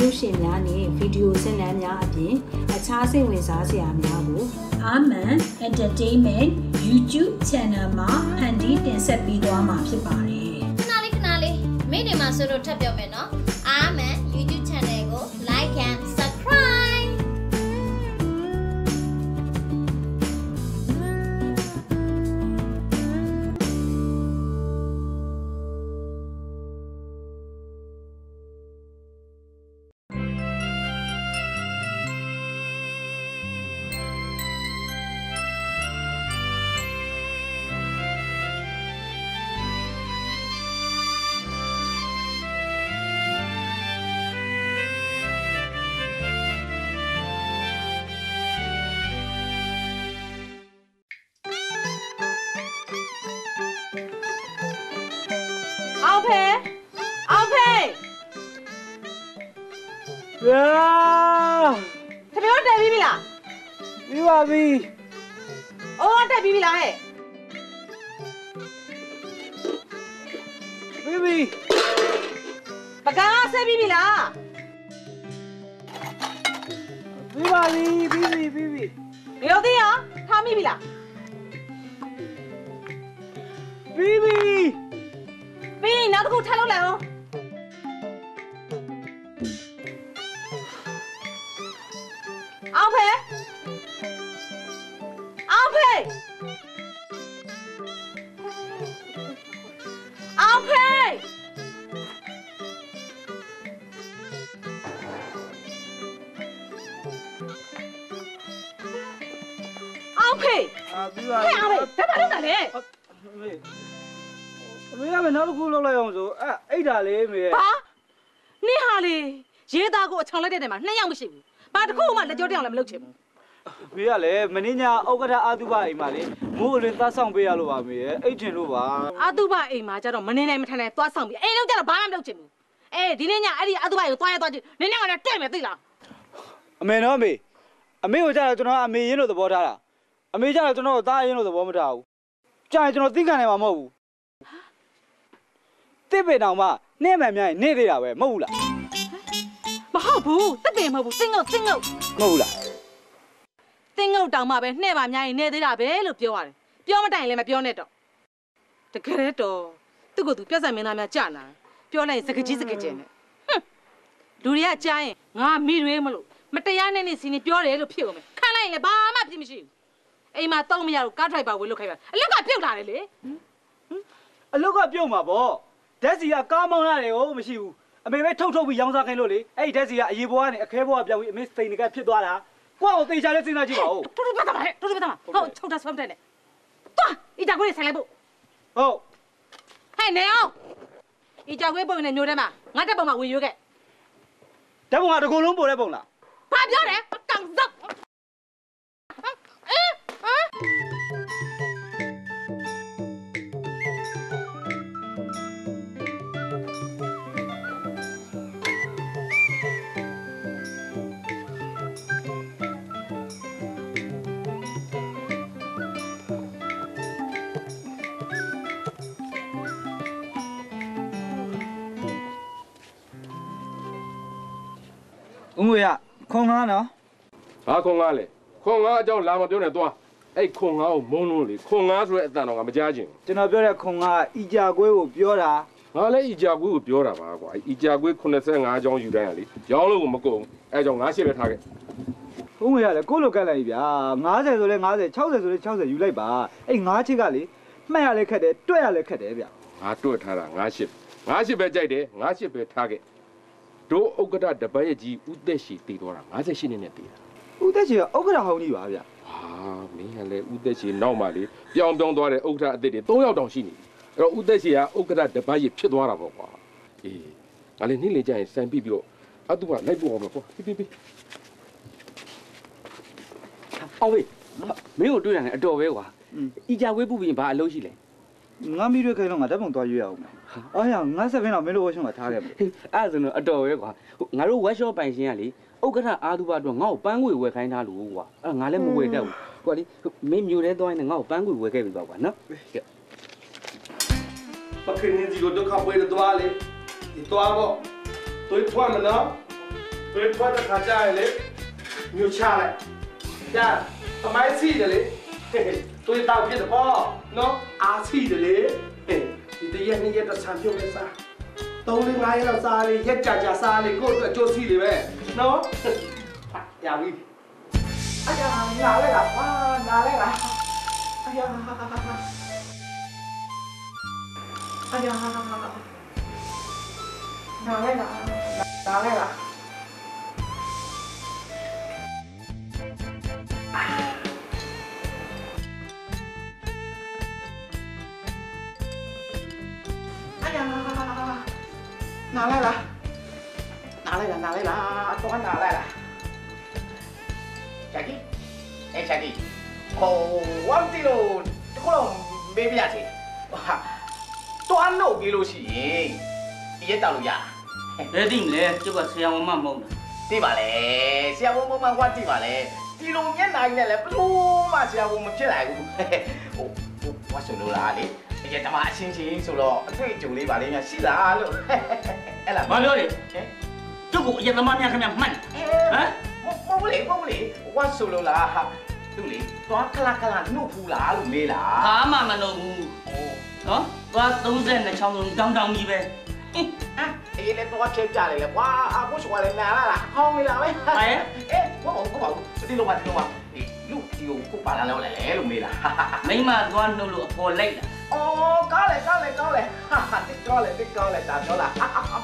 ရုပ်ရှင်များနဲ့ဗီဒီယိုဇာတ်လမ်းများအပြင်အခြားစိတ်ဝင်စားစရာများကိုအာမန် Entertainment YouTube Channel မှာဖန်တီးတင်ဆက်ပေးသွားမှာဖြစ်ပါတယ်ခဏလေးမိတ်တွေမှာဆိုတော့ထပ်ပြောမယ်နော်အာမန် YouTube Channel ကို Like and Subscribe အောင်ဖေဗျာတပည့်တို့တက်ပြီးပြီလားပြီးပါပြီအိုးတက်ပြီးပြီလားဟဲ့ပြီးပြီပကားဆက်ပြီးပြီလားပြီးပါပြီပြီးပြီရုပ်သေးရထားမိပြီလားပြီးပြီပြီးနောက်တစ်ခုထပ်လုပ်လိုက်အောင်အောင်ဖေအောင်ဖေအောင်ဖေအောင်ဖေပြီးပါဟဲ့အောင်ဖေဒါပါလို့လဲအမေကပဲနောက်တစ်ခုလုပ်လိုက်အောင်ဆိုအဲ့ဒါလေးမေဘာနင်းဟာလေရေးသားကိုအချောင်လိုက်တဲ့နေမှာ2ယောက်မရှိဘူးဘာတစ်ခုမှလက်ကြောတောင်လည်းမလုပ်ချင်ဘူးဖေကလည်းမင်းညာဥက္ကဋ္ဌအာတုဘအိမ်မှာလေမိုးအရင်သားဆောင်ပေးရလို့ပါမေအိတ်ထင်လို့ပါအာတုဘအိမ်မှာကျတော့မနေနိုင်မထိုင်နိုင်သွားဆောင်ပြီးအိမ်လုံးကျတော့ဘာမှမလုပ်ချင်ဘူးဒီနေ့ညအဲ့ဒီအာတုဘကိုသွားရသွားကြည့်နင်းနဲ့ကလည်းတဲ့မယ်သိလားအမေနော်အမေကိုကျတော့ကျွန်တော်အမေရင်းလို့သဘောထားတာအမေကျတော့ကျွန်တော်ကိုသားရင်းလို့သဘောမထားဘူးကြာရင်ကျွန်တော်သိခံနိုင်မှာမဟုတ်ဘူးတစ်ပေတောင်မှနဲ့မှန်များရင်နေသေးတာပဲမဟုတ်ဘူးလားမဟုတ်ဘူးတစ်ပင်မဟုတ်ဘူးစင်ငုတ်မဟုတ်ဘူးလားစင်ငုတ်တောင်မှပဲနှဲ့ပါများရင်နေသေးတာပဲလို့ပြောရတယ်ပြောမတိုင်လည်းမပြောနဲ့တော့တကယ်တော့သူ့ကိုယ်သူပြဿနာမင်းသားများကြာလာပြောလိုက်ရင်စကကြီးစကကျင်နဲ့လူတွေကကြားရင်ငါမိရွေးမလို့မတရားနဲ့နေစီနေပြောတယ်လို့ဖြစ်အောင်မယ်ခံလိုက်ရင်လည်းဘာမှဖြစ်မရှိဘူးအိမ်မှာတော့မရတော့ကားဒရိုက်ဘာဝေးလို့ခိုင်းပါအလက်ကပြုတ်လာတယ်လေအလုတ်ကပြုတ်မှာပေါ့ဓာတ်စီကကားမောင်းရတယ်ဟုတ်မရှိဘူးအမေပဲထုတ်ပြီးရောင်းစားခိုင်းလို့လေအဲ့ဒီဓာတ်စီကအရေးပေါ်ကနေအခဲပေါ်ကပြောင်းပြီးအမေစိန်တကဖြစ်သွားတာကိုယ့်ကိုသေချာလေးစဉ်းစားကြည့်ပါဦးတူတူပြတ်တာလေတူတူပြတ်တာဟုတ်ချုပ်တာဆွမ်းတဲ့နဲ့သွားဤကြွေးဆိုင်လိုက်ဖို့ဟုတ်ဟဲ့နေအောင်ဤကြွေးပုံနဲ့မျိုးထဲမှာငါတက်ပုံမှာဝင်ရွေးခဲ့ဓာတ်ပုံကတကူလုံးပို့တဲ့ပုံလားဘာပြောလဲတောင်စောက်ဦးငွေရခွန်ငါနော်ဘာခွန်ငါလဲခွန်ငါအကြောင်းလာမပြောနဲ့သွားအဲ့ခွန်ငါကိုမုန်းလို့လေခွန်ငါဆိုတဲ့အတန်တော်ကမကြားချင်ကျွန်တော်ပြောတဲ့ခွန်ငါအီကြာကွဲကိုပြောတာငါလည်းအီကြာကွဲကိုပြောတာပါကွာအီကြာကွဲ85ကျောင်းယူတိုင်းရလေရောင်းလို့မကုန်အဲ့ကြောင့်98ပဲထားခဲ့ဦးငွေရလေကိုလိုကတ်လိုက်ဗျာ90ဆိုလဲ90 60ဆိုလဲ60ယူလိုက်ပါအဲ့9ချစ်ကလေမှတ်ရလဲခက်တယ်တွက်ရလဲခက်တယ်ဗျငါတွက်ထားတာ98ပဲကြိုက်တယ်98ပဲထားခဲ့တို့ဥက္ကဋ္ဌတပတ်ရဲ့ကြီးဦးသက်ရှိတည်သွားတာ58နှစ်နဲ့တည်တာဦးသက်ရှိကဥက္ကဋ္ဌဟောင်းကြီးပါဗျာမင်းကလည်းဦးသက်ရှိနောက်မှလေပြောင်းသွားတဲ့ဥက္ကဋ္ဌအသစ်တွေ3ယောက်တောင်ရှိနေပြီအဲ့တော့ဦးသက်ရှိကဥက္ကဋ္ဌတပတ်ရဲ့ဖြစ်သွားတာပေါ့ကွာအေးငါလည်းနေ့လေကျရင်စံပြပြီးတော့အတူကလိုက်ပို့အောင်လို့ကွာပြီးအောင်ဖေးမင်းကိုတွေ့တာနဲ့အတော်ပဲကွာအီကြဝေးပူပြီးဘာအလုပ်ရှိလဲငါမိရွေးခိုင်းတော့ငါဓာတ်ပုံသွားရွေးရအောင်မယ်အော်ရငါဆက်ဖင်းတော့မင်းတို့ဝက်ရှော့မှာထားခဲ့မယ်အဲ့ဒါဆိုတော့အတော်ပဲကွာငါတို့ဝက်ရှော့ပိုင်ရှင်ကလေဥက္ကဋ္ဌအာသုဘအတွက်ငါ့ကိုပန်းငွေဝယ်ခိုင်းထားလို့ကွာအဲ့ငါလည်းမဝယ်တတ်ဘူးကွာလေမင်းမျိုးထဲသွားရင်ငါ့ကိုပန်းငွေဝယ်ခဲ့ပြီပါကွာနော်ပခင်နေစီကိုဒုက္ခပွဲတော့သွားလေဒီသွားပေါ့တွေးထွားမနော်ဘယ်ထွက်တဲ့ခါကြရလေမြို့ချလိုက်ကြာအမိုင်းစီတယ်လေတွေးတောက်ဖြစ်တယ်ပေါ့နော်အားစီတယ်လေဒီတရက်နေ့ရက်တော့ဆံပြုတ်နေစား3-5ရက်လောက်စားလေရက်ကြာကြာစားလေကိုယ့်အတွက်အကျိုးစီလေပဲနော်ရပြီအရာနားလဲလားနားလဲလားအရာနားလဲလားနားလဲလား拿来了，多拿来了。小弟，哎，小弟，我这路可能没必要去，哇，端路给路行，也到路呀。 来定嘞，这个吃我妈忙的。 对吧嘞？吃我妈我对吧嘞？这路年来年来，不路嘛吃我们起来个，我收路啦哩。也他妈星期一收了，最久的把那边洗啦了，哎啦， 妈了哩，这个也他妈面看面慢，啊？ 我不理，我收了啦，对哩，多卡拉弄铺啦，弄没啦。 他妈妈弄铺，哦，我都在那墙上当米呗， 哎，那多吃家来了，哇，我说来拿啦，好没啦喂，哎，我冇，你弄嘛，路就我把那来弄没啦， 没嘛，我弄路破累了。 哦，搞嘞，哈哈，的搞嘞，打着啦，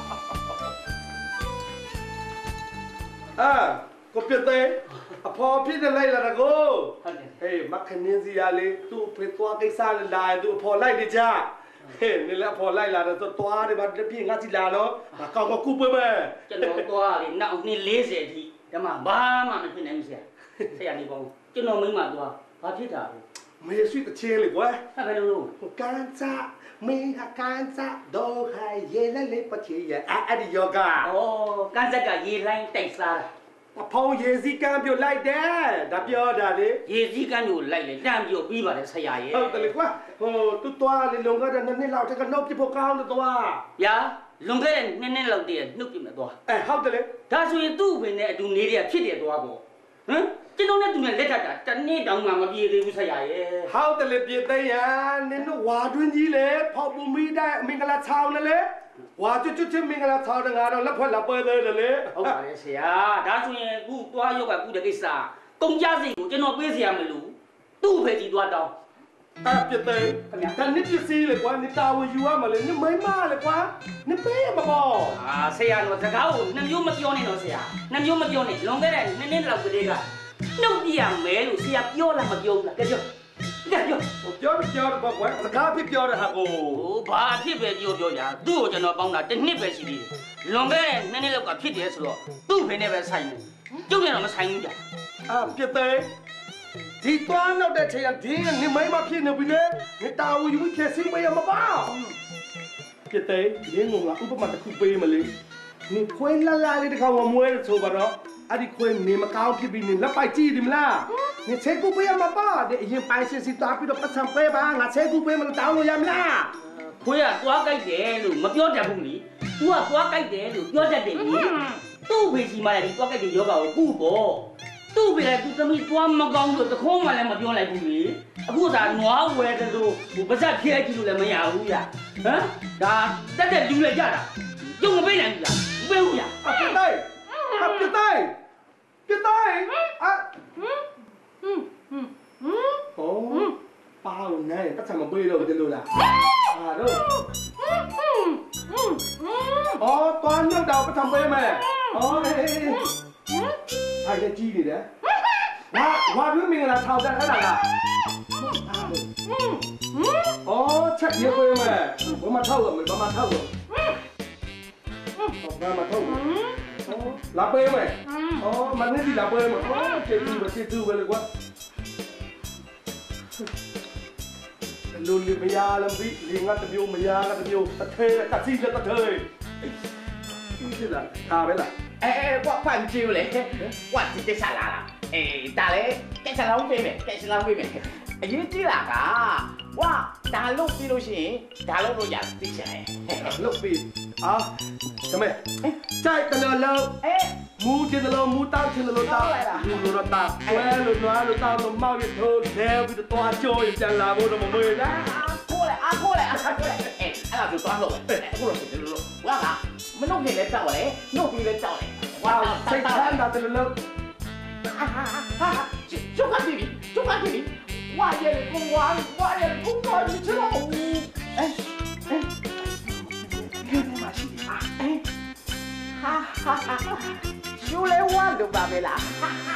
啊，我别得，พ่อพี่จะไล่ละนะกูเฮ้ยมักขณีสิยาเลยตู้ไปตัวกิซ่าเลยได้ตู้พอไล่ดิจ้าเฮ้ยนี่แหละพอไล่ละตัวเดี๋ยวมันพี่งัดสิลาเนาะก่อนก็กู้ไปไหมจะนอนตัวเลยน่านี่40ทีแต่มาบ้ามาไม่เป็นไรไม่ใช่ใช่อันนี้บ้างจะนอนไม่มาตัวพาที่ถ่ายไม่ช่วยตะเชียงเลยเว้ยอะไรลูกการจะมีอาการจะโดนใครเย็นและเล็บปะเชียงอะดีโยกาโอ้การจะกับเย็นไรแต่ซาพอเยซิการเปียวไล่เด้ดับเปียวด่าดิเยซิการอยู่ไล่เลยด่าเปียวปีบาเลยสยายแต่เลยว่าโอ้ตัวเลยลงก็จะนั่นนี่เราจะกันนบที่พวกเขาตัวยาลงก็เลยนั่นเราเดียนุบปีมาตัวเขาแต่เลยถ้าช่วยตู้เป็นเนี่ยดูนี่เดียผิดเดียตัวกูฮะจะต้องเนี่ยดูเนี่ยเล็ดจัดแต่นี่ดาวมาเปียเลยกูสยายเขาแต่เลยเปียแต่ยังนี่นู่ว่าดุนยีเลยพอบุมีได้มีกระลาชาวนั่นเลยว่าจุดมีกระลาชาวต่างหากเราแล้วพอเราเปิดเลยเลยဟုတ်ပါရဲ့ဆရာဒါဆိုရင်အခုတွားရုပ်ကအခုတကိစ္စကုန်ကြစီကိုကျွန်တော်ပေးစရာမလိုသူ့ဖေကြီးတွားတောင်းပြတ်တယ်တန်နစ်ပစ္စည်းလေကွာနေတာဝယူရမလဲနမိမလေကွာနပေးရမပေါ့ဆရာတော့စကားကိုနှမျိုးမပြောနဲ့တော့ဆရာနှမျိုးမပြောနဲ့လွန်ခဲ့တဲ့နှစ်လောက်ကလေးကနှုတ်ပြရမဲလို့ဆရာပြောလားမပြောဘူးလားကြည့်ပြောတော့ကွာစကားဖြစ်ပြောတဲ့ဟာကိုဘာဖြစ်ပဲပြောညာသူ့ကိုကျွန်တော်ပေါင်းတာတစ်နှစ်ပဲရှိသေးတယ်လွန်ခဲ့တဲ့နှစ်လောက်ကဖြစ်တယ်ဆိုတော့သူ့ဖေနဲ့ပဲဆိုင်တယ်ကျုပ်နဲ့တော့မဆိုင်ဘူးကြာပြတ်တယ်ဒီတွားနောက်တဲ့ချိန်ကဒီနေမိမဖြစ်နေပြီလေနေတာဝယူဖြည့်စင်းမရမပါပြတ်တယ်ရင်းငုံကဥပမာတစ်ခုပေးမလေးနေခွေးလာလေးတစ်ခါဝမွဲဆိုပါတော့အဲ့ဒီခွေးနေမကောင်းဖြစ်ပြီးနေလက်ပိုက်ကြည့်တယ်မလားနေချေကူပေးရမှာပါတဲ့အရင်ပိုင်စင်စီတာပြီးတော့ပတ်စံပေးပါငါချေကူပေးမလို့တောင်းလို့ရမလားခွေးကတွားကြိုက်တယ်လို့မပြောတတ်ဘူးလေ तू ကတွားကြိုက်တယ်လို့ပြောတတ်တယ်လေသူ့ဖေကြီးမှလည်းဒီတွားကြိုက်တဲ့ယောဂကိုကုပေါ့သူ့ဖေကသူသမီးတွားမကောင်းလို့တခုံးမှလည်းမပြောလိုက်ဘူးလေအခုသာနွားဝဲတဲ့လို့ပါဇက်ဖြဲကြည့်လို့လည်းမရဘူးဗျဟမ်ဒါတက်တက်လူလည်းကြတာကျုံမပေးနိုင်ဘူးလားမပေးဘူးဗျပြတ်တိုင်းပါလို့နဲ့ပတ်စံမပေးတော့ဘူးလို့လားတော့တွားနောက်တော့ပတ်စံပေးမယ်အဲ့ဒါကြီးနေတယ်ဝါတွင်းမင်္ဂလာထောက်တယ်အဲ့ဒါလားချက်ရပေးမယ်ဘာမှထောက်တော့ဘာမှထောက်တော့လာပေးမယ်မနေ့ကလာပေးမယ်ကျေးဇူးပဲလေကွာလူလီမယာလမ်ဘီလီငါတမျိုးမယာငါတမျိုးတထဲတစီလက်တထဲဒီလားထားပဲလား我换酒嘞，我直接下来了。打嘞，给下来我妹妹，给下来我妹妹。有几那个，我ဒါလို့ပြီးလို့ရှိရင်ဒါလို့လို့ရသိချင်တယ်လုပ်ပြီးအာဒါမဲ့ကြိုက်တယ်လို့မူတင်တယ်လို့မူတောက်တင်တယ်လို့တောက်လူလို့တော့တောက်ဝဲလို့နွားလို့တောက်လို့မောက်ရထိုးလဲပြီးတော့ကြောရင်ပြန်လာဖို့တော့မမေ့လားခိုးလေအားခိုးလေအဲ့ဒါဆိုသွားလို့ပဲအခုတော့ဒီလိုဝါကမနှုတ်ခင်လဲတောက်လေနှုတ်ပြီးလဲတောက်လေဝါစိတ်ချမ်းသာတယ်လို့ကျုပ်ကပြီဝါရဲ့ကိုဝါရဲ့ကိုတော်ကြီးချလို့ရှူလေဝါတို့ပါပဲလား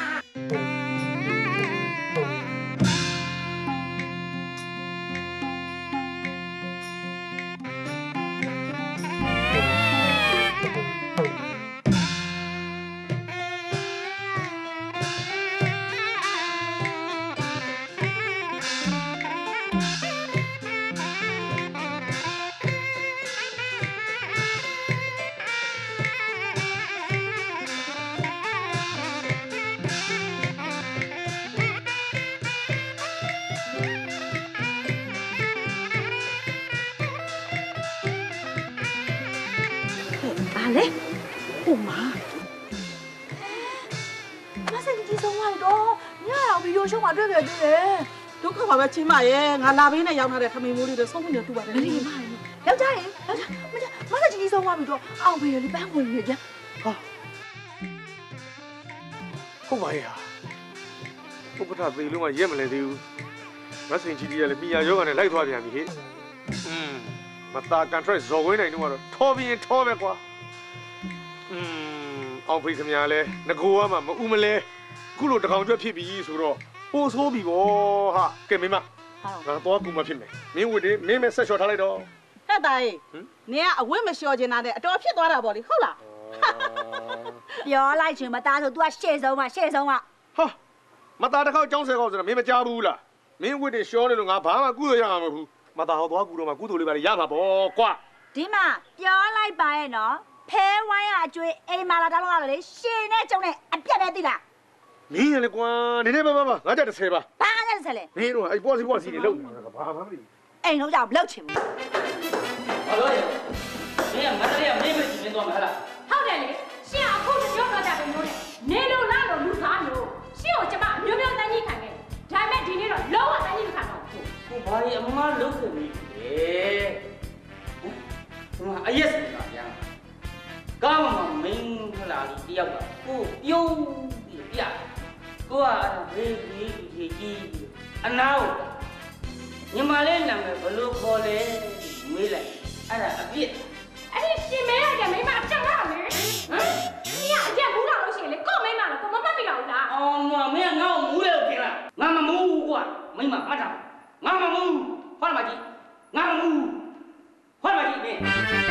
လေဟိုမှာမဆင်ကြီးဆုံးသွားတော့ညအောင်ဗီဒီယိုရှုံးမှာတွေ့ခဲ့သေးတယ်ဒုက္ခပါပဲချင်းမရဲ့ငါလာပေးနဲ့ရောက်ထားတဲ့ထမင်းမိုးလေးတွေဆုံးမနေတူပါတယ်လေမယောက်ျားရေမဆင်ကြီးဆုံးသွားပြီတော့အောင်ဖေးလေးပန်းဝင်နေကြဟာဟုတ်ပါရဲ့ဥပဒသေးလုံးကရက်မလဲသေးဘူးမဆင်ကြီးကလည်းမိယာယောဂနဲ့လိုက်သွားပြန်ပြီဟဲ့မတာကန်ထရက်ဇော်ဝင်းနိုင်တော့ထောပြီးရင်ထောပဲကွာအောင်ဖေးခမရလဲငကိုကမှမဦးမလဲခုလိုတကောင်ကျွတ်ဖြစ်ပြီဆိုတော့ပိုဆိုးပြီဗောဟာကဲမင်းမငါတော့ကူမဖြစ်မယ်မင်းဝတ်တယ်မင်းမဲဆက်လျှော်ထားလိုက်တော့ဟဲ့တာကြီးနင်ကအဝတ်မလျှော်ချင်တာနဲ့အတော်ဖြစ်သွားတာဗောလေဟုတ်လားပြောလိုက်ချင်မသားဆို तू ကရှေ့ဆုံးကဟာမသားတစ်ခေါက်ចောင်းဆယ်ခေါက်ဆိုတာမင်းမကြားဘူးလားမင်းဝတ်တယ်လျှော်တယ်လို့ငါဘာမှကုသိုလ်ရမှာမဟုတ်ဘူးမသားဟောသွားကူတော့မှကုသိုလ်လေးပါရမှာဗောကွာဒီမှာပြောလိုက်ပါရဲ့နော်ဖဲဝိုင်းကအကျွေးအိမ်မာလာတောင်းလို့လေရှေ့နဲ့ကျုံနဲ့အပြက်ပဲသိလားမင်းရလေကွာနေနေပါငါကြ30ပါဘာ30လဲမင်းတို့အဲ့ပေါ့စီတွေလုံနေတာဘာမှမသိအိမ်လုံးကြောင်မလုပ်ချင်ဘူးဘာလို့လဲမင်းကမန္တလေးကမင်းမကြည့်နေသွားမှာဟလားဟုတ်တယ်လေရှင်းအခုပြောတော့ကြတယ်မျိုးနဲ့နေလို့လားလို့လူသားမျိုးရှင်းကိုကျမမျိုးမျိုးတန်းကြီးခံခဲ့ဒါပေမဲ့ဒီနေ့တော့လုံးဝတန်းကြီးမခံတော့ဘူးဟိုဘာကြီးအမလုံးခင်ပြီဟိုအရက်စတာဗျာကောင်းမှမင်းခလာလေးတယောက်ကကိုပြုံးပြီးပြကိုကဘေးကြီးအနာကိုညီမလေးနာမည်ဘလို့ခေါ်လဲမေးလိုက်အဲ့ဒါအပြစ်အဲ့ဒီရှင်မဲရတဲ့မိမအချက်လားလေဟမ်ဒီကအရက်ဘူးတော့လို့ရှိရင်လေကို့မိမလားကိုမမှတ်မိတော့ဘူးလားအော်မင်းငါ့ကိုမူးတယ်လို့ထင်လားငါမမူးကွာမိမမှတ်တာငါမမူးဟောမကြီးငါမမူးဟောမကြီးမင်း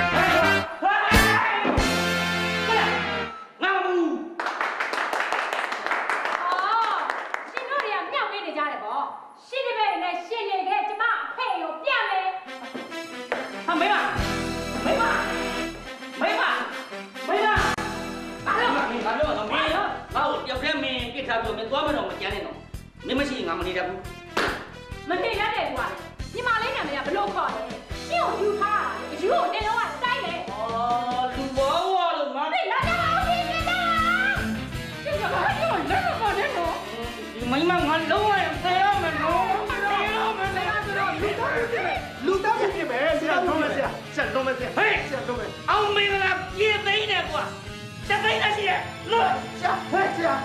ရှင်ဒီဘက်နဲ့ရှင်နေခဲ့ကျမအဖေကိုပြမယ်ဟာမိမဘာလို့ငါ့ကိုတယောက်တည်းမင်းပြစ်ထားပြီးမင်းသွားမတော့မကြမ်းနဲ့တော့မင်းမရှိရင်ငါမနေတတ်ဘူးမနေတတ်တယ်ကွာညီမလေးနာမည်ကဘလို့ခေါ်လဲရှင်းကိုယူထားတာယူကိုနေတော့တိုက်တယ်အော်လူဘောဝါလို့ငါလာကြပါဦးရှင်နေတာရှင်းကဘာလို့လက်မပေါ်နေတော့ဒီမိမငါလုံးဝဆဲရမယ်နော်လူသားဖြစ်မယ်ဆရာလုံးမယ်ဆရာလုံးမယ်ဆရာဟေးဆရာလုံးမယ်အောင်မင်္ဂလာပြည့်သိမ်းတယ်ကွာတသိန်းနဲ့ရှိတယ်လို့ဆရာဟဲ့ဆရာ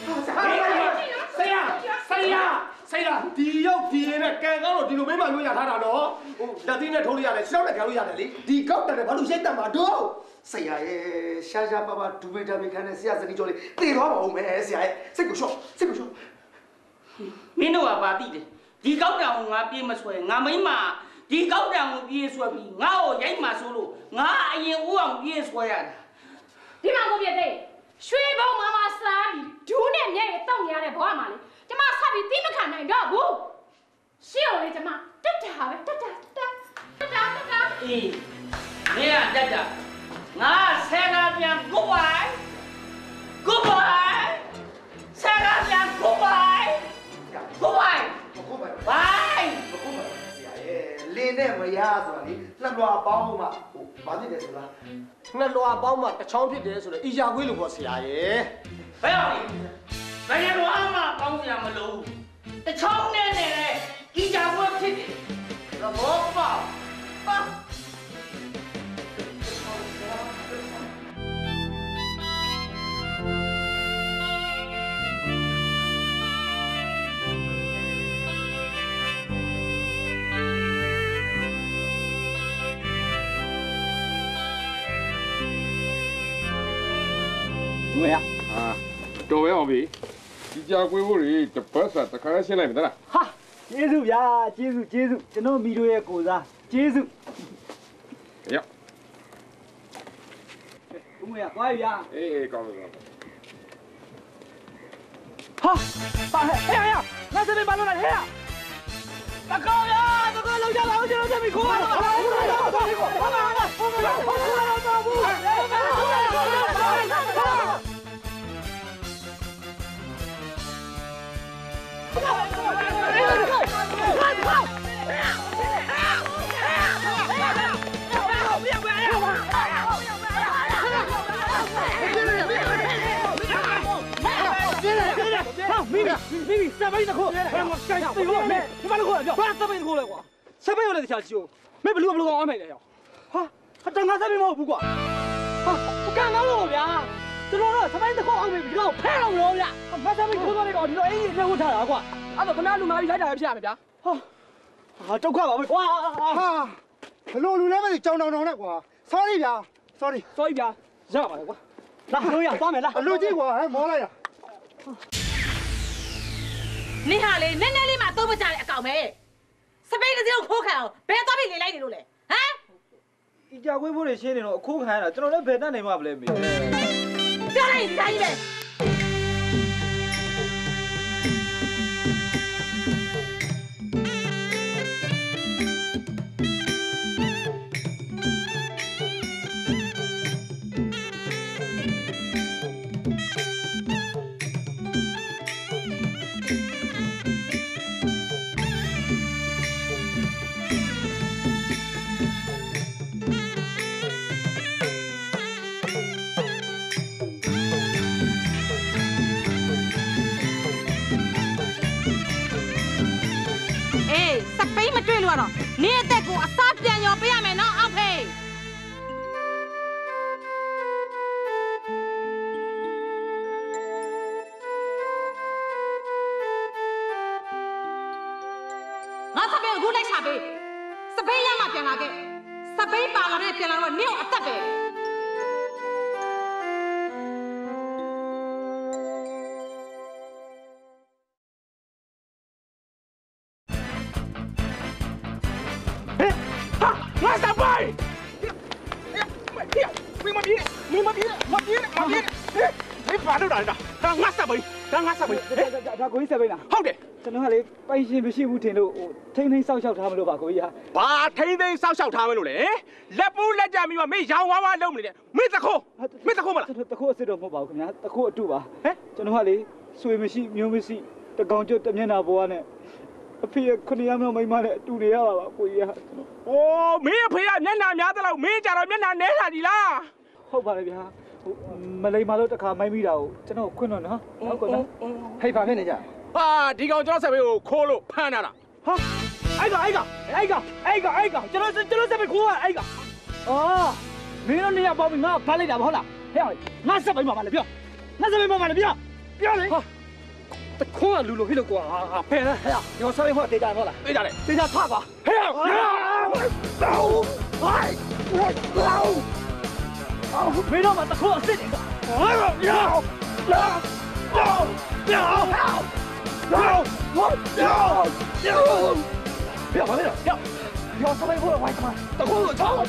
ဒီရောက်ဒီနဲ့ကံကောင်းတော့ဒီလိုမိမမျိုးရထားတာနော်ဟိုလက်သီးနဲ့ထိုးလို့ရတယ်ရှောက်နဲ့ခံလို့ရတယ်လေဒီကောက်တယ်ဘာလို့ရိတ်တတ်မှာတော့ဆရာရဲ့ရှာပါပါဒူဘေတာဘေခန်းနဲ့ဆရာစနီကျော်လေးတည်သွားပါဦးမယ်ဆရာရဲ့စိတ်ကိုရှော့မင်းတို့ကပါသိတယ်ဒီကောက်တံကိုငါပြေးမဆွဲငါမိမဒီကောက်တံကိုပြေးဆွဲပြီးငါ့ကိုရိုက်မှဆိုလို့ငါအရင်ဦးအောင်ပြေးဆွဲရတာဒီမှာကိုပြတဲ့ရွှေဘုံမမစားပြီးဒူးနဲ့မျက်ရည်တောက်နေရတဲ့ဘဝမှာလေကျမဆက်ပြီးတိမခံနိုင်တော့ဘူးရှင်းကိုလေကျမတက်တာပဲတက်တာအေးမင်းကတက်တာငါဆယ်ကပြန် goodbye ဆယ်ကပြန် goodbye ဆရာရဲ့နဲ့မရဆိုတာလေနှစ်လွာပေါင်းမှဘာဖြစ်တယ်ဆိုလားနှစ်လွာပေါင်းမှတစ်ချောင်းဖြစ်တယ်ဆိုတော့အီယာခွေးလို့ပေါ့ဆရာရဲ့ဘယ်အောင်ဘယ်လိုအမှကောင်းစရာမလိုတချောင်းနဲ့လေအီယာခွေးဖြစ်တယ်သဘောပေါက်ပါ对呀， တော်ပဲအောင်ပြီဒီကြာကွေးဖို့တွေတပတ်စာတခါရှင်းလိုက်ပြီလား哈，ကျေးဇူးဗျာကျေးဇူးကျွန်တော်မိတို့ရဲ့ကိုစားကျေးဇူးရဦးမရသွားပြီဗျာအေးကောင်းပြီဟာပါဟဲ့ငါစနေဘာလို့လဲဟဲ့တကောင်းရတကောင်းလောက်ကြပါဦးကျွန်တော်မိခိုးပါဘာမိမိစပိန်တခုဘာမှကြိုက်သိလို့မဲဒီဘာလို့ခေါ်လဲပြောဘာစပိန်တခုလဲကွာစပိန်ရောလည်းတခြားရှိဦးမဲဘလူးကောင်အမေလေရောဟာတန်ငါစပိန်မဟုတ်ဘူးကွာဟာကန်တော့လို့ဗျာကျွန်တော်တော့စပိန်တခုအောင်ပြီဒီကောင်ဖဲတော့လို့ဗျာမစပိန်ထိုးသွားတဲ့ကောင်ဒီတော့အင်းကြီးလက်ဝတ်ထားတာကွာအဲ့တော့ခဏလူမာပြီးလိုက်တာပဲဖြစ်ရမယ်ဗျာဟာဒုက္ခပါပဲကွာဟာဘလို့လူလဲမသိကြောင်တောင်နဲ့ကွာ sorry ဗျာ sorry ဗျာရပါလေကွာလာလို့ရသွားမယ်လားအလူကြီးကွာဟဲ့မောလိုက်ရနေဟာလေနည်းနည်းလေးမှသုံးမကြတဲ့အကောင်ပဲစပိန်တစ်စုံခိုးခံအောင်ဘယ်သွားပြီးလေလိုက်နေလို့လဲဟမ်ဒီကြာခွေးဖို့တွေရှင်းနေတော့အခိုးခံရတာကျွန်တော်လည်းဘယ်တတ်နိုင်မှမလဲမေပြောလိုက်ဒီတိုင်းပဲတွေ့လို့တော့နေအသက်ကိုအစားပြန်ရောပေးရမယ်နော်အောင်ဖေးငါစပိန်ကိုလိုက်ချပေးစပိန်ရမှပြန်လာခဲ့စပိန်ပါလာတဲ့ပြန်လာတော့နေအသက်ပဲဘာလို့လဲဒါငါစပိန်ဒါကိုကြီးစပိန်လားဟုတ်တယ်ကျွန်တော်ကလေပိုင်ရှင်မရှိဘူးထင်လို့ထိန်းဆောက်ရှောက်ထားမလို့ပါကိုကြီးဟာဘာထိန်းဆောက်ရှောက်ထားမလို့လဲလက်ပူးလက်ကြပြီးမှမင်းရောင်ဝါးဝါးလုံးမနေနဲ့မင်းတခိုးမလားတခိုးအစ်စ်တော့မဟုတ်ပါဘူးခင်ဗျာတခိုးအတူပါဟမ်ကျွန်တော်ကလေဆွေမရှိမျိုးမရှိတကောင်ကျွတ်တမျက်နှာပေါ်ကနေအဖေ9ယောက်မိန်းမနဲ့အတူနေရပါကိုကြီးဟာအိုးမင်းအဖေကမျက်နှာများသလောက်မင်းကြတော့မျက်နှာနဲလာပြီလားဟုတ်ပါလေဗျာမလိမ္မာလို့တခါမိုင်းမိတာကိုကျွန်တော်ခွင့်တော့နော်ဟုတ်ကောနော်ဟိတ်ပါဖြစ်နေကြဟာဒီကောင်ကျွန်တော်ဆက်ပေးကိုခိုးလို့ဖမ်းလာတာဟာအဲ့ကောင်ကျွန်တော်ဆက်ပေးခိုးရအဲ့ကောင်အော်မင်းတို့နေရာပေါပြီးငါဖမ်းလိုက်တာမဟုတ်လားဟဲ့ငါဆက်ပေးမှာမလဲပြောငါဆက်ပေးမှာမလဲပြောလေဟာတခွန်းကလူလိုဖြစ်လို့ကွာဖဲဟဲ့ရောဆက်ပေးဖို့တေးကြတယ်ဟုတ်လားတေးကြတယ်တေးကြထပါဟဲ့ဟိုမင်းတို့မတခိုးအစ်စ်တွေဟာရော别跑别跑，要上来过来，快快，等会我操！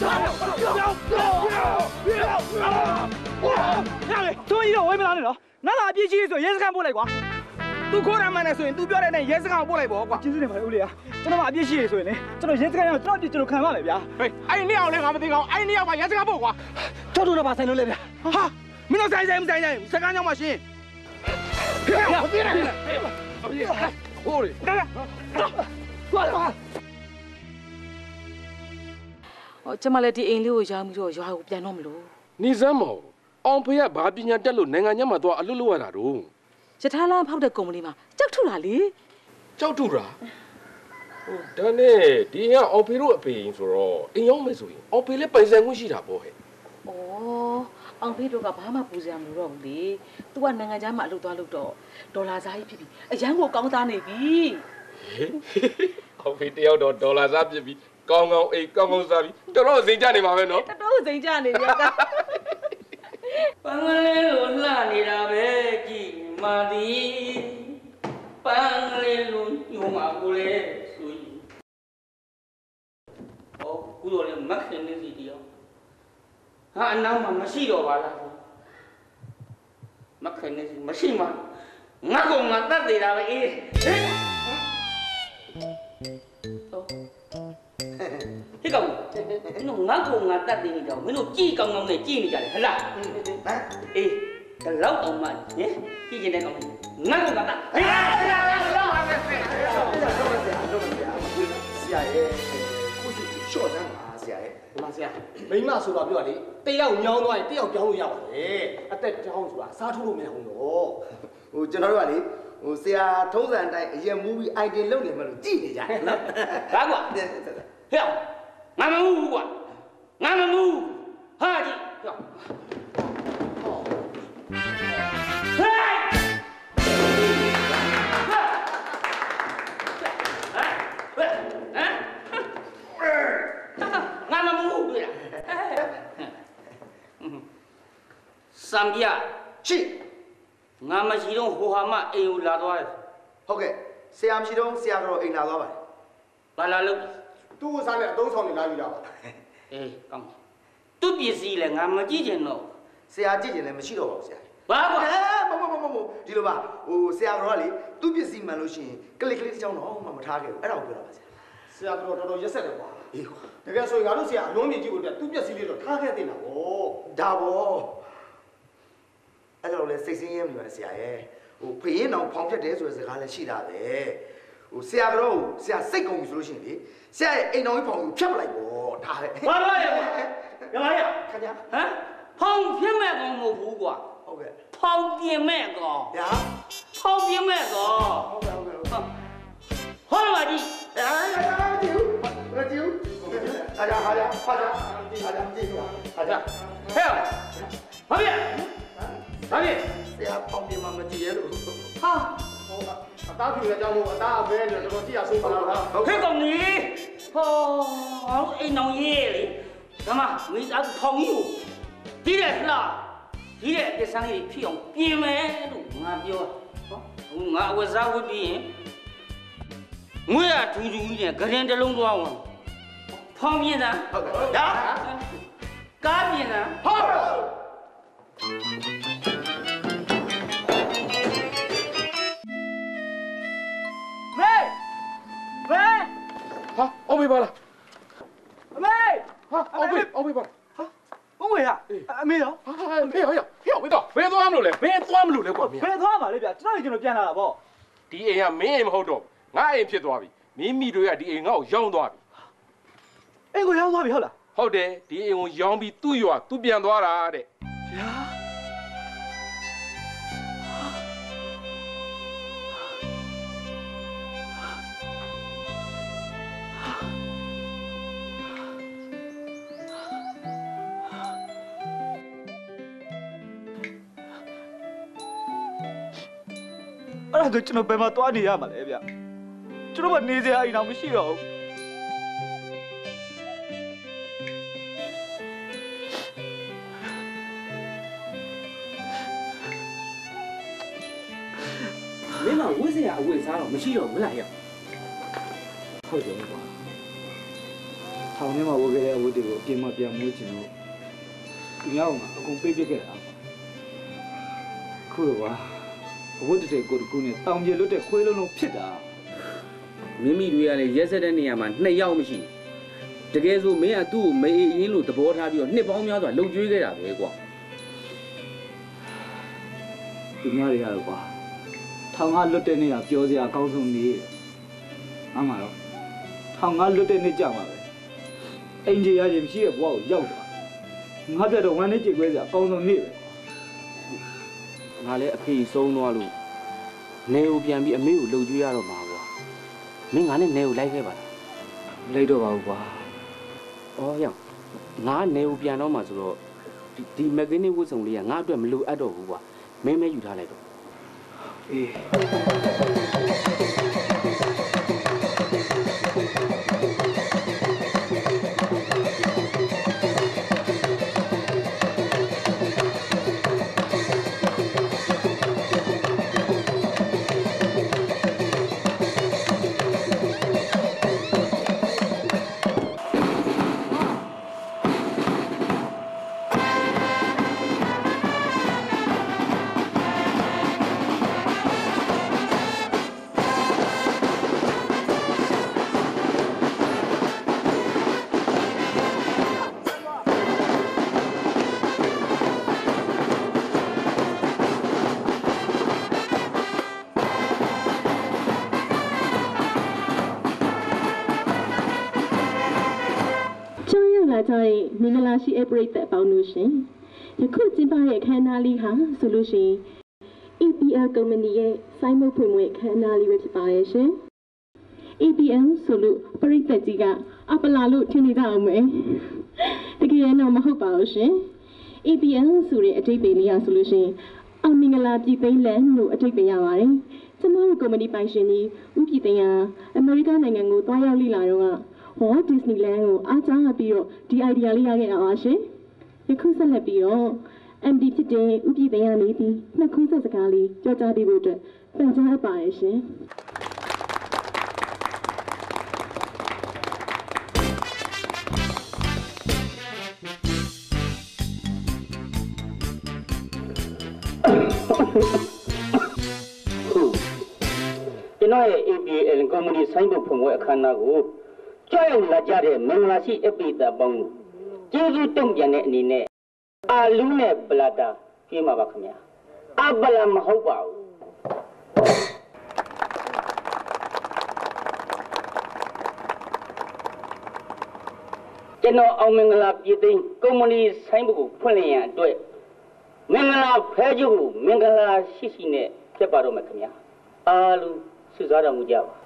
别！终於我咪拿嚟咯，拿邊支水，嘢食間冇嚟啩？都可能買嚟水，都表嚟呢，嘢食間冇嚟噃啩？其實你唔係好嚟啊，真係買邊支水呢？真係嘢食間要真係就看翻嚟邊？喂，哎你要嚟我咪聽講，哎你要買嘢食間冇啩？做到就把細佬嚟邊？哈，咪攞細唔食間有冇先？別嚟！好嚟，過嚟。 ကျမလည်းဒီအိမ်လေးကိုရောင်းပြီးတော့ရွာကိုပြန်တော့မလို့နေစမ်းမောင်အောင်ဖေကဘာပညာတက်လို့နိုင်ငံခြားမှာသွားအလုပ်လုပ်ရတာတော့ရထားလမ်းဖောက်တဲ့ကုမ္ပဏီမှာကြောက်ထုတာလေကြောက်တူတာဟိုဒါနဲ့ဒီကအောင်ဖေတို့အပေရင်ဆိုတော့အိမ်ရောက်မယ်ဆိုရင်အောင်ဖေလည်းပိုင်ဆိုင်ခွင့်ရှိတာပေါ့ဟဲ့ဩအောင်ဖေတို့ကဘာမှပူစရာမလိုတော့ဘူးလေ तू ကနိုင်ငံခြားမှာအလုပ်သွားလုပ်တော့ဒေါ်လာစားကြီးဖြစ်ပြီအရန်ကိုကောင်းသားနေပြီအောင်ဖေတယောက်တော့ဒေါ်လာစားဖြစ်ပြီးကောင်းကောင်းအိမ်ကောင်းကောင်းစားပြီးတော်တော်စိန်ကြနေမှာပဲနော်တော်တော်စိန်ကြနေပြီကပန်းကလေးလိုလှနေတာပဲကြည်မာသည်ပန်းကလေးလိုညိုမှာကိုလေဆိုရင်ဟောကုလိုလည်းမက်ခင်နေစီတရားဟာအနောက်မှာမရှိတော့ပါလားမက်ခင်နေစီမရှိမှငါကောင်ငါတတ်သေးတာပဲအေးဟဲ့ဟေ့ကောင်မင်းတို့ငါကောင်ငါတတ်သေးနေကြမင်းတို့ကြည်ကောင်းကောင်းနဲ့ကြည်နေကြတယ်ဟလားအေးဒါလောက်အောင်မှကြည်ကျင်တဲ့ကောင်ငါကောင်ငါတတ်ဟေးဆရာရဲ့ကိုစုရှော့စမ်းပါဆရာရဲ့ဒီမှာဆရာမိမဆိုတော့ပြောလေတယောက်ညောင်းသွားရင်တယောက်ပြောင်းလို့ရပါတယ်အသက်တောင်းဆိုတာစားထိုးလို့မရဘူးတော့ဟိုကျွန်တော်တို့ကလေဟိုဆရာထုံးစံအတိုင်းအရင်မူပြီး idea လုပ်နေမှလို့ကြည်နေကြတယ်နော်ဘာကွာဟဲ့ငါမမူဘူးကွာငါမမူဟာကြည့်ဟဲ့စံပြရှိငါမရှိတော့ဟိုဟာမအိမ်ကိုလာသွားတယ်ဟုတ်ကဲ့ဆရာမရှိတော့ဆရာကတော့အိမ်လာသွားပါတယ်ဘာလာလို့သူ့ကိုစားနဲ့အသုံးဆောင်နေလာပြီလားအေးကောင်းသူ့ပစ္စည်းလဲငါမကြည့်ချင်တော့ဆရာကြည့်ရင်လည်းမရှိတော့ပါဘူးဆရာဘာကွာမဒီလိုပါဟိုဆရာကတော့လေသူ့ပစ္စည်းမှန်လို့ရှိရင်ကလစ်တစ်ချောင်းတော့မှမထားခဲ့ဘူးအဲ့ဒါကိုပြောတာပါဆရာတော်တော်ရက်ဆက်တယ်ကွာအေးကွာတကယ်ဆိုရင်ငါတို့ဆရာအလုံးမြင့်ကြည့်ဖို့အတွက်သူ့ပစ္စည်းလေးတော့ထားခဲ့တင်တာဗောဒါဗောအဲ့တော့လေစိတ်ဆင်းရဲနေပါဆရာရဲ့ဟိုဖေးရင်တော့ဖောင်ဖြတ်တယ်ဆိုတဲ့စကားလည်းရှိတာပဲဟိုဆရာကတော့ဆရာစိတ်ကုန်ပြီဆိုလို့ရှိရင်လေဆရာရဲ့အိမ်တော်ကြီးဖောင်ကိုဖြတ်ပလိုက်ဗောထားခဲ့ဘာလို့လဲကွာရမရခင်ဗျာဟမ်ဖောင်ဖြတ်မဲ့ကောင်မဟုတ်ဘူးကွာဟုတ်ကဲ့ဖောင်ပြင်မဲ့ကောင်ဗျာဖောင်ပြင်မဲ့ကောင်ဟုတ်ကဲ့ဟောပါကြည့်မကြည့်ဟာကြဟာကြကြည့်ဟာကြဟဲ့ဘာပြဘာပြဆရာဖောင်ပြင်မှာမကြည့်ရလို့ဟာအသားဖြူလည်းကြောင်းမို့အသားအပဲလည်းတော်တော်ကြည့်ရဆုံးပါလားဟဲ့ကောင်ကြီးဟောအိမ်အောင်ရေးလေဒါမှမိသားထောင်ကြီးကိုဒီတဲ့လားဒီတဲ့ပစ္စံလေးဖြစ်အောင်ပြင်မယ်လို့ငါပြောဟောငါအဝတ်စားဝတ်ပြီးရင်ငွေရထူးထူးကြီးနဲ့ဂရင်တစ်လုံးသွားဝင်ဖောင်းပြင်းတာဟုတ်ကဲ့ဒါကားပြင်းတာဟုတ်ဟာအောင်မေပါလားအမေဟာအောင်မေပါဟာဘုံဝေရအမေရောဟာဖေဟောဝေတော့ဘယ်သွားမလို့လဲဘယ်သွားမလို့လဲကွာမင်းဘယ်သွားမှာလဲဗျကျွန်တော်ပြန်လာတာပေါ့ဒီအိမ်ကမင်းအိမ်မဟုတ်တော့ငါအိမ်ဖြစ်သွားပြီမင်းမိတို့ကဒီအိမ်ငါ့ကိုရောင်းသွားပြီအိမ်ကိုရောင်းသွားပြီဟုတ်လားဟုတ်တယ်ဒီအိမ်ကိုရောင်းပြီးသူ့ရွာသူပြန်သွားတာတဲ့ဗျာအဲ့ဒါကျွန်တော်ဘယ်မှာသွားနေရမှာလဲဗျကျွန်တော်ကနေစရာအိမ်တော့မရှိတော့ဘူးမင်းကဝိစရာအဝတ်စားတော့မရှိတော့ဘူးလားရဟုတ်တယ်ကွာထောင်ထဲမှာဝတ်ခဲ့တဲ့အဝတ်တွေကိုအပြင်မှာပြန်မွေးချင်လို့ဒီငါ့ကိုအကုန်ပေးပြခဲ့တာခုတော့ကွာအဝတ်တဲ့ကိုတကူနဲ့တောင်ပြေလွတ်တဲ့ခွေးလုံးလုံးဖြစ်တာမိမိတွေကလည်းရက်ဆက်တဲ့နေရာမှာ2ယောက်မရှိတကယ်ဆိုမင်းကသူ့ကိုမေးအေးရင်လို့သဘောထားပြီးတော့နှစ်ပေါင်းများစွာလှုပ်ကြွေးခဲ့တာပဲကွာဒီများတွေကတော့ကွာထောင်ကလွတ်တဲ့နေရာပြောစရာအကောင်းဆုံးနေအမှန်တော့ထောင်ကလွတ်တဲ့နေကြမှာပဲအိမ်ကြီးရရင်မရှိတဲ့ဘဝကိုရောက်တာငါပြတော့ဝမ်းနေကြွေခွဲစရာအကောင်းဆုံးနေ့ပဲငါလည်းအဖေဆုံးသွားလို့နေကိုပြန်ပြီးအမေကိုလှုပ်ကြွေးရတော့မှာကွာမင်းငါနဲ့နေကိုလိုက်ခဲ့ပါလားမလိုက်တော့ပါဘူးကွာအော်ရောက်ငါနေကိုပြန်တော့မှာဆိုတော့ဒီမက်ဂဇင်းဝတ်စုံလေးကငါအတွက်မလိုအပ်တော့ဘူးကွာမင်းမဲယူထားလိုက်တော့အေးကြတဲ့မင်္ဂလာရှိအပရိသတ်ပေါင်းလို့ရှင်ယခုကျင်းပတဲ့အခမ်းအနားလေးဟာဆိုလို့ရှိရင် EPL ကုမ္ပဏီရဲ့စိုင်းမုတ်ဖွင့်ပွဲအခမ်းအနားလေးပဲဖြစ်ပါရဲ့ရှင် EPL ဆိုလို့ပရိသတ်ကြီးကအပလာလို့ထင်နေကြအောင်မယ်တကယ်တော့မဟုတ်ပါဘူးရှင် EPL ဆိုတဲ့အဓိပ္ပာယ်လေးဟာဆိုလို့ရှိရင်အောင်မင်္ဂလာပြည်သိမ်းလန်လို့အဓိပ္ပာယ်ရပါတယ်ကျမတို့ကုမ္ပဏီပိုင်ရှင်ကြီးဦးပြည်သိမ်းဟာအမေရိကန်နိုင်ငံကိုတွားရောက်လေ့လာတော့ဟော Disneyland ကိုအားကြောင်းပြီးတော့ဒီ idea လေးရခဲ့တာပါရှင်ယခုဆက်လက်ပြီးတော့ MD ဖြစ်တဲ့ဥပြည်သိမ်းရနေပြီးနှစ်ခုဆက်စကားလေးကြောကြားပေးဖို့အတွက်ပန်ကြားအပ်ပါတယ်ရှင်ကျွန်တော်ရဲ့ APL ကုမ္ပဏီဆိုင်းဘုတ်ဖွင့်ပွဲအခမ်းအနားကိုကြောက်ရွံ့လာကြတဲ့မင်္ဂလာရှိအပိသက်ပေါင်းကျေးဇူးတုံ့ပြန်တဲ့အနေနဲ့အာလူးနဲ့ပလာတာပြေးမှာပါခင်ဗျာအပလာမဟုတ်ပါဘူးကျွန်တော်အောင်မင်္ဂလာပြည်သိမ်းကုမ္ပဏီဆိုင်းဘုတ်ကိုဖွင့်လှစ်ရန်အတွက်မင်္ဂလာဖဲကျုပ်ကိုမင်္ဂလာရှိရှိနဲ့ဖြစ်ပါတော့မယ်ခင်ဗျာအားလုံးစုစားတော်မူကြပါ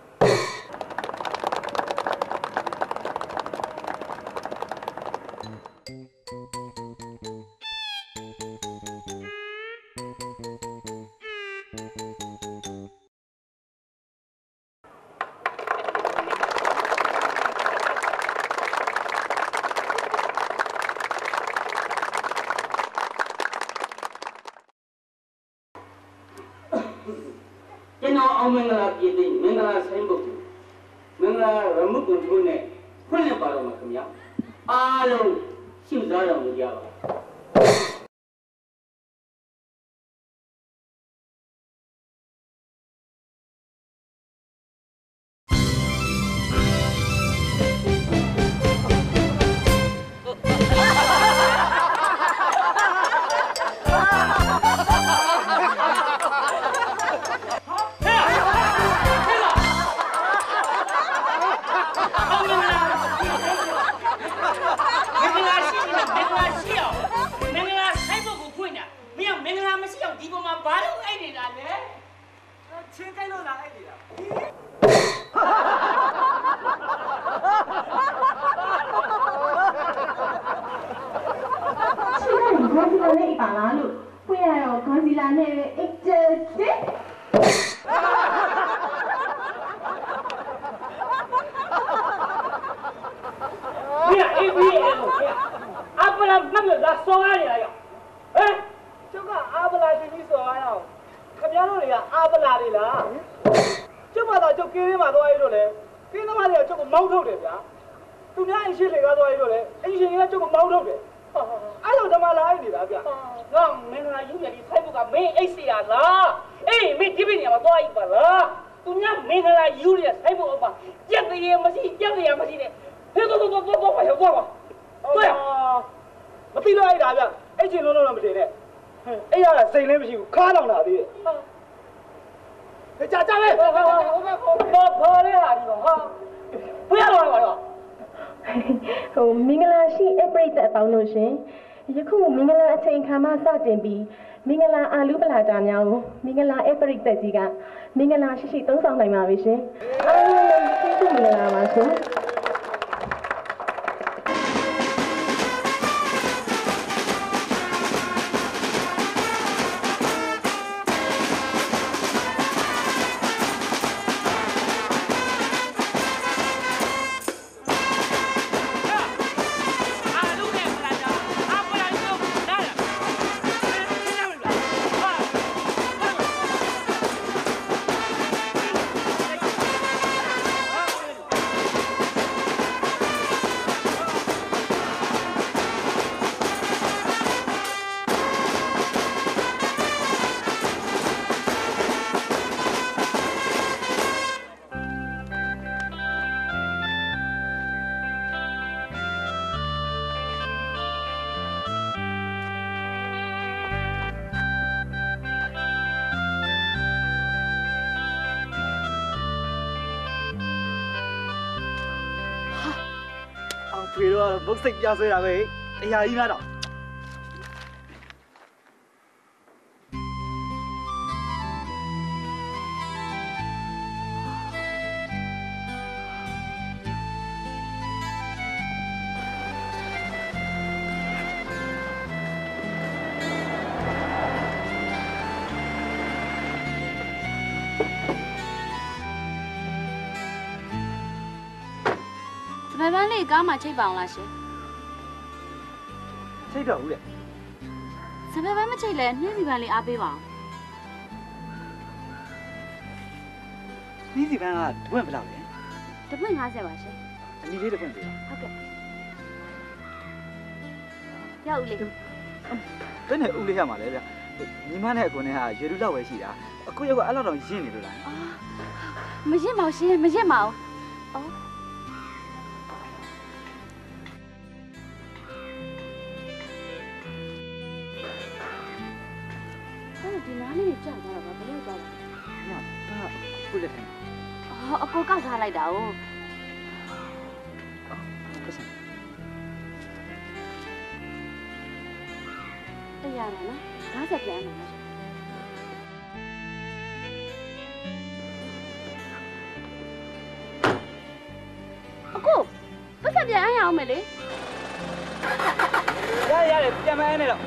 ကျွန်တော်အောင်မင်္ဂလာပြည်သိမ်းမင်္ဂလာဆိုင်ဘုတ်မင်္ဂလာရမှုကွန်ထရိုးနဲ့ဖွင့်လှစ်ပါတော့မှာခင်ဗျာအားလုံးရှုစားတော်မူကြပါမင်္ဂလာရှိအပရိသတ်အပေါင်းတို့ရှင်ယခုမင်္ဂလာအချိန်ခါမှစတင်ပြီးမင်္ဂလာအာလူပလာတာများကိုမင်္ဂလာအပရိသတ်ကြီးကမင်္ဂလာရှိသုံးဆောင်နိုင်ပါပြီရှင်အားလုံးလည်းကျေးဇူးမင်္ဂလာပါရှင်ဖေတော့မုတ်စိတ်ပြဆွဲတာပဲတရားကြီးများတော့ဘယ်ပန်းလေးကားမှာချိတ်ပါအောင်လားရှင်ချိတ်တော့ဦးလေစပယ်ပန်းမချိတ်လဲနှင်းစီပန်းလေးအားပေးပါအောင်နှင်းစီပန်းကတပွင့်ဘယ်လောက်လဲတပွင့်50ပါရှင်အနီလေးတပွင့်ပေးပါဟုတ်ကဲ့ရောက်ဦးလေးဘယ်နဲ့ဦးလေးရမှာလဲဗျညီမနဲ့အကွန်နဲ့ဟာရေလူလောက်ပဲရှိတာအခုရောကအဲ့လောက်တော့ရင်းနေလို့လားမရင့်ပါဘူးရှင်မရင့်ပါဘူးအော်ဒီနားလေးကြာသွားတော့ဘယ်ရောက်သွားလဲ။ညဒါခုလက်ထိုင်။အကိုကောက်ထားလိုက်တာ哦။ဟုတ်ကဲ့။တရားရနော်။50ပြန်မယ်။အကိုပတ်စံပြန်ရအောင်မယ်လေ။ရတယ်ပြန်မရနဲ့တော့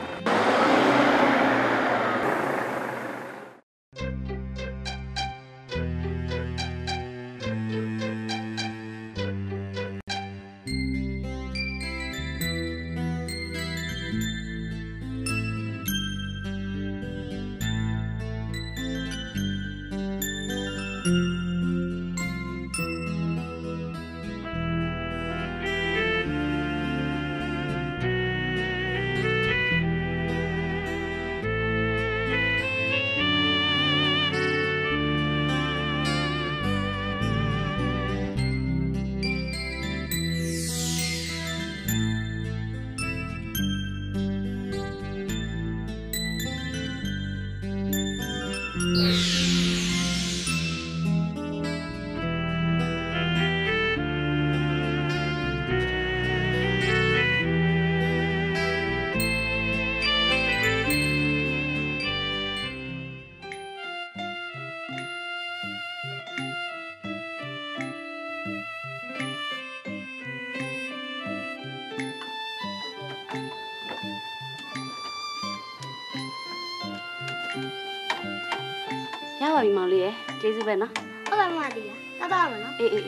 ရပါပြီမောင်လေးရယ်ကျေးဇူးပဲနော်ဟုတ်ပါမလားဒီရတော့မယ်နော်အေး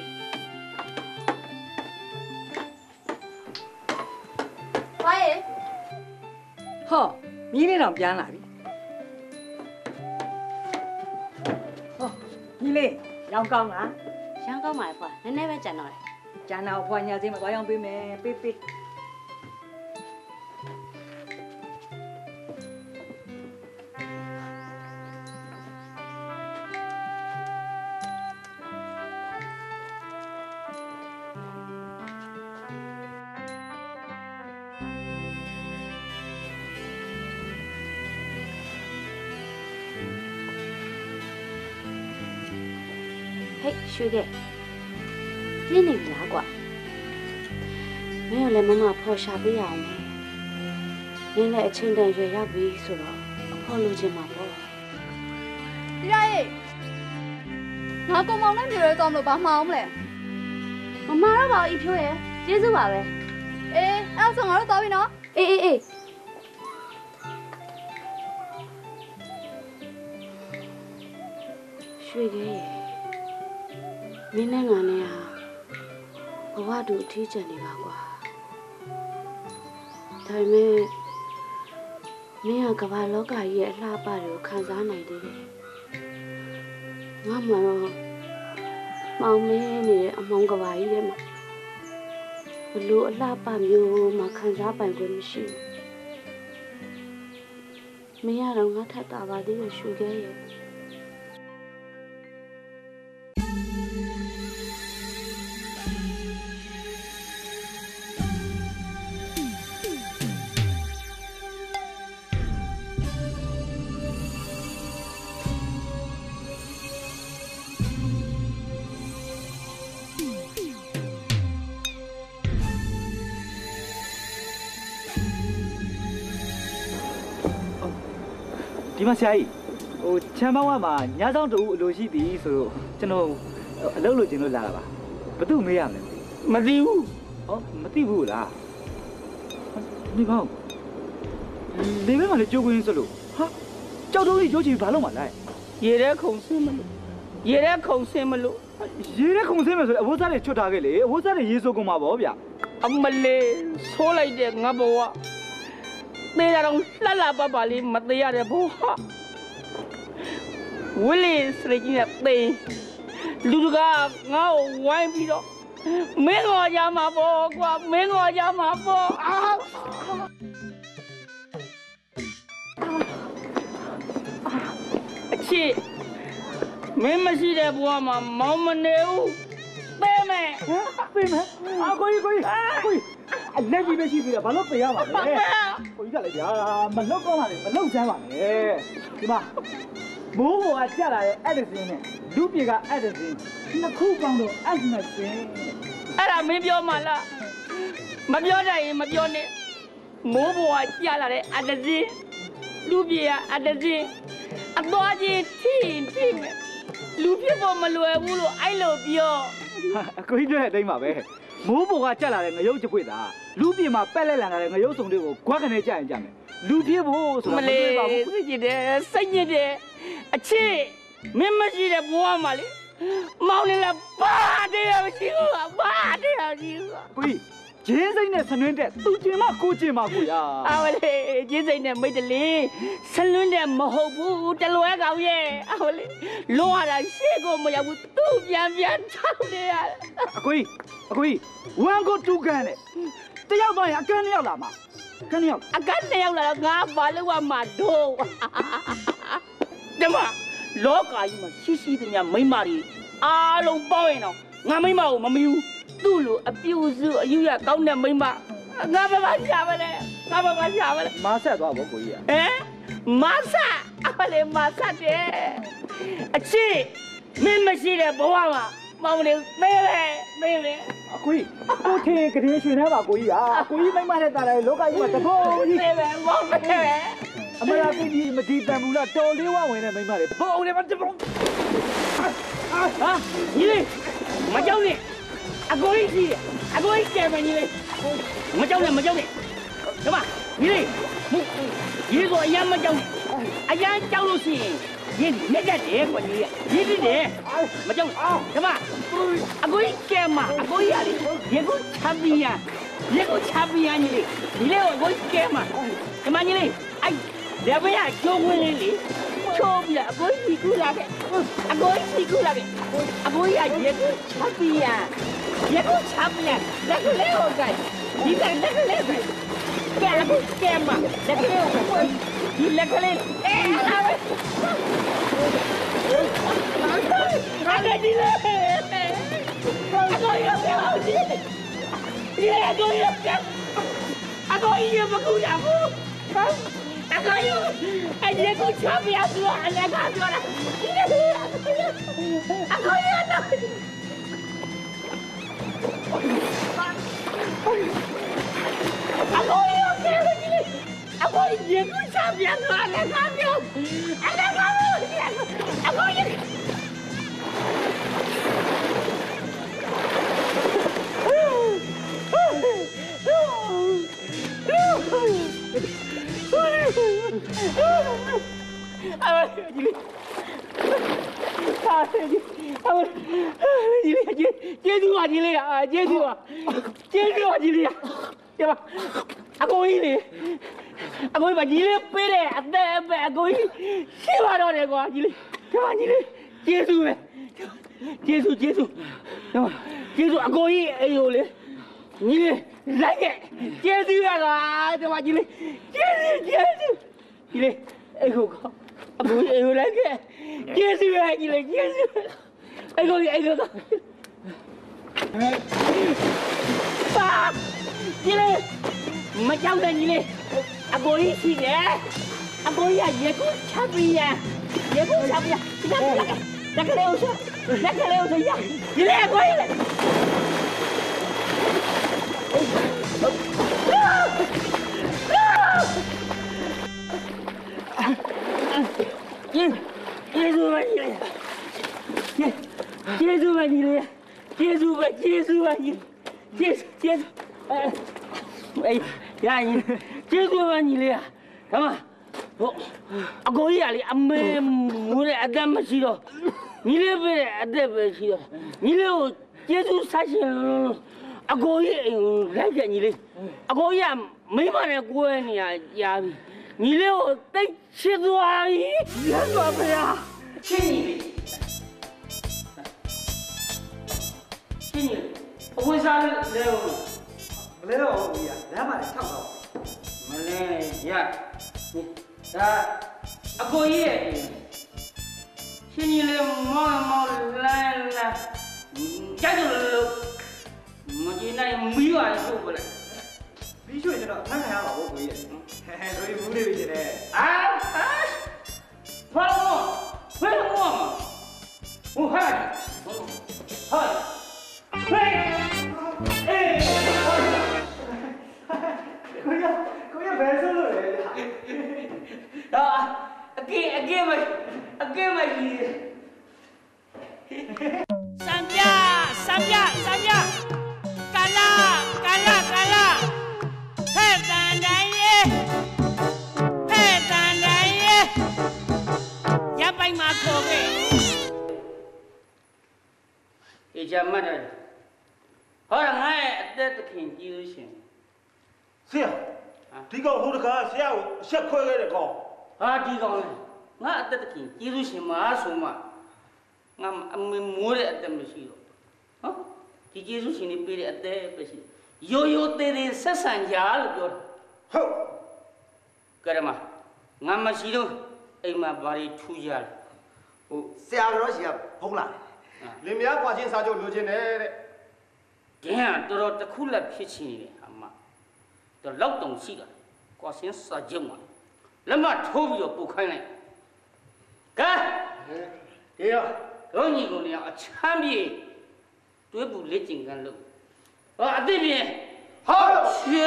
ဘာရဲ့ဟောမြင်းလေးတော့ပြန်လာပြီဟောမြင်းလေးရောင်းကောင်းလားရောင်းကောင်းပါဖွာနည်းနည်းပဲကြံတော့တယ်ကြံတော့ဖွာညာစင်းမသွားရောင်းပေးမယ်ပေးဟေးရွှေခဲ့ပြင်းနေပြီလားကွာမင်းလည်းမမဖော်ရှာပေးရအောင်မင်းလည်းအချိန်တန်ရွယ်ရောက်ပြီဆိုတော့အဖော်လိုချင်မှာပေါ့ဒီရရဲ့ငါကုံမောင်နဲ့မျိုးရဲကောင်းလို့ဘာမှအောင်မလဲမမတော့ပါဤဖြိုးရဲ့ကျေးဇူးပါပဲအေးအဲ့ဆိုငါတို့သွားပြီနော်အေးရွှေကြီးမင်းနဲ့ငါနဲ့ဟာဘဝတူအထီးကျန်နေပါကွာဒါပေမဲ့မင်းကကမ္ဘာလောကကြီးရဲ့အလှပတွေကိုခံစားနိုင်သေးတယ်ငါမှတော့မောင်မင်းနေတဲ့အမောင်ကဘာကြီးထဲမှာဘလို့အလှပမျိုးမှခံစားပိုင်ခွင့်မရှိဘူးမင်းကတော့ငါထပ်တာပါသေးတယ်ရှူခဲ့ရဲ့ဒီမှာဆရာကြီးဟိုချမ်းပေါင်းကမှာညဆောင်တူအလိုရှိသည်ဆိုတော့ကျွန်တော်အလုပ်လုပ်ခြင်းလို့လာတာပါဘသူမေးရမလဲမသိဘူးဟောမသိဘူးလားဒီကောင်လေဘဲမှာလေကြိုးကွင်းဆိုလို့ဟာကြောက်တော့ကြီးကြိုးချီဘာလို့မှလိုက်ရေထဲခုံဆင်းမလို့ရေထဲခုံဆင်းမလို့ရေထဲခုံဆင်းမယ်ဆိုအဝတ်စားတွေချွတ်ထားခဲ့လေအဝတ်စားတွေရေစိုးကုန်မှာပေါ့ဗျအမလေးဆိုးလိုက်တဲ့ငါဘဝသေရတော့လှလှပပလေးမသေးရတဲ့ဘိုးဟာဝီလီစရိကြီးနဲ့သေလူကငါ့ကိုဝိုင်းပြီးတော့မင်းငေါ်ကြမှာပေါ့ကွာမင်းငေါ်ကြမှာပေါ့အချစ်မင်းမရှိတဲ့ဘဝမှာမောင်းမနေဘူးပေးမယ်ပေးမယ်ကိုကြီးအလက်ကြီးပဲရှိပြီဘာလို့ပေးရမှာလဲကိုကြီးကလည်းဗျာမလုတ်ကောင်းပါလေမလုတ်ချမ်းပါနဲ့ဒီမှာမိုးဘောကကြက်လာတဲ့အဲ့ဒီစင်းနဲ့လူပြေကအဲ့ဒီစင်းနှစ်ခုပေါင်းတော့အဲ့ဒီနဲ့စင်းအဲ့ဒါမင်းပြောမှလားမပြောနိုင်ရင်မပြောနဲ့မိုးဘောကကြက်လာတဲ့အဲ့ဒီစင်းလူပြေကအဲ့ဒီစင်းအသွားချင်းထိမယ်လူဖြစ်ဖို့မလွယ်ဘူးလို့အဲ့လိုပြောအကိုကြီးပြောတဲ့အတိုင်းပါပဲမိုးဘောကကြက်လာတဲ့ငရုတ်ချပွေတာလူပြေမှာပက်လက်လန်လာတဲ့ငရုတ်စုံတွေကိုခွက်ခနဲ့ကြရင်ကြမယ်လူပြေဖို့ဆိုတာမလွယ်ပါဘူးသိကြတယ်စိတ်ညစ်တယ်အချစ်မင်းမရှိတဲ့ဘဝမှာလေမောင်လည်းဘာတရားမရှိဘူးဘာတရားမရှိဘူးကိုကြီးဂျင်းစိမ့်နဲ့ဆနွင်းတဲ့သူကျင်မကိုကျင်မကိုရအဝလေဂျင်းစိမ့်နဲ့မိတ်တလေးဆနွင်းတဲ့မဟုတ်ဘူးတလွဲကောင်ရဲ့အဝလေလွန်ရတာရှေ့ကိုမရောက်ဘူးသူ့ပြန်ထောက်နေရအကိုကြီးဝမ်ကိုတူကန်နဲ့တယောက်တော့ရင်အကန်းနှစ်ယောက်လာမှာအကန်းနှစ်ယောက်လာတော့ငါဘာလို့ဝမှာတော့ဒီမှာလောကကြီးမှာရှိသမျှမိန်းမတွေအားလုံးပေါင်းရင်တော့ငါမိန်းမကိုမမီဘူးသူ့လိုအပြူစုအယူရကောင်းတဲ့မိန်းမငါဘာရှာမလဲမဆက်သွားဘောကိုကြီးမဆက်အလေမဆက်တယ်အချစ်မင်းမရှိတဲ့ဘဝမှာမောင်လေးမေးလေအကိုထေကလေးရွှေထဲပါကိုကြီးအကိုကြီးမိမနဲ့တာတယ်လောကကြီးမှာတဘောကြီးမေးပဲမောင်မေးပဲအမရာကိုကြီးမဒီတန်ဘူးလားတော်လေးဝဝင်တဲ့မိမတွေဘောအောင်လေမတဘောဟာညီလေးမကြောက်နဲ့အကိုကြီးကြီးအကိုကြီးကျဲမယ်ညီလေးမကြောက်နဲ့ဒီမှာညီလေးညီကိုအရင်မကြောက်နဲ့အရင်ကြောက်လို့ရှိရင်ရင်းနဲ့ကြတယ်ကွာကြီးရင်းတယ်မကြောက်ဒီမှာအကိုကြီးကျဲမှာအကိုကြီးရတယ်ရေကိုချပ်ပြီးရညီလေးကိုအကိုကြီးကျဲမှာဒီမှာညီလေးအဲ့ဒါပဲကျိုးဝင်လေးချိုးပြအကိုကြီးကူလာခဲ့အကိုကြီးရေကိုချပ်ပြီးရလက်ကလေးဟိုကဒီလက်ကလေးပဲကဲအခုကဲမှာလက်ကလေးဟိုဒီလက်ကလေးလာပဲငါလည်းဒီလေအကိုရပြောကြည့်အကိုရမကူရဘူးအကိုရအဲ့ဒီကိုချပြရဆိုအလည်းကပြောတာအကိုရတော့也不想变多了，看没有？哎，那个我也。接住啊！你嘞啊！接住啊！你嘞，对吧？阿公伊嘞，阿公把你嘞背嘞，阿公伊谁话到那个你嘞，对吧？你嘞，接住呗，接住，对吧？接住阿公伊，哎呦嘞，你嘞来个接住啊！对吧？你嘞，接住，你嘞，哎呦靠！阿公伊哎呦来个接住啊！你嘞接住，哎呦。爸，你嘞，没叫的你嘞，阿哥一起的，阿哥呀也够差不呀，也够差不呀，那个刘说呀，你嘞阿哥嘞，接住吧你嘞，接住吧你嘞。接住吧你，接住，哎呀你，接住吧你嘞，干嘛？我阿哥呀哩阿妹没得阿蛋没吃到，你嘞不得阿蛋没吃到，你嘞我接住啥事了？阿哥呀来个你嘞，阿哥呀没嘛来过你呀，你嘞我得吃多阿姨，吃多不呀？吃你。我为啥来哦？ 来哦，呀，来嘛来唱歌。 没来呀，阿哥爷，今年来毛来，家就没今那没完受不了。 必须的，看看老婆可以，嘿嘿，所以不得去嘞。 为什么嘛？我看， 佢一名出嚟啊！阿姐咪，三家，干啦！嘿，三大爷，一百马可嘅，一家乜嘢？好啦，我得睇就行。 是啊，ဒီကောင်ဟိုတခါဆရာကိုဆက်ခွဲခဲ့တဲ့ကောင်ဒီကောင်လေငါအသက်တခင်ကျေးဇူးရှင်မအားဆိုမှငါအမေမိုးတဲ့အသက်မရှိတော့ဟောဒီကျေးဇူးရှင်နေပေးတဲ့အသက်ပဲရှိရိုးသေးဆက်ဆံကြလို့ပြောတာဟုတ်ကဲ့မငါမရှိတော့အိမ်မှာဘာတွေထူးကြလဲဟိုဆရာတော်ရှိကဖုံးလာတယ်လင်မယားကွာချင်းစာချုပ်လိုချင်တယ်တဲ့ကျင်းကတော်တစ်ခုလက်ဖြစ်ချင်နေတယ်ဟာမတော့လောက်တုံရှိတာကွာချင်းစာချုပ်မှာလက်မထိုးပြီးတော့ပုတ်ခိုင်းလိုက်ကဲဒီတော့ညီကိုလည်းအချမ်းပြေတွဲပူလက်ကျင်ကန်လို့ဟောအသိပြင်ဟုတ်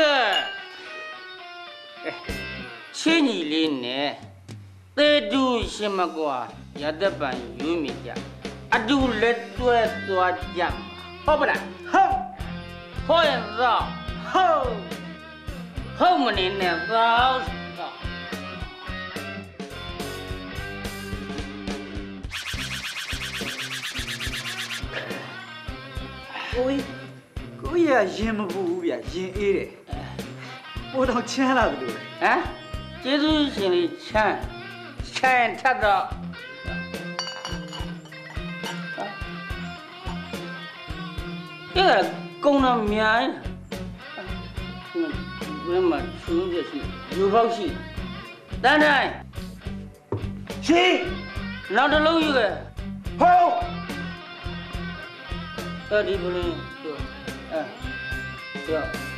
ချင်းညီလေးနဲ့သေတူရှင်မကွာရတပံယူမိကြအတူလက်တွဲသွားကြဟုတ်ပါလားဟုတ်ရင်တော့ဟုတ်မနေနဲ့တော့ကိုကြီးကရင်မပူဘူးဗျရင်အေးတယ်ပို့တော့ချမ်းလာတယ်ဟမ်ကျေးဇူးရှင်လေးချမ်းထပ်တော့这个功能面，我们出的是油泡戏，当然，是，拿着漏一个，好，到底不能做，对，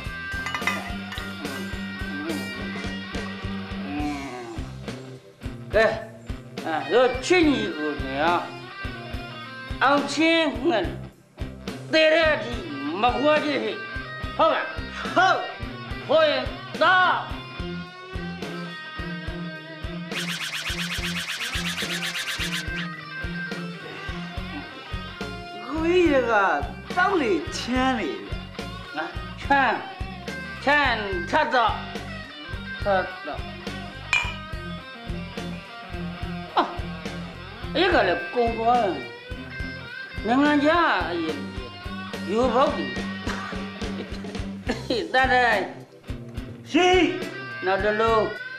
对，要吃一个呢，按钱我。对的，没活的，好吧？好，欢迎到。 ကြီးကတောက်လေချမ်းလေ啊，穿擦着，啊，一个嘞公婆，人家也有保的，但是， 是， 那这路好，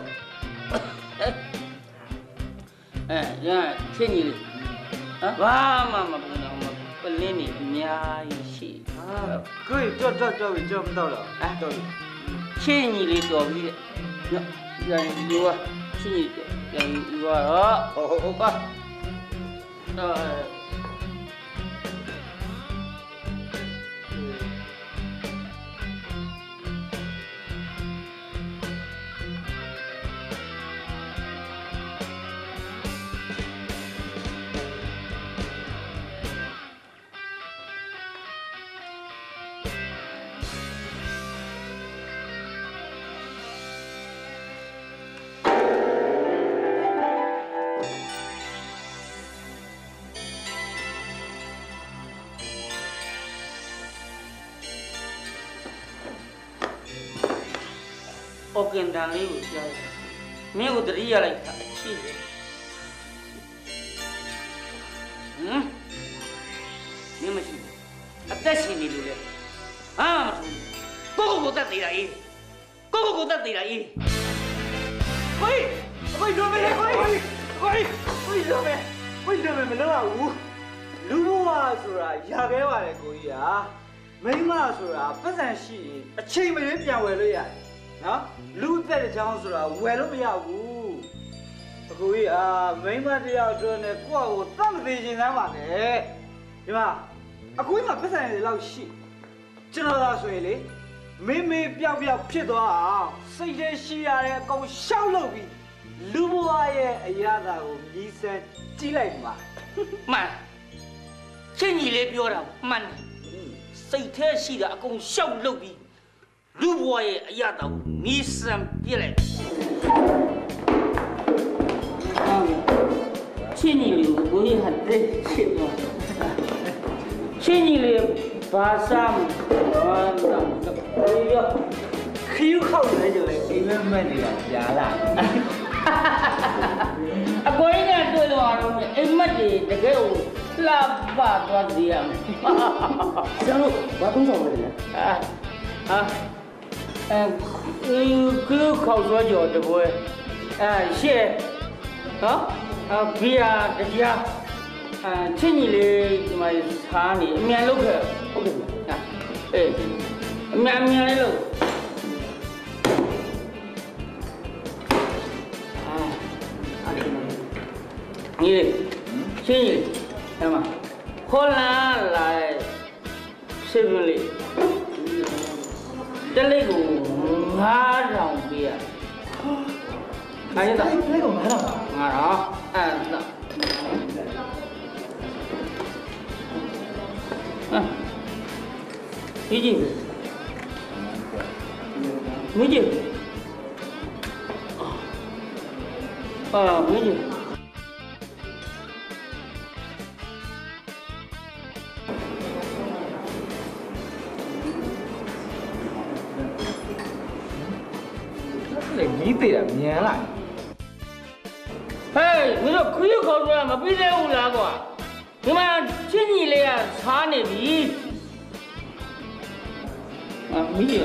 哎，呀，听你的，啊，哇妈妈不能嘛，不理你娘一些。 可以，这不到了， 哎，到了，听你的多比的，让有啊，听你的，让有啊，好吧，我跟单里有家，没有的人来看气。你们是，在心里头嘞，啊，个在地来，个在地来。 喂，准备，喂，准备没弄啊？လူဘဝဆိုတာရခဲ့ပါတယ်ကိုကြီးอ่ะမိန်းမဆိုတာပတ်စံရှိရင်အချိန်မရင်းပြန်ဝယ်လို့ရတယ်နော်လူသက်တဲ့ချောင်းဆိုတာဝယ်လို့မရဘူးအကိုကြီးမိန်းမတယောက်အတွက်နဲ့ကိုယ့်ကိုတတ်မသေးခြင်းသားပါနဲ့ဒီမှာအကိုကြီးကပတ်စံတွေလောက်ရှိကျွန်တော်သာဆိုရင်လေမေပျောက်ဖြစ်သွားအောင်စိတ်ထဲရှိရတဲ့အကောင်ရှောက်လုပ်ပြီးလူဘဝရဲ့အရာသာကိုမြည်ဆန်းကြည့်လိုက်ပါမှန်ချင်းကြီးလေးပြောတာမှန်စိတ်ထဲရှိတာအကုန်ရှောက်လုပ်ပြီးလူဘဝရဲ့အရာသာကိုမြည်ဆန်းပြလိုက်ချင်းကြီးလေးကိုကိုကြီးဟာတဲ့ချစ်တော့ချင်းကြီးလေးဘာသာမရောခီးခောက်နေကြလေအိမ်မက်နေတာကြားလာအကိုကြီးနဲ့တွေ့လို့အောင်အိမ်မက်တွေတကယ်ကိုလှပသွားသေးရမယ်ကျွန်တော်ဘာသုံးဆောင်လဲခီးခောက်သွားကြော်တပွဲရှေ့နော်ဘီယာတရားချင်းကြီးလေးဒီမှာစားနေအမြန်လုပ်ခဲ့ဟုတ်တယ်အေးအမြန်လေးလုပ်你亲戚，看嘛，河南来视频里，这那个马上边，看见的？ 那个马上， 那，没进，没进，没进。 你对了，免了。 嘿，你说可以考出来吗？比这有那个，你们今年来啊，差那比，没有，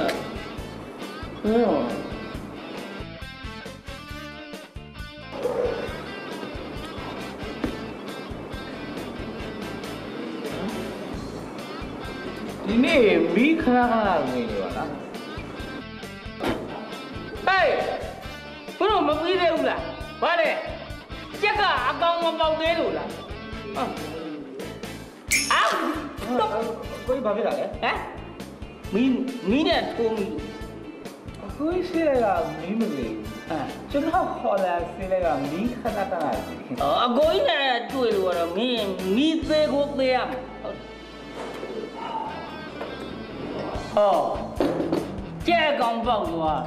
你没看没有啦？ ဘယ်တော့မပြီးသေးဘူးလားဘာလဲကြက်ကအကောင်မပေါက်သေးလို့လားကိုကြီးဘာဖြစ်တာလဲဟမ်မင်းနဲ့ထုံးပြီကိုကြီးဆေးလိုက်တာမင်းမလေးကျွန်တော်ခေါ်လာဆေးလိုက်ကမင်းခဏခဏအကိုကြီးနဲ့တွေ့လို့ကတော့မင်းသေးကိုသေးရမယ်ဟောကြက်ကောင်ပေါက်သွား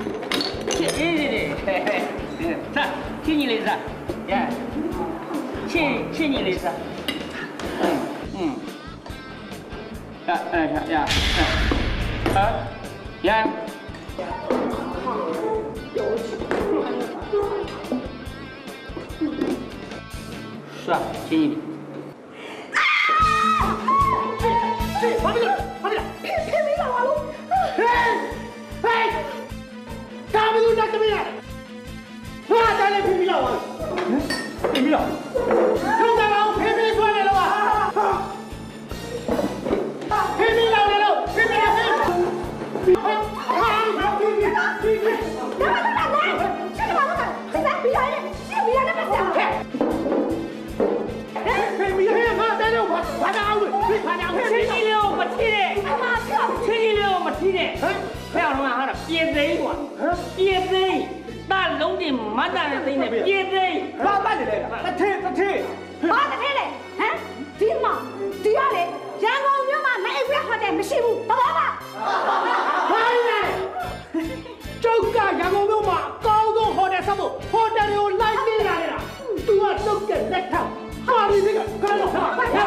亲你的啥？呀，亲亲你的噻。呀，呀。是啊，亲你的。 旁边，偏没老啊喽！哎，他们都在这边来，哇，咱来偏没老啊！偏没老，看到了，偏没出来了吧？偏没老来了，偏没老来。 大龙的马大人的别的， 老板的来了，听， ဘာတစ်ထဲလဲဟမ်ဒီမှာဒီရလေရန်ကုန်မြို့မှာမအိပ်ရဟိုတယ်မရှိဘူးဘာပါဘာလဲကျုပ်ကရန်ကုန်မြို့မှာအကောင်းဆုံးဟိုတယ်ဆက်ဖို့ဟိုတယ်တွေကိုလိုက်နေလာနေတာ तू ကလုတ်တဲ့လက်ထောက်ဟာဒီကကတော့ဟာတော်တော်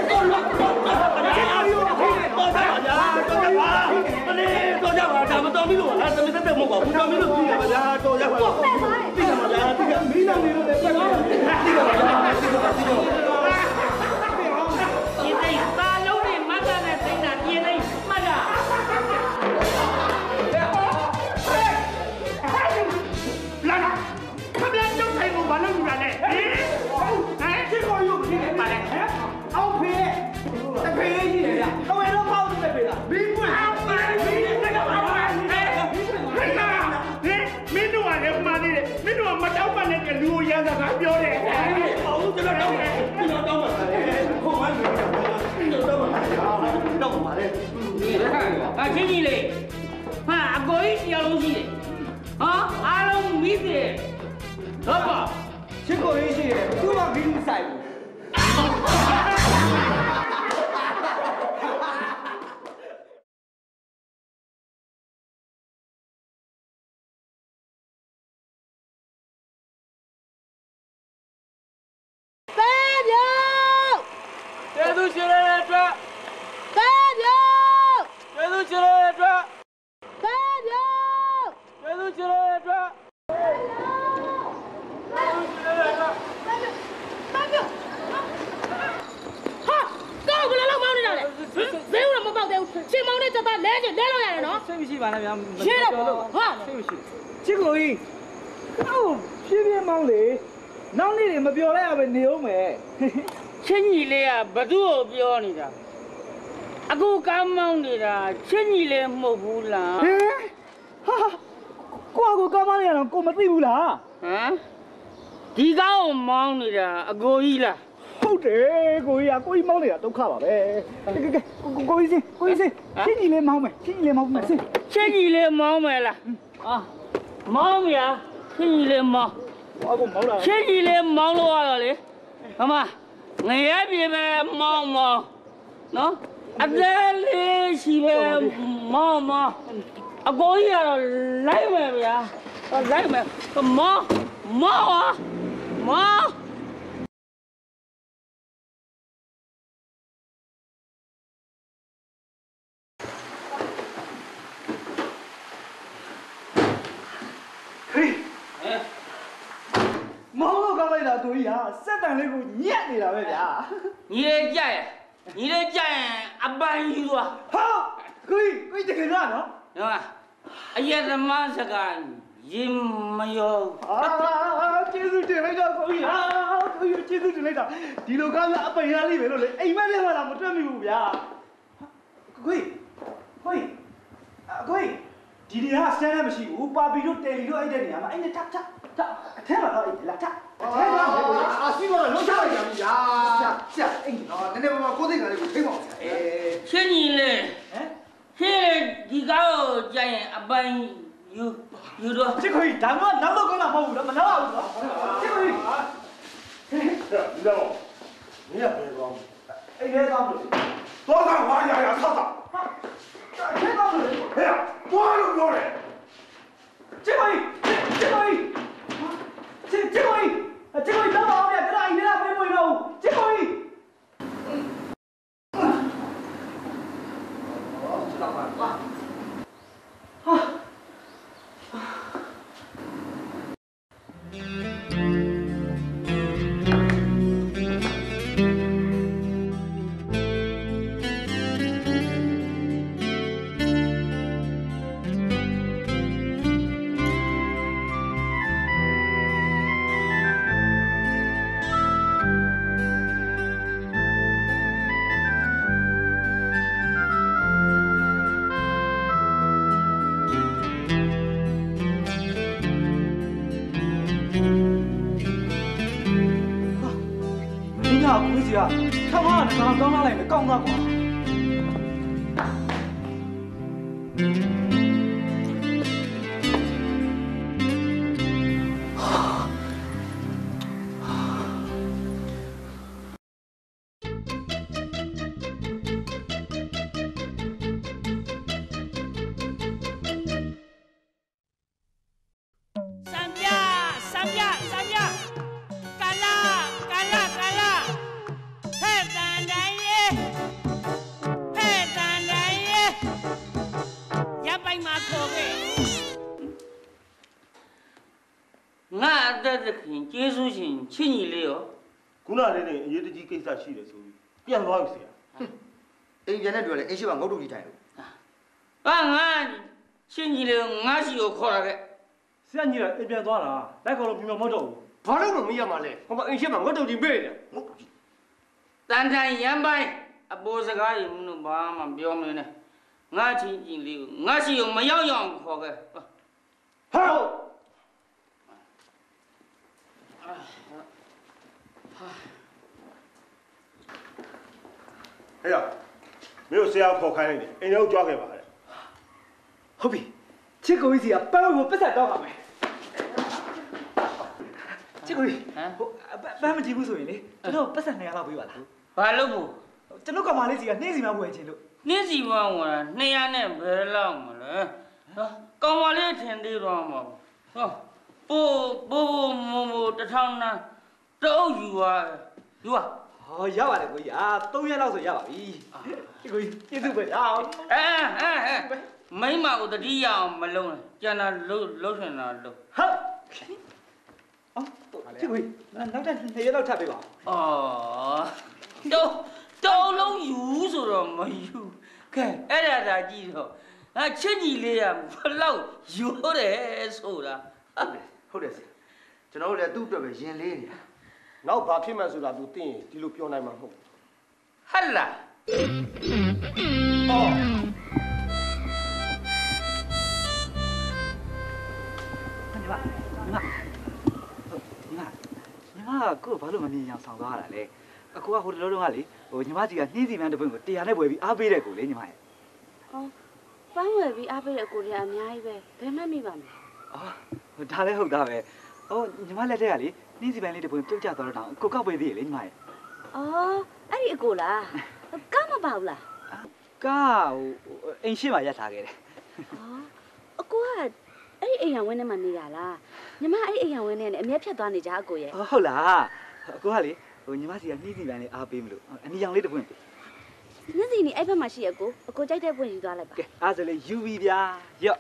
ဒါမတော်ပြီလို့ဟာသမီးတက်မဟုတ်ပါဘူးတော်ပြီလို့ပြီးရပါလားတော်ရပါလားပြီးရပါလားဒီကမင်းနာနေလို့လည်းပြန်ပါပြီးရပါလားဒီ大龙的马大人在那别的马大。 来，他们都thấy một bà lưng là này. Chứ coi vô cái này bà này. Ông phê. Cái phê gì vậy? Ông ấy nó bao nhiêu phê à? Bí quỷ. Mấy đứa này mà đi đấy. Mấy đứa mà cháu mà này cái lùa ra là phải vô đấy. Ông cho nó đâu này. Nó đâu mà. Không phải người đâu mà. Đâu mà đây. À thế gì này? À có ý gì đâu gì đấy? Hả? À đâu biết gì? Đó mà. chứ có ý gì tôi mà vinh sai chứ có ý đâu phía mang lệ nóng đi để mà biểu lại về nếu mẹ ချင်းကြီးလေးကဘသူ့ကိုပြောနေတာအခုကမ်းမောင်းနေတာချင်းကြီးလေးမဟုတ်ဘူးလားဟဲဟာကိုကကမနေရတော့ကိုမသိဘူးလားဟမ်ဒီကောင်ကိုမောင်းနေတာအကိုကြီးလားဟုတ်တယ်ကိုကြီးကကိုကြီးမောင်းနေတာဒုက္ခပါပဲကဲကိုကြီးချင်းကြီးလေးမောင်းမယ်ချင်းကြီးလေးမောင်းမယ်ချင်းကြီးလေးမောင်းမယ်လားဟာမောင်းမြာချင်းကြီးလေးမောင်းဘာကိုမောင်းလာချင်းကြီးလေးမောင်းလို့ရတော့လေဟမငရဲပြေပဲမောင်းနော်အသေးလေးရှိပဲမောင်းအကိုကြီးကတော့လိုက်မယ်ဗျာလိုက်မယ်မောင်းမောင်းလို့ကောင်းလိုက်တာကိုကြီးဟာစက်တန်လေးကိုညက်နေတာပဲဗျာညီလေးကြရင်အပန်းယူသွားဟာကိုကြီးတကယ်လားနော်နော်အယက်သမားစကားရင်မယောကျေးဇူးတင်လိုက်တော့ကိုကြီးဟာကိုကြီးကျေးဇူးတင်လိုက်တာဒီလိုကားကအပင်ရလေးပဲလို့လေအိမ်မက်ထဲမှာတော့မတွက်မိဘူးဗျာကိုကြီးဒီနေရာဆန်းလည်းမရှိဘူးပါပီတို့တယ်လီတို့အဲ့တဲ့နေရာမှာအဲ့နဲ့ထအထဲမှာတော့အဲ့လာထအထဲမှာစီတော့လုံးချလိုက်ကြပြီဗျာရှာအဲ့နော်နည်းနည်းပါကိုသိက္ခာလေးကိုထိမ့်ပါဦးချင်းကြီးလေချင်းဒီကောက်ကြရင်အပန်းယူတော့ချစ်ခွေဒါမှနောက်တော့ကောင်းတာမဟုတ်ဘူးနော်မနောက်ဘူးနော်ချစ်ခွေဒီတော့မင်းရပဲကောင်းအဲ့ဒီကောင်းလို့သွားတာဝါရဆောက်တာချစ်ကောင်းလို့ဟဲ့သွားလို့ပြောတယ်ချစ်ခွေတော့အောင်ဗျာကျွန်တော်အိမ်ထဲကပေးမဝင်တော့ချစ်ကိုကြီး他妈的，刚刚来的，刚到过。 ကျေးဇူးရှင်ချစ်ညီလေးရောခုနလေးနဲ့အရေးတကြီးကိစ္စရှိတယ်ဆိုပြီးပြန်သွားပြီဆရာအိမ်ပြန်တဲ့တွေ့လေအိမ်ရှိမှာငုတ်တုတ်ကြီးထိုင်လို့ဟာငါချစ်ညီလေးငါရှိကိုခေါ်လာခဲ့ဆရာညီကအိမ်ပြန်သွားတာလိုက်ခေါ်လို့ပြမမတော့ဘူးဘာလို့မရမှာလဲဟိုမှာအိမ်ရှိမှာငုတ်တုတ်ကြီးပေးတယ်ငုတ်တုတ်ကြီးတန်တန်ရမ်းပိုင်းအပေါ်စကားရင်မလို့ဘာမှပြောမနေနဲ့ငါချစ်ညီလေးကိုငါရှိကိုမရောက်ရောက်ခေါ်ခဲ့ဟုတ်哎呀，没有谁要考开了的，人家要抓给吧的。 后边，这个位置啊，帮我不是到下面。这个位，帮我几步水呢？这都不是那样老不完了。 ဘာလို့ဘူးကျွန်တော်ကမှလေးစီကနှင်းစီမဝင်ချင်လို့နှင်းစီမဝင်တာ200နဲ့ဘယ်လောက်မလဲကောင်မလေးထင်သေးတော့မှာပို့မို့1000နာတုံးယူပါဟောရပါတယ်ကိုကြီး300လောက်ဆိုရပါပြီကိုကြီးကျေးဇူးပဲမိမကိုတတိယအောင်မလုံးနဲ့ကျန်တာလုံးရှင်တာလုံးဟုတ်ချစ်ကိုကြီးနောက်ထပ်2ရက်လောက်ထပ်ပေးပါတော့လုံးယူဆိုတော့မယူခဲအဲ့ဒါကြည့်တော့ငါချစ်ညီလေးကဘလောက်ရိုးတယ်ဆိုတာဟုတ်တယ်ဆရာကျွန်တော်တို့လည်းသူ့အတွက်ပဲရင်လေးနေတာနောက်ဘာဖြစ်မှဆိုတာ तू သိရင်ဒီလိုပြောနိုင်မှာမဟုတ်ဟတ်လားညီမကိုဘာလို့မမြင်အောင်ဆောင်သွားရတာလဲအကိုကဟိုတလုံးကလေဟိုညီမကြီးကနှင်းစီပန်းတစ်ပွင့်ကို100နဲ့ဝယ်ပြီးအားပေးတဲ့ကိုလေညီမရဲ့ပန်းဝယ်ပြီးအားပေးတဲ့ကိုတွေကအများကြီးပဲဘယ်မှမိပါမလဲဒါလည်းဟုတ်သားပဲညီမလက်ထက်ကလေနှင်းစီပန်းလေးတစ်ပွင့်ပြုတ်ကျသွားတော့ကိုကောက်ပေးသေးလေညီမရဲ့အဲ့ဒီအကိုလားကားမပါဘူးလားကားဟိုအိမ်ရှိမှရက်ထားခဲ့တယ်အကိုကအဲ့ဒီအိမ်ရဝင်းထဲမှာနေရလားညီမအဲ့ဒီအိမ်ရဝင်းထဲနဲ့အမြဲဖြတ်သွားနေကြအကိုရဲ့ဟုတ်လားအကိုကလေဟိုညီမစီကနှင်းစီပန်းလေးအားပေးမလို့အနီရောင်လေးတစ်ပွင့်နှင်းစီနေအဲ့ဘက်မှာရှိရအကိုကြိုက်တဲ့ပွင့်ယူသွားလိုက်ပါကဲအားဆိုလေယူပြီဗျာရော့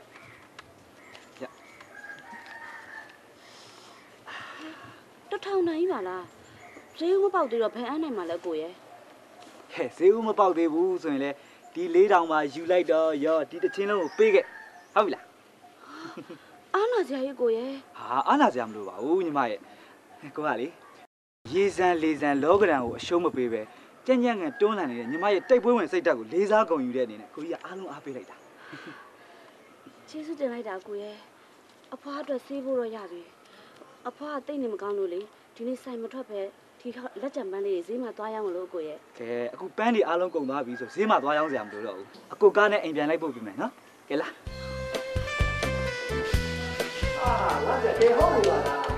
တထောင်နိုင်ပါလားဈေးဦးမပေါက်သေးတော့ဘယ်အနိုင်မှာလဲကိုရဲ့ဟဲ့ဈေးဦးမပေါက်သေးဘူးဆိုရင်လေဒီ4000မှာယူလိုက်တော့ရောဒီတစ်ချင်းလုံးကိုပေးခဲ့ဟုတ်ပြီလားအားနာစရာကြီးကိုရဲ့အားနာစရာမလိုပါဘူးညီမရဲ့ကိုကလေရေစံလေစံလောကရန်ကိုအရှုံးမပေးပဲကြက်ညက်ငန်တွန်းလှန်နေတဲ့ညီမရဲ့တိတ်ပွဲဝင်စိတ်ဓာတ်ကိုလေးစားကုန်ယူတဲ့အနေနဲ့ကိုကြီးကအားလုံးအားပေးလိုက်တာကျေးဇူးတင်လိုက်တာကိုရဲ့အဖွားအတွက်ဆေးဖို့တော့ရပြီအဖွားကတိတ်နေမကောင်းလို့လေဒီနေ့ဆိုင်မထွက်ပဲဒီလက်ကျန်ပန်းလေးဈေးမှာသွားရအောင်လို့ကိုရဲ့ကဲအခုပန်းတွေအားလုံးကုန်သွားပြီဆိုဈေးမှာသွားရအောင်စရာမလိုတော့ဘူးအကိုကားနဲ့အိမ်ပြန်လိုက်ပို့ပြီးမယ်နော်ကဲလားလာကြတယ်ဟုတ်ပြီလား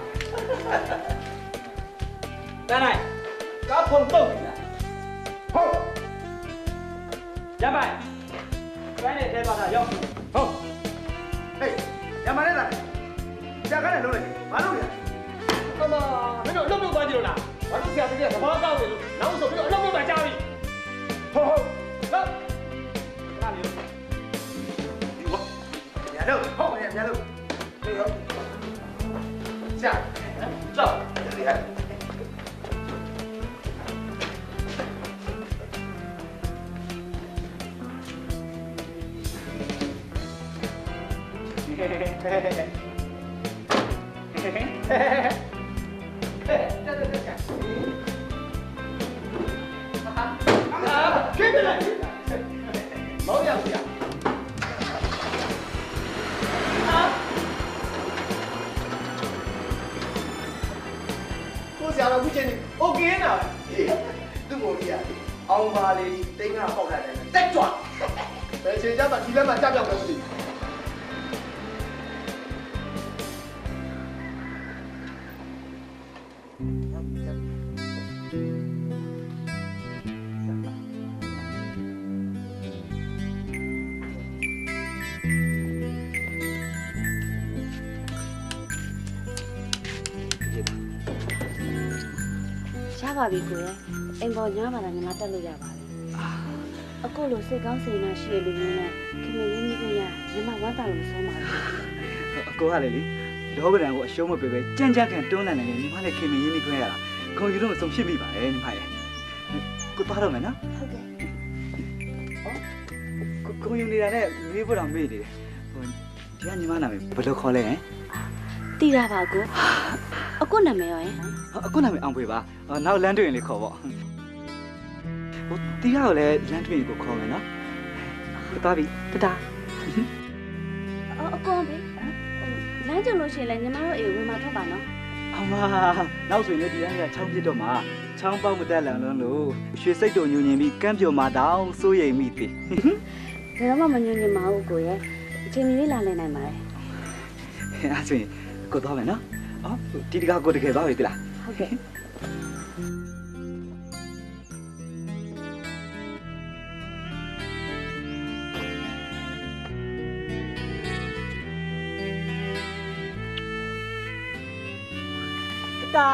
တန်းနိုင်ကားဖုန်းတော့ပြီလားဟုတ်ရပါ့ပန်းနဲ့ထဲသွားတာရောက်ဟုတ်ဟေးရမနဲ့လားကြာကားနဲ့လုံးလိုက်ဘာလုပ်လဲမမမင်းတို့လှုပ်သွားကြလို့လားဘာဘာလို့ဆရာတကယ်သဘောကောက်နေလို့နောက်ဆိုပြီးတော့အလုပ်လုပ်မှကြားပြီဟုတ်ဟုတ်လာလေဒီဝါညာလို့ဟုတ်တယ်ညာလို့ဟေးရောဆရာကြောက်ဒီဟာOK နာသူ့မိုးကြီးอ่ะအောင်ပါလေတိန်းကပေါက်လာတယ်တက်ကြွဘယ်ချိန်ကျမှဒီဘက်မှာကြောက်ကြောက်လည်းမသိပါပြီကိုယ်အိမ်ပေါ်ညမှာလည်းညီမတက်လို့ရပါတယ်အခုလိုစိတ်ကောင်းစေနာရှိရလူမျိုးနဲ့ခင်မင်းရင်းနှီးခွင့်ရညီမဝမ်းသာလို့ဆုံးပါဘူးအကိုကလည်းလေလောကဒဏ်ကိုအရှုံးမပေးပဲကြမ်းကြမ်းကန်တွန်းလှန်နေတယ်ညီမလည်းခင်မင်းရင်းနှီးခွင့်ရတာခွန်ယူလို့မဆုံးဖြစ်မိပါရဲ့ညီမရဲ့ကိုသွားတော့မယ်နော်ဟုတ်ကဲ့ခွန်ယူနေတာနဲ့မေးဖို့တော့မေးနေတယ်ဟိုဒီကညီမနာမည်ဘယ်လိုခေါ်လဲဟင်တိရပါကိုအခုနာမည်ရောဟင်အခုနာမည်အောင်ဖွေပါနောက်လမ်းတွေ့ရင်လေးခေါ်ပေါ့ဟိုတီးရကိုလည်းလမ်းတွေ့ရင်ကိုခေါ်မယ်နော်သွားပြီတတာအကောဘေးလမ်းကြလို့ရှိရင်လည်းညီမတို့အိမ်ဝင်มาထွက်ပါနော်အမနောက်ဆိုရင်လည်းဒီတိုင်းကချောင်းပြစ်တော့မှာချောင်းပေါက်မတက်လန်လို့ရွှေစိတ်တို့ညူညင်ပြီးကမ်းပြိုမှာတောင်စိုးရိမ်မိသေးဘယ်တော့မှမညူညင်ပါဘူးကိုရဲ့အချိန်ကြီးလာလည်နိုင်ပါတယ်အဲ့ဆိုရင်ကိုသွားမယ်နော်ဒီတကားကိုတကယ်သွားပြီလားဟုတ်ကဲ့တာ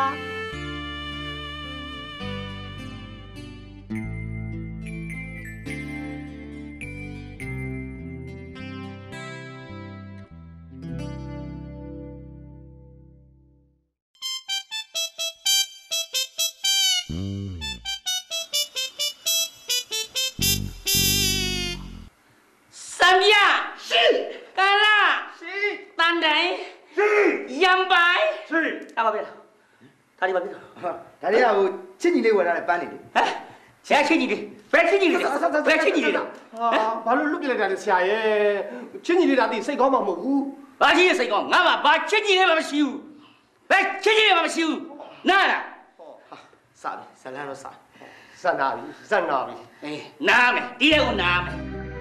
ဒါလေးပါပြီဒါလေးကဟိုချစ်ညီလေးဝယ်ထားတဲ့ပန်းနေလေဟမ်ဆရာချစ်ညီလေးဘယ်ချစ်ညီလေးလဲဘယ်ချစ်ညီလေးလဲဘာလို့လွတ်ပြလိုက်တာလဲဆရာရဲ့ချစ်ညီလေးဒါတိစိတ်ကောင်းမှာမဟုတ်ဘူးဘာကြီးရဲ့စိတ်ကောင်းငါမှဘာချစ်ညီလေးမှမရှိဘူးဘယ်ချစ်ညီလေးမှမရှိဘူးနားလားစပြီဇလန်းတော့စနာပြီဇက်နာပြီအေးနားမယ်ဒီတဲ့ကိုနားမယ်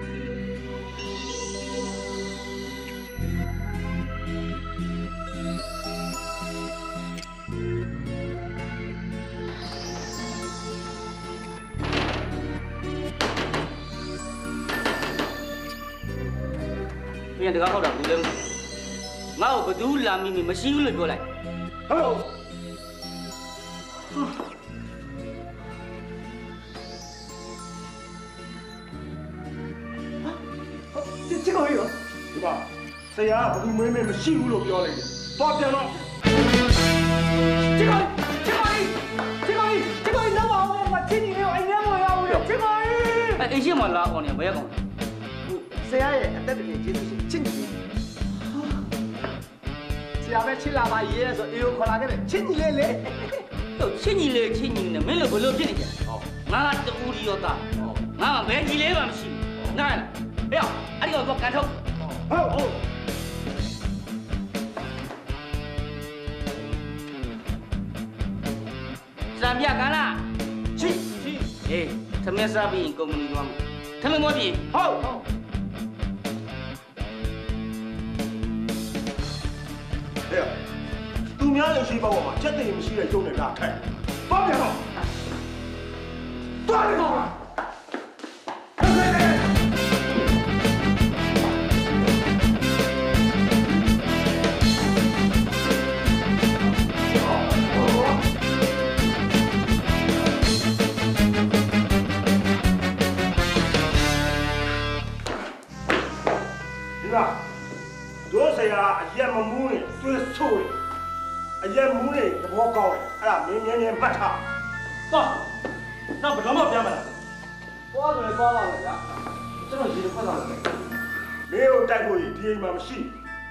ပြန်တကားဟောက်တာဘူးလေငါ့ကိုဘသူလာမိမိမရှိဘူးလို့ပြောလိုက်ဟုတ်ချစ်ကောရောဒီပါဆရာကဘသူမင်းမရှိဘူးလို့ပြောလိုက်တယ်တော့ပြန်တော့ချစ်ကောနောက်ပါအောင်မချစ်နေရောအိမ်ထဲမှာရောက်ရောချစ်ကောအိမ်ရှိမှလာအောင်နေဘယ်ကောင်ဆရာရဲ့အသက်တကယ်ကျေးဇူးရှင်ချစ်ညီဆရာပဲချစ်လာပါရေးဆိုအေးကိုခေါ်လာခဲ့တယ်ချစ်ညီလေးလေတော့ချစ်ညီလေးနဲ့မင်းတို့ဘလို့ဖြစ်နေကြငါကတူရီရောသားငါကဘယ်ညီလေးမှမရှိဘူးနားလားဟဲ့အဲ့ဒီကတော့ကန်ထုတ်ဟုတ်စံပြကလားချစ်အေးသမက်စားပြီးကုမ္ပဏီသွားမယ်သမက်မောပြီဟုတ်သူများလည်းရှိပေါ့မှာချက်တည်းမရှိတဲ့ကျုံနဲ့လာထိုင်ပေါ့ပြန်တော့သွားရတော့呀，也没木呢，最臭的，也木呢，这不高的，哎，明年没差。 爸，那不怎么变嘛？我这里抓了呀，这种鱼快上来。 没有带过一天嘛是。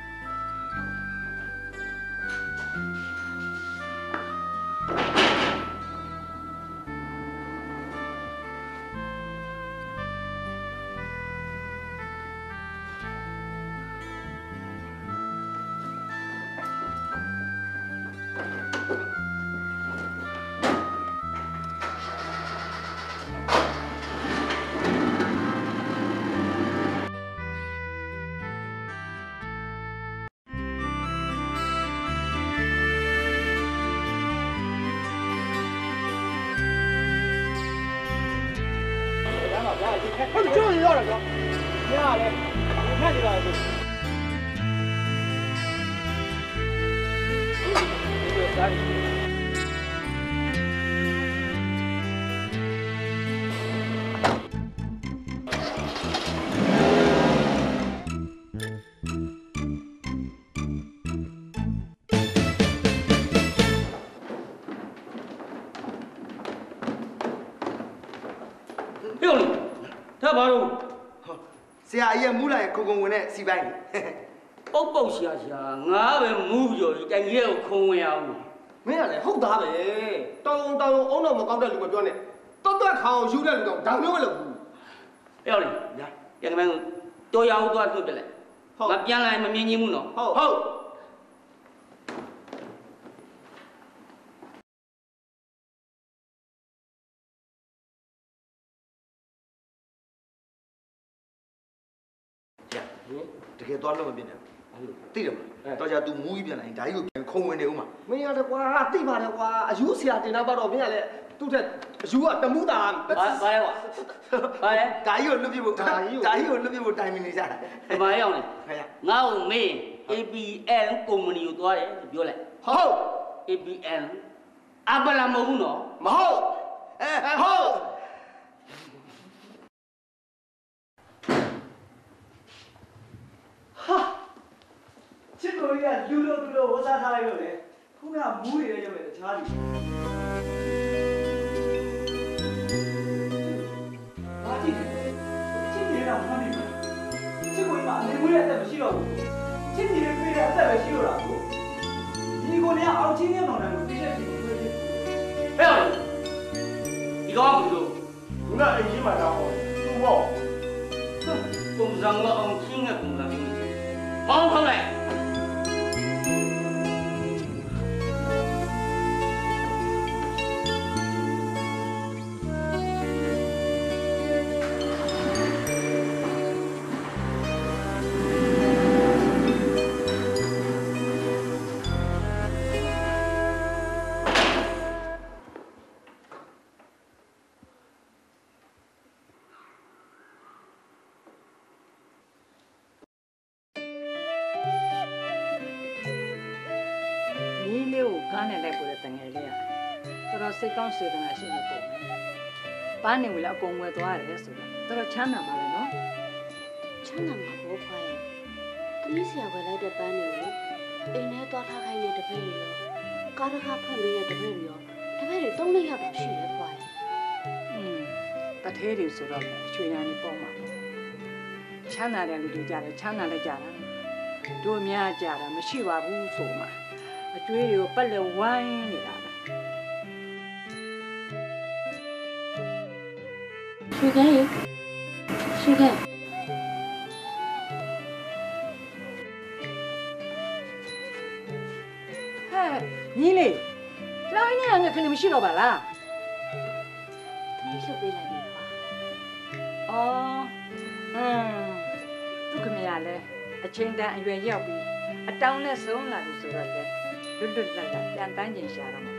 我这就要了哥，你哪里？你看这个。 六里，他跑路。 ဆရာရဲ့မူးလိုက်ခုံဝင်တဲ့စီပိုင်းပုတ်ပုတ်ရှာရှာငါပဲမူးပြောတကယ်ကိုခုံဝင်အောင်မင်းကလည်းဟုတ်သားပဲတောင်းအုံတော့မကောင်းတဲ့လူမပြောနဲ့တော်တော်ခေါအောင်ယူတဲ့လူတော့ဒါမျိုးမလုပ်ဘူးပြောလေညာရကမန်းကိုတော်ရအောင်သွားထုတ်ပြလိုက်ငါပြန်လာရင်မမြင်ချင်းဘူးနော်ဟုတ်တကယ်သွားလို့မပြင်းနဲ့သိတယ်မလားတော့ကြာ तू မူးကြီးပြန်လာရင်ဒါကြီးကိုပြန်ခုံဝင်နေဦးမှာမင်းရတယ်ကွာသိပါတယ်ကွာအယူဆရာတင်တာတော့မင်းကလည်းသူ့ထက်အယူကတမှုတာဘာလဲကွာဘာလဲဒါကြီးကိုလွတ်ပြဖို့ဒါကြီးကိုလွတ်ပြဖို့တိုင်မင်နေကြတာဒီမှာရောက်နေငါ့ကိုမေး APL ကုမ္ပဏီကိုသွားတယ်ပြောလိုက်ဟုတ် APL အပလာမဟုတ်ဘူးနော်မဟုတ်ဟုတ်ဟာချစ်ကိုကြီးကလူလိုဝစားထားလိုက်လို့လေခုနကမူးနေတဲ့ရုပ်နဲ့တခြားလူဘာကြည့်ချစ်နေတာမှန်းနေမှာချစ်ကိုကြီးကအမေမွေးတဲ့အသက်မရှိတော့ဘူးချစ်နေတဲ့ပြေးတဲ့အသက်ပဲရှိတော့တာကိုဒီကိုလည်းအောင်ချင်းနဲ့မောင်တယ်လို့ပြေးတဲ့စီကိုပြေးတယ်ဟဲ့ဒီကောင်ကဘူးလို့ခုနအရင်မှတော့သူ့ဘောပုံစံကအောင်ချင်းနဲ့ပုံစံမျိုးမောင်းထောက်လိုက်ကားနဲ့လိုက်ပို့တဲ့တငယ်လေးကတော်တော်စိတ်ကောင်းစေတနာရှိနေပုံပဲ။ဘာနေဝင်လဲအကုန်ဝယ်သွားရတယ်ဆိုတော့တော်တော်ချမ်းသာပါလေနော်ချမ်းသာမှာဘောဖွားရဲ့တနည်းဆရာဝယ်လိုက်တဲ့ပန်းတွေကိုအိမ်ထဲသွားထားခိုင်းတဲ့တပည့်တွေရောကားတစ်ခါဖွင့်ပေးတဲ့တပည့်တွေရောတပည့်တွေ3-4ယောက်တော့ရှိတယ်ဖွားရဲ့တထဲတွေဆိုတော့အချွေရန်ကြီးပေါ့မှာပေါ့ချမ်းသာတဲ့လူတွေကြတယ်ချမ်းသာလည်းကြတာတို့များကြတာမရှိပါဘူးဆိုမှအကျွေးတွေကိုပတ်လက်ဝိုင်းနေတာပဲရွှေခဲရေရွှေခဲဟဲ့ညီလေးလောင်းရငါခဏမရှိတော့ပါလားသမီးလှုပ်ပေးလိုက်ပြီဖွာအော်သူခမရလဲအချင်းတန်းအရွယ်ရောက်ပြီးအတောင်းနဲ့ဆုံးလာပြီဆိုတော့လေလွတ်လွတ်လပ်လပ်ပြန်တန်းကျင်ရှာတော့မှာ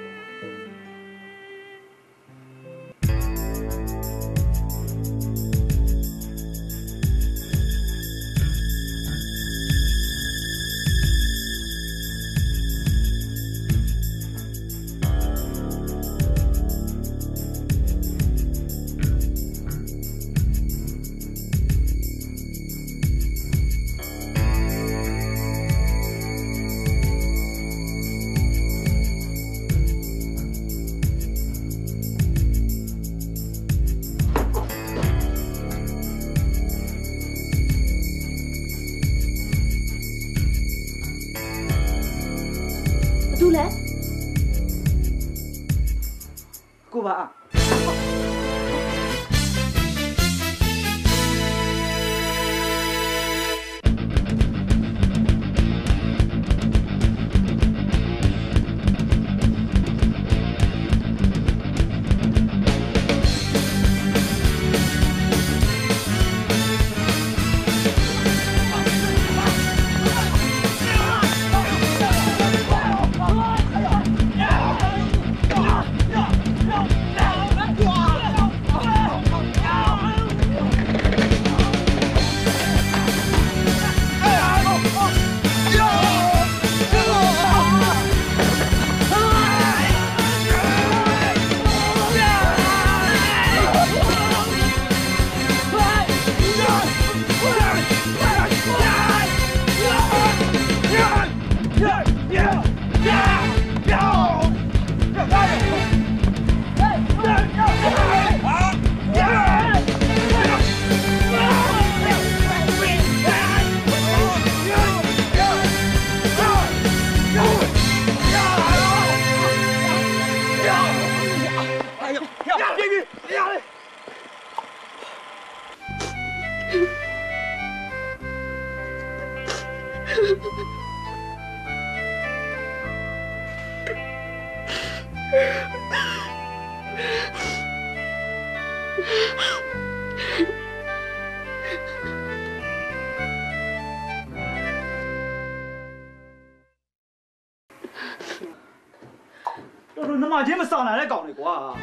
那么这么上来搞的瓜？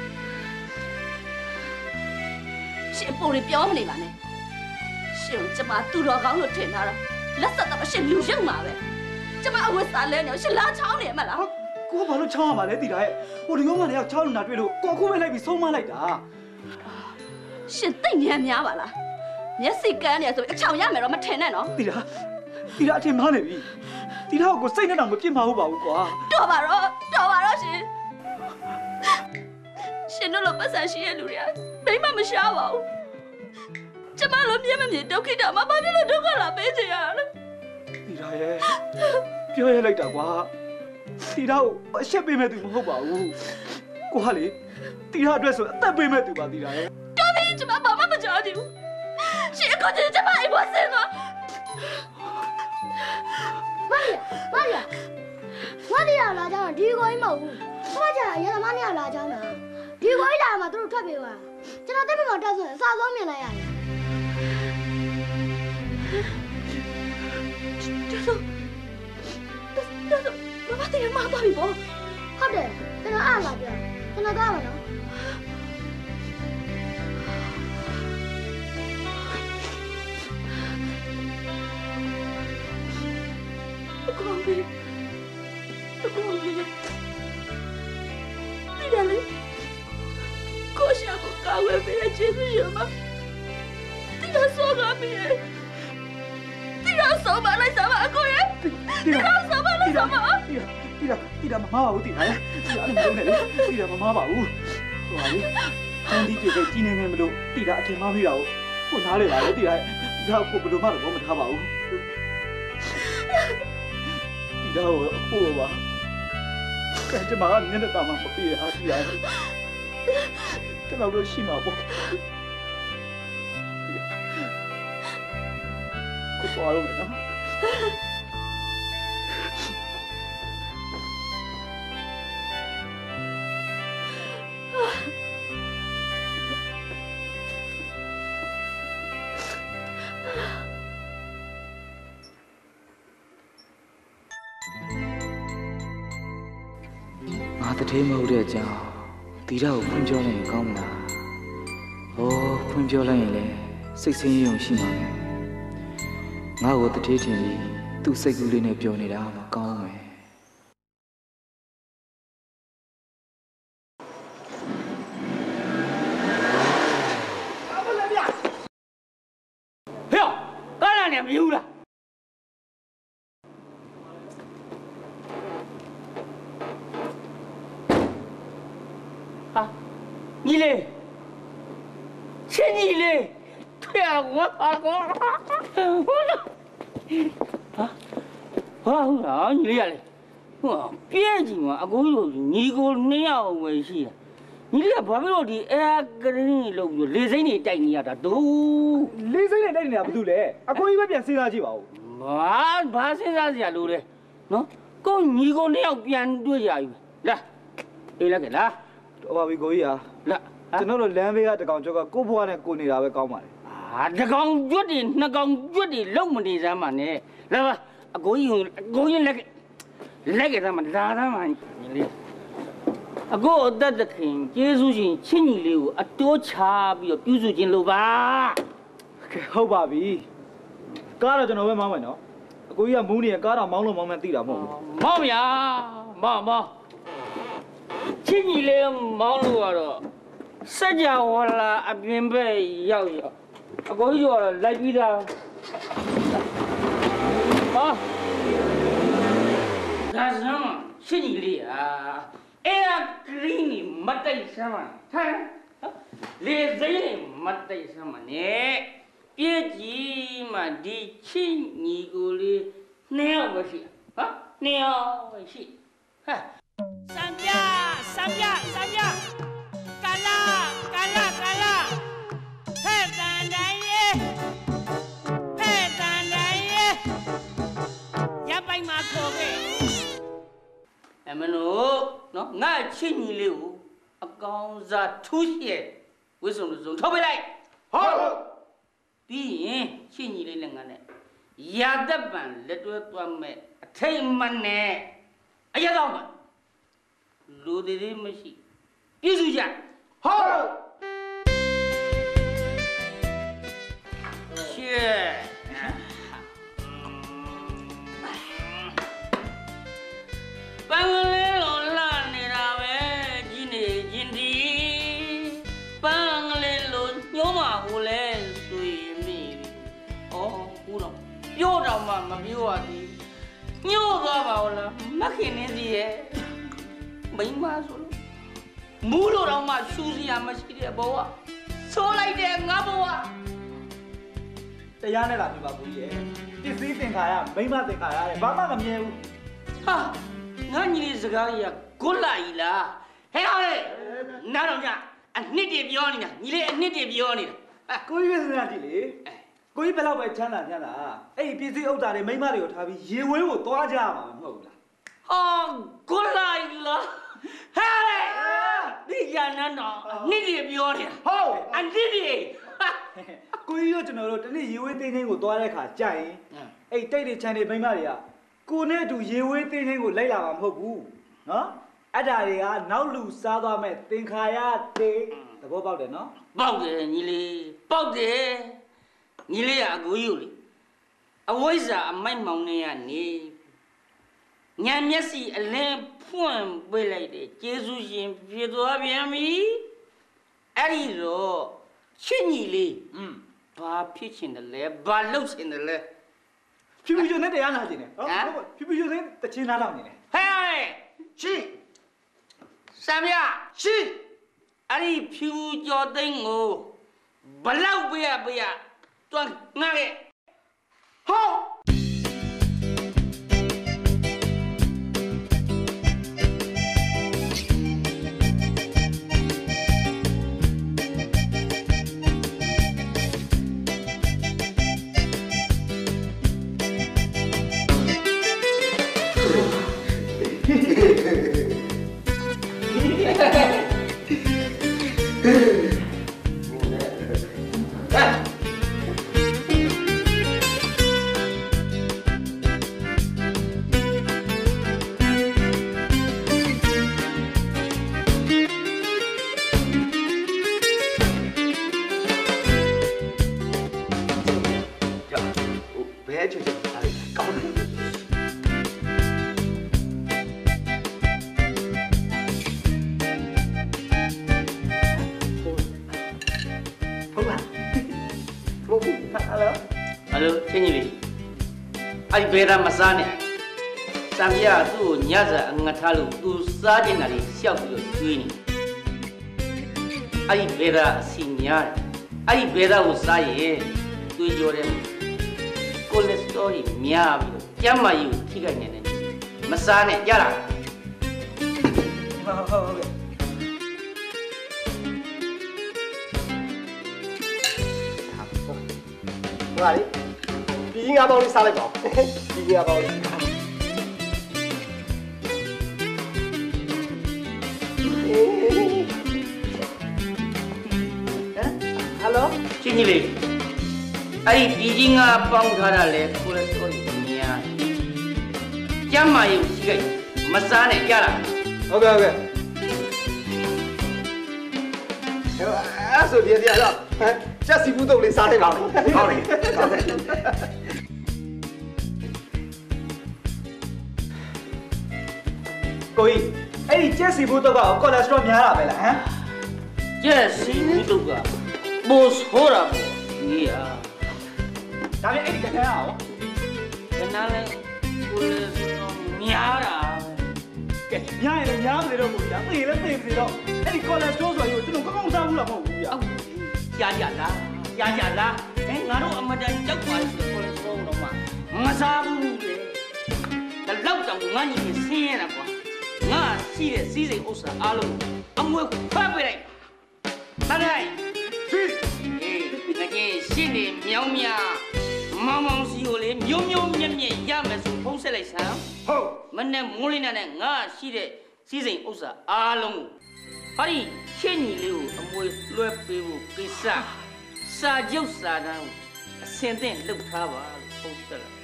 先玻璃表没完呢，先这把杜老刚都听他了，那啥他妈先流行嘛呗，这把我啥来呢？先拉长点嘛啦。 我把那长嘛来地来，我的妈的要长那对路，光哭没来比送嘛来的。 先等年年吧啦，你谁干的时候长也没了，没听呢喏。 地拉听嘛呢比？地拉我谁那那么偏嘛好吧我瓜？ 多吧先。现在老百姓是也路了，没嘛没下吧？这马路面没都给他妈把你了都给了白这样了。 地拉耶，表演来的瓜，地拉我先别买对好吧我，瓜哩，地拉dress但别买对吧地拉耶。 多别这马爸妈不着急，现在搞这这马一波生了。 妈呀，我的呀辣椒第一个一毛五，我家也他妈的呀辣椒呢。第一个一家嘛都是特别哇，这那这边嘛这是啥方面来呀？这是妈妈的妈爸比不？好的，这是俺辣椒，这那干嘛呢？光明，你俩嘞？高下过高位没来接是什么？你俩说个没？你俩说嘛来什么过人？你俩说嘛来什么？ 地拉妈妈我地拉呀，地拉你没有呢，地拉妈妈我，哇哩，今天就在今年没有，地拉听妈咪了，我哪里来的地拉？地拉我不รู้嘛的我们他吧我。地拉我吧，看这马你那大妈不对啊地拉。这老多戏嘛不？我抓了没呢？ ငါတထေးမဟုတ်တဲ့အကြောင်းတီတာကိုဖွင့်ပြောလိုက်ရင်ကောင်းမလား။ဖွင့်ပြောလိုက်ရင်လည်းစိတ်ဆင်းရဲုံရှိမှာပဲ။ငါ့ကိုတထေးထင်ပြီးသူ့စိတ်ကူးလေးနဲ့ပြောနေတာမကောင်းမယ်။ဟဲ့ကားလာနေမယူလားညီလေးချင်းညီလေးတွေ့ရကွာကောဟာညီလေးရလေဟိုပြည့်ကြီးမှာအကိုတို့ညီကို2ယောက်ပဲရှိတာညီလေးကဘာဖြစ်လို့ဒီအဲကရင်းကြီးလို့ပြီးလေစိမ့်နေတိုက်နေရတာတို့လေစိမ့်နေတိုက်နေတာဘာလို့လဲအကိုကြီးပဲပြန်စဉ်းစားကြည့်ပါဦးဘာစဉ်းစားစရာလို့လဲနော်ကိုညီကို2ယောက်ပြန်တွေ့ကြပြီလာအေးလက်ကလားတော်ပါပြီကိုကြီးဟာလာကျွန်တော်တို့လမ်းဘေးကတကောင်ကျောက်ကကိုဘွားနဲ့ကိုနေတာပဲကောင်းပါလေတကောင်ကျွတ်တွေ2ကောင်ကျွတ်တွေလုံမနေစမ်းပါနဲ့လာပါအကိုကြီးလက်ကသားမလာသားမှညီလေးအကိုအသက်သခင်ကျေးဇူးရှင်ချစ်ညီလေးကိုအတိုးချပြီးတော့ပြုစုခြင်းလို့ပါကဲဟုတ်ပါပြီကားတော့ကျွန်တော်ပဲမောင်းမယ်နော်အကိုကြီးကမူးနေရကားတော့မောင်းလို့မောင်းမှသိတာမဟုတ်ဘူးမောင်းဗျာမောင်းချစ်ညီလေးမောင်းလို့ကတော့စัจ java လာအပြင်ဘက်ရောက်အကိုကြီးကတော့လိုက်ပြီးသားဟာဒါစမ်းချစ်ညီလေးအဲ့ဒါကရင်းနေမတိတ်စမ်းဟမ်လေစိမ့်နေမတိတ်စမ်းနဲ့ပြည့်ကြီးမှဒီချစ်ညီကိုလေး2ယောက်ပဲရှိဟာ2ယောက်ပဲရှိဟာစံပြကာလာဟဲ့တန်တိုင်းရေငါချင်းညီလေးကိုအကောင်စားထူးရှဲဝိစုံစုံထုတ်ပေးလိုက်ဟုတ်ပြီးရင်ချင်းညီလေးနဲ့ငါနဲ့ရာသက်ပံလက်တွဲသွားမဲ့အထိတ်မနဲ့အရသောမှာလူတွေမရှိပြည့်စုံကြဟုတ်ရှေ့ပန်းကလေးလိုလာနေတာပဲကြီးနေချင်းဒီပန်းကလေးလိုညှိုးမှာကိုလဲဆွေမိဩဘူးတော့ပြောတော့မှမပြောရသေးညှိုးသွားပါဦးလားမခင်နေစီရဲ့မိမဆိုလို့မူးလို့တော့မှရှူစရာမရှိတဲ့ဘဝဆိုးလိုက်တဲ့ငါဘဝတရားနဲ့လာပြပါဘူးကြီးရဲ့ပစ္စည်းသင်္ခါရမိမသင်္ခါရတဲ့ဘာမှမမြဲဘူးဟာငါညီလေးစကားကြီးကဂုတ်လာကြီးလားဟဲ့ဟောလေနားတော့ညအနှစ်တည်းပြောနေတာညီလေးအနှစ်တည်းပြောနေတာကိုကြီးပြစနာကြည့်လေကိုကြီးဘယ်တော့ပဲချမ်းသာအဲ့ဒီပစ္စည်းဥစ္စာတွေမိမတွေကိုထားပြီးရေဝဲကိုသွားကြမှာမဟုတ်ဘူးလားဟောဂုတ်လာကြီးလားဟဲ့လေဒီကနန်းတော့အနှစ်တည်းပြောနေတာဟုတ်အနှစ်တည်းကိုကြီးတို့ကျွန်တော်တို့တနေ့ရေဝဲသိန်းချင်းကိုသွားတဲ့ခါကြိုက်ရင်အဲ့တိတ်တွေချမ်းတွေမိမတွေကကိုနဲ့အတူရေဝဲသိန်းချင်းကိုလိုက်လာမှာမဟုတ်ဘူးနော်အဲ့ဒါတွေကနောက်လူစားသွားမဲ့သင်္ခါရတေးသဘောပေါက်တယ်နော်ပေါက်တယ်ညီလေးပေါက်တယ်ညီလေးကအကိုကြီးကိုလေအဝိဇ္ဇာအမိုက်မောင်နေရနေညံမျက်စိအလင်းဖွင့်ပေးလိုက်တယ်ကျေးဇူးရှင်ပြေသွားပြန်ပြီအဲ့ဒီတော့ချစ်ညီလေးဘာဖြစ်ချင်တယ်လဲဘာလုပ်ချင်တယ်လဲဖြူဖြူကျွန်းနဲ့တရားနာချင်တယ်ဟုတ်ဖြူဖြူကျွန်းနဲ့တချင်းနားတော့နေတယ်ဟဲ့ရှိစံပြရှိအဲ့ဒီဖြူကျော်သိန်းကိုဘလောက်ပေးရတွန်းငါရဲ့ဟုတ်ဘယ်ရမစားနဲ့စံပြသူ့ကိုညစာအငတ်ထားလို့သူစားကျင်တာလေးရှောက်ပြီးတော့ကျွေးနေအဲ့ဒီဘယ်ရအစီညာအဲ့ဒီဘယ်ရကိုစားရင်သွေးကြောတဲ့ကိုလက်စတောကြီးများပြီးတော့ကျန်းမာရေးကိုထိခိုက်နေတယ်မစားနဲ့ရလားဟုတ်ကဲ့ဟာလေဒီငါပေါင်းလေးစားလိုက်ပါဒီငါပေါင်းလေးဟယ်လိုချင်းကြီးလေးအဲ့ဒီကြီးငါပေါင်းထားတာလေကိုလက်စတောကြီးများကျမ်းမာရေးကိုထိခိုက်မစားနဲ့ကြလားဟုတ်ကဲ့အဲ့ဆိုဒီတရားတော့ချက်စီဘူးတော့လေးစားလိုက်ပါဟုတ်တယ်ကိုကြီးအဲ့ဒီကျက်စီဘူးတော့ကကိုလက်စထရောများတာပဲလားဟမ်ကျက်စီဘူးတော့ကဘောဆိုးတာပေါ့ဒီဟာဒါပေမဲ့အဲ့ဒီကနန်းအောင်ကနန်းလဲကိုလက်စထရောများတာကဲများရင်လည်းများမနေတော့ဘူးကြာသိရင်လည်းသိမနေတော့အဲ့ဒီကိုလက်စထရောဆိုရင်ကျွန်တော်ကောင်းစားဘူးလားမဟုတ်ဘူးကြာကြားကြလားငါတို့အမတန်ကြောက်ပါရှိကိုလက်စထရောတော့မှမစားဘူးလေဒါလောက်တောင်ငါညီနေဆင်းရတာကွာငါရှိတဲ့စီးစိမ်ဥစ္စာအားလုံးအမွေဖတ်ပေးလိုက်တာတိုင်းငါကြီးရှင်းနေမြောင်းမြမောင်မောင်စီကိုလေမြုံမြုံမြက်မြက်ရမယ်ဆိုဖုံးဆက်လိုက်စမ်းဟုတ်မနဲ့မိုးလေးနဲ့ငါရှိတဲ့စီစဉ်ဥစ္စာအားလုံးကိုဟာဒီချင်းညီလေးကိုအမွေလွှဲပေးဖို့ကိစ္စစာချုပ်စာတမ်းကိုအစင်သင့်လုပ်ထားပါလို့ဟုတ်တယ်လား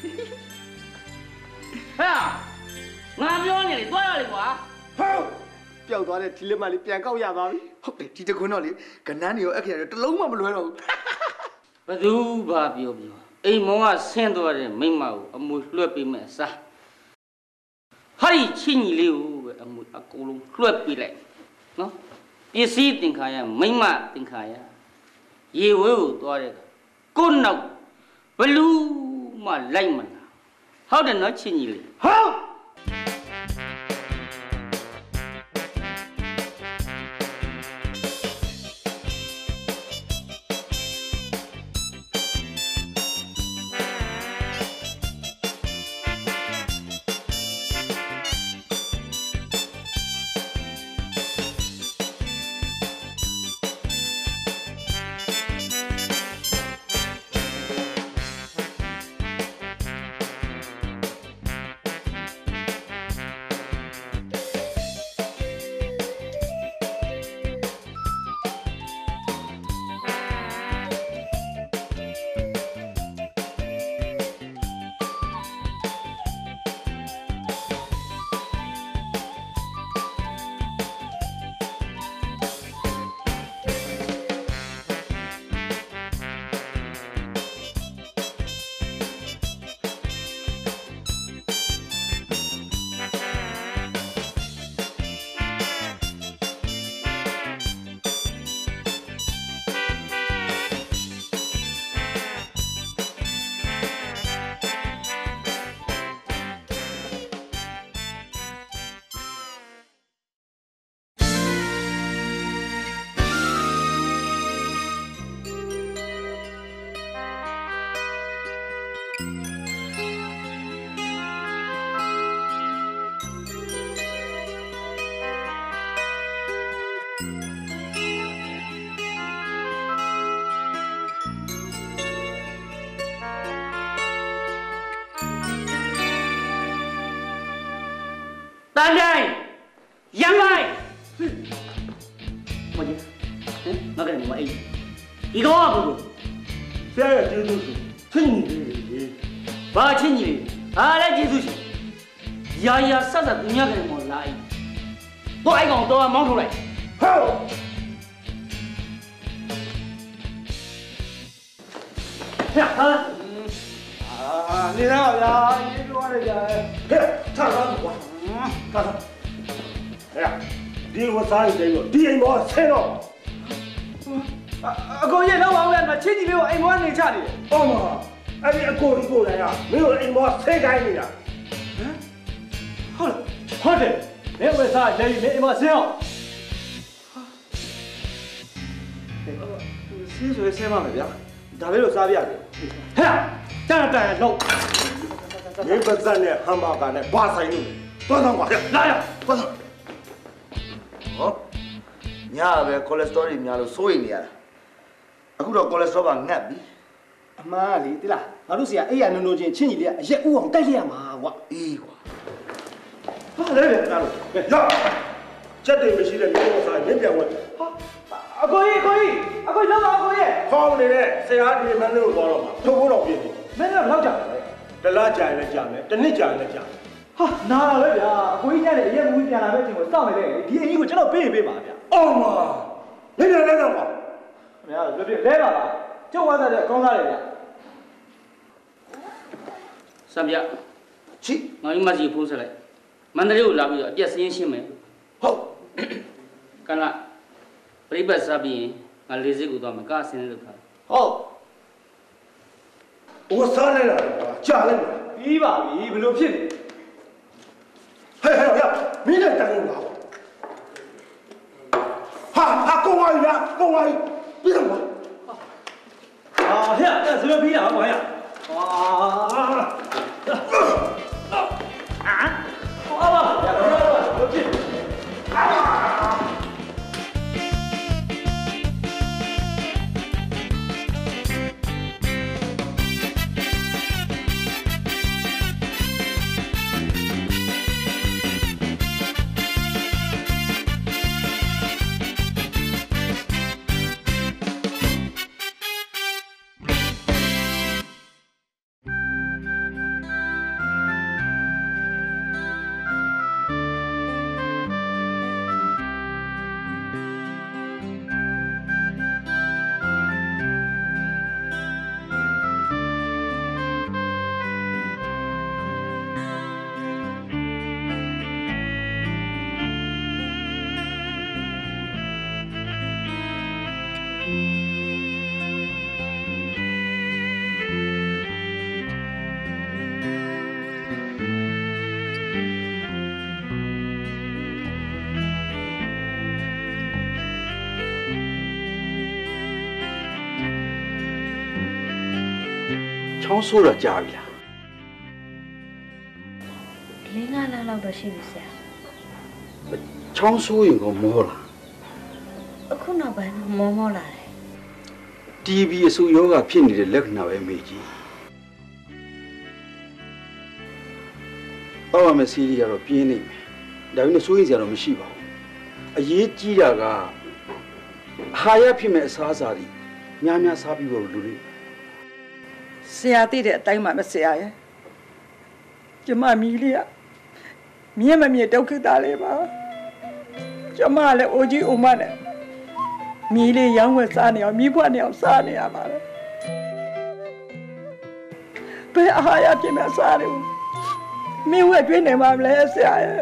ဟာငါပြောနေလေတွားရလေကွာဟုတ်ပျောက်သွားတဲ့ဒီလက်မလေးပြန်ကောက်ရပါပြီဟုတ်တယ်ဒီတခွန်းတော့လေကနန်းနေရောအခရာတလုံးမှမလွဲတော့ဘူးဘသူဘာပြောအိမ်မောင်ကဆင်းသွားတဲ့မိမကိုအမွေလွှဲပေးမယ်အစားဟာဒီချင်းညီလေးကိုပဲအမွေအကုန်လုံးလွှဲပေးလိုက်နော်ပစ္စည်းသင်္ခါရမိမသင်္ခါရရေဝဲကိုသွားတဲ့ကိုနောက်ဘလူးမှလိုက်မလားဟုတ်တယ်နော်ချင်းညီလေးဟုတ်တန်တိုင်းရမ်းလိုက်မကြီးငါကလည်းမအေးဒီကောင်ကဘူးဆရာရဲ့ကျေးဇူးရှင်ချင်းညီလေးဘာချင်းညီလေးအားလည်းကျေးဇူးရှင်ရာရာဆက်ဆက်သူများကလည်းမလာအိတော့အိုက်ကောင်တော့မောင်းထုတ်လိုက်ဟုတ်ဟာနေတော့ဗျာရေးပြောရတယ်ကြာဟဲ့ထားတော့ကွာထားတော့ဟဲ့ဒီဝစားရေးတယ်ဒီအိမ်မောဆဲတော့အကိုရေလောက်အောင်လဲမချင်းကြီးလေးကိုအိမ်မောနေချနေတယ်ဟုတ်မှာအဲ့ဒီအကိုဒီကိုလည်းရမင်းတို့အိမ်မောဆဲခိုင်းနေတာဟမ်ဟုတ်တယ်မင်းဝစားရေးမင်းအိမ်မောဆဲအောင်ဆင်းဆိုဆဲမှာမယ်ဗျာဒါပဲလို့စားပြရတယ်ဟဲ့တန်လောက်မင်းပတ်စံနဲ့ဟမ်ဘာဂါနဲ့ဘာဆိုင်လို့သွားတော့ကွာလာရသွားတော့ဟောညာပဲကိုလက်စတရောတွေများလို့စိုးရိမ်နေရတာအခုတော့ကိုလက်စတရောကငတ်ပြီအမားလေတိလားငါတို့စီကအဲ့ရနုံနုံချင်းချင်းကြီးလေးကအရက်ဥအောင်တိုက်လိုက်ရမှာကွာအေးကွာဟာလေလာလို့ရောက်ချက်တွေမရှိတဲ့မျိုးစားညင်ပြန်ဝင်ဟာအကိုကြီးလောက်ပါအကိုကြီးခေါင်းနေတဲ့ဆရာဒီမန်းလို့ပေါ်တော့မှာထုတ်ဖို့တော့ပြင်တယ်မင်းကဘယ်လောက်ကြာလဲတလားကြာရင်လည်းကြာမယ်တစ်နှစ်ကြာရင်လည်းကြာဟာနားလာပဲဗျာအကိုကြီးညနေအရက်မူးပြန်လာတဲ့အချိန်ကိုစောင့်နေလေဒီအင်ကြီးကိုကျွန်တော်ပေးပေးပါဗျာအော်မာလဲတော့ပါခင်ဗျာပြလဲပါလားကျုပ်ဝါသားတဲ့အကောင်းသားတွေဗျာစံပြချိငါမိမကြီးဖုန်းဆက်လိုက်မန္တလေးကိုလာပြီးတော့အပြက်စင်းရှင်းမယ်ဟုတ်ကနပြိပတ်စားပြီးရင်ငါလေးစိတ်ကိုသွားမယ်ကားဆင်းလို့ခါဟုတ်ဝတ်စားလိုက်တာကြာလိုက်ပြီးပါပြီဘယ်လိုဖြစ်နေဟဲ့မင်းလည်းတိုင်လာဟာကောင်းပါပြီဗျာကောင်းပါပြီပြီးတော့ဟဲ့အဲ့ဆိုပြီးတာကွာဟဲ့ဟာဘာလို့ဖြစ်ချောင်းဆိုးတော့ကြာပြီလား 4-5 လလောက်တော့ရှိပြီဆရာချောင်းဆိုးရင်ကောမောလားအခုနောက်ပိုင်းမောလာတယ် TB အဆူယောဂဖြစ်နေတဲ့လက္ခဏာပဲမေကြီးပေါ့ပါမယ်စီးရီကတော့ပြင်းနေမယ်ဒါပေမဲ့စိုးရိမ်စရာတော့မရှိပါဘူးအရေးကြီးတာကဟာရဖြစ်မဲ့အစားအစာတွေများများစားပြီးတော့လူတွေဆရာသိတဲ့အတိုင်းပါမဆရာရဲ့ကျမမီလေးကမြင်မမြင်ဒုက္ခတာလေးပါကျမလည်းအိုကြီးအိုမနဲ့မီလေးရောင်းဝယ်စားနေအောင်မိဘနဲ့အောင်စားနေရပါလေဘယ်အားရပြင်းမစားတယ်မင်းဝက်တွင်းနေမှာမလဲဆရာရဲ့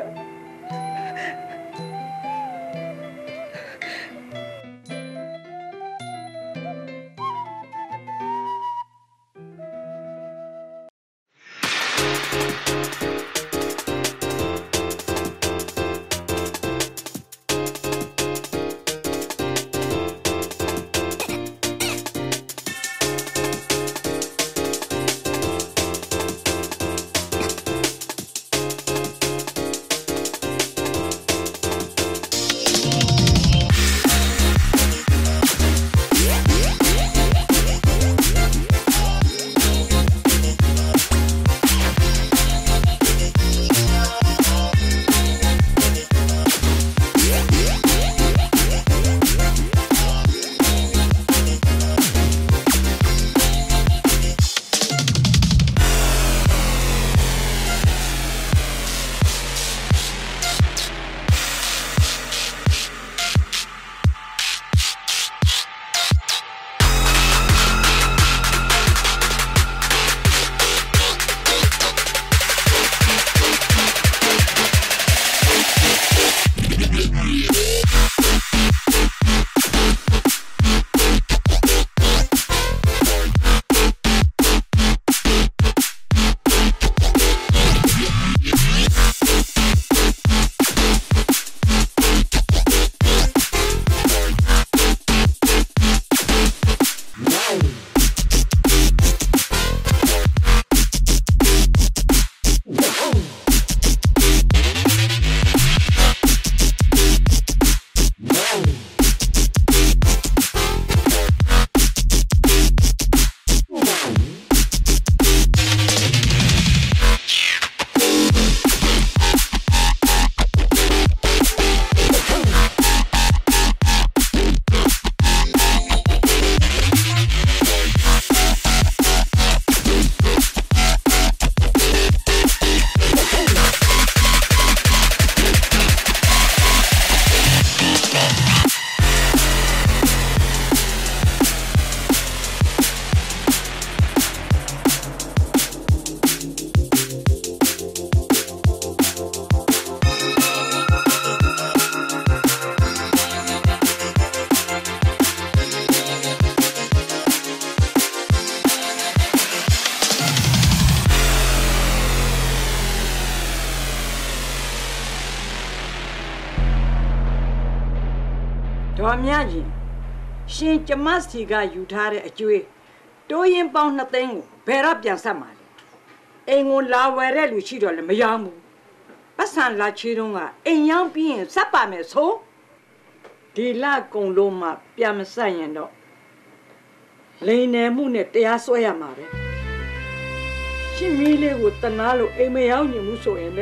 ဒေါ်မြကြီးရှင်ကျမစီကယူထားတဲ့အကျွေးတိုးရင်ပေါင်း2သိန်းကိုဘယ်တော့ပြန်ဆက်မှာလဲအိမ်ကိုလာဝယ်တဲ့လူရှိတော့လည်းမရောဘူးပတ်စံလာချေတုံးကအိမ်ရောက်ပြီးရင်ဆက်ပါမယ်ဆိုဒီလကုံလုံးမှပြန်မဆက်ရင်တော့လိန်နယ်မှုနဲ့တရားစွဲရမှာပဲရှင်မီးလေးကိုတနာလို့အိမ်မရောက်ညင်မှုဆိုရင်လေ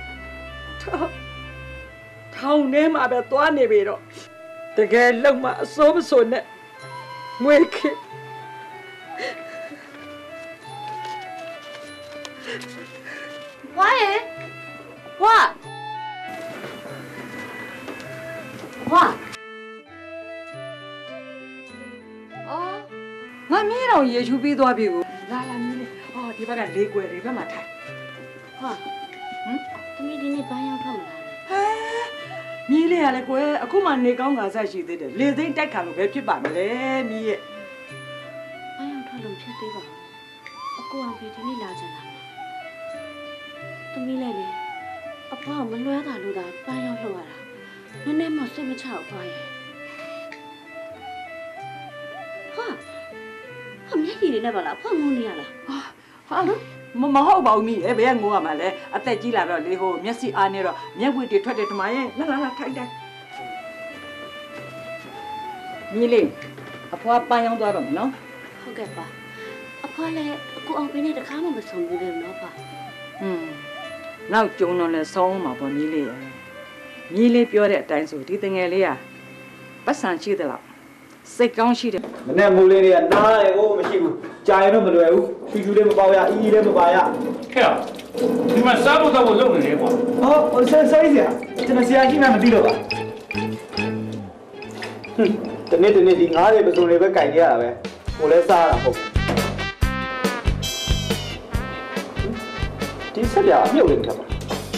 ထောင်ထဲမှာပဲသွားနေပြီတော့တကယ်လုံးမအစိုးမဆိုနဲ့ငွေခေဝါရဲ့ဝါအော်ငါမင်းတော့ရေချူပြီးသွားပြီကိုလာလာမင်းလေးအော်ဒီဘက်ကလေးကွယ်တွေဘက်မှာထိုင်ဟာသမီးဒီနေ့ဘန်းရောက်ထွက်မလားမီးလေးရလဲကွယ်အခုမှနေကောင်းငါဆက်ရှိသေးတယ်လေသိမ့်တိုက်ခံလို့ပဲဖြစ်ပါမလဲမီးရဲ့ဘန်းရောက်ထွက်လို့ဖြစ်သေးပါဘူးအကူအောင်ပြီဒီနေ့လာကြလားသမီးလည်းလေအဖေကမလွဲတာလို့သာဘန်းရောက်လှုပ်ရတာနည်းနည်းမှစိတ်မချဘူးဖွားရဲ့ဟာမျက်ရည်တွေနဲ့ပါလားဖွားငုံနေရလားဟာမဟုတ်ပါဘူးမိဘယ်ငိုရမှာလဲအသက်ကြီးလာတော့လေဟိုမျက်စိအားနေတော့မျက်ဝှေ့တွေထွက်တယ်ထမရဲ့လာထိုင်မိလေးအဖွားပန်းရောင်းသွားတော့မယ်နော်ဟုတ်ကဲ့ပါအဖွားလည်းအခုအောင်ပေးနေတခါမှမဆုံးဘူးလေနော်ပါနောက်ကျုံတော့လဲဆုံးမှာပေါ့မိလေးရဲ့မိလေးပြောတဲ့အတိုင်းဆိုဒီတငယ်လေးကပတ်စံရှိတယ်လားစိတ်ကောင်းရှိတယ်မနဲ့မိုးလေးတွေကနားတယ်ကိုမရှိဘူးကြာရင်တော့မလွယ်ဘူးဖြူဖြူလေးမပေါရအီးလေးမပါရဟဲ့ဒီမှာစားဖို့တော့လုပ်နေတယ်ကွာဟောဆက်စရာကျွန်တော်ဆရာကြီးမှမသိတော့ပါတနေ့ဒီငါးတွေပစုံတွေပဲကြိုင်နေရတာပဲကိုလည်းစားရတာဟုတ်ဒီဆက်ပြအမြုပ်လေးထပ်ပါ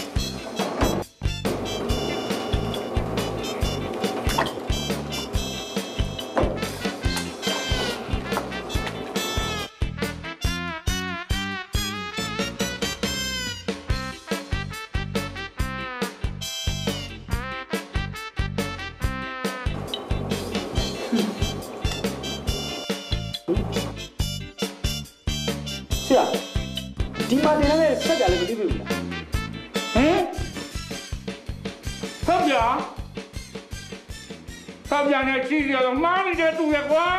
ဒီမှာတင်တဲ့ဆက်ကြလည်းမသိဘူးလားဆက်ကြနဲ့ချီရတော့မားနေတဲ့သူရဲ့ကွာ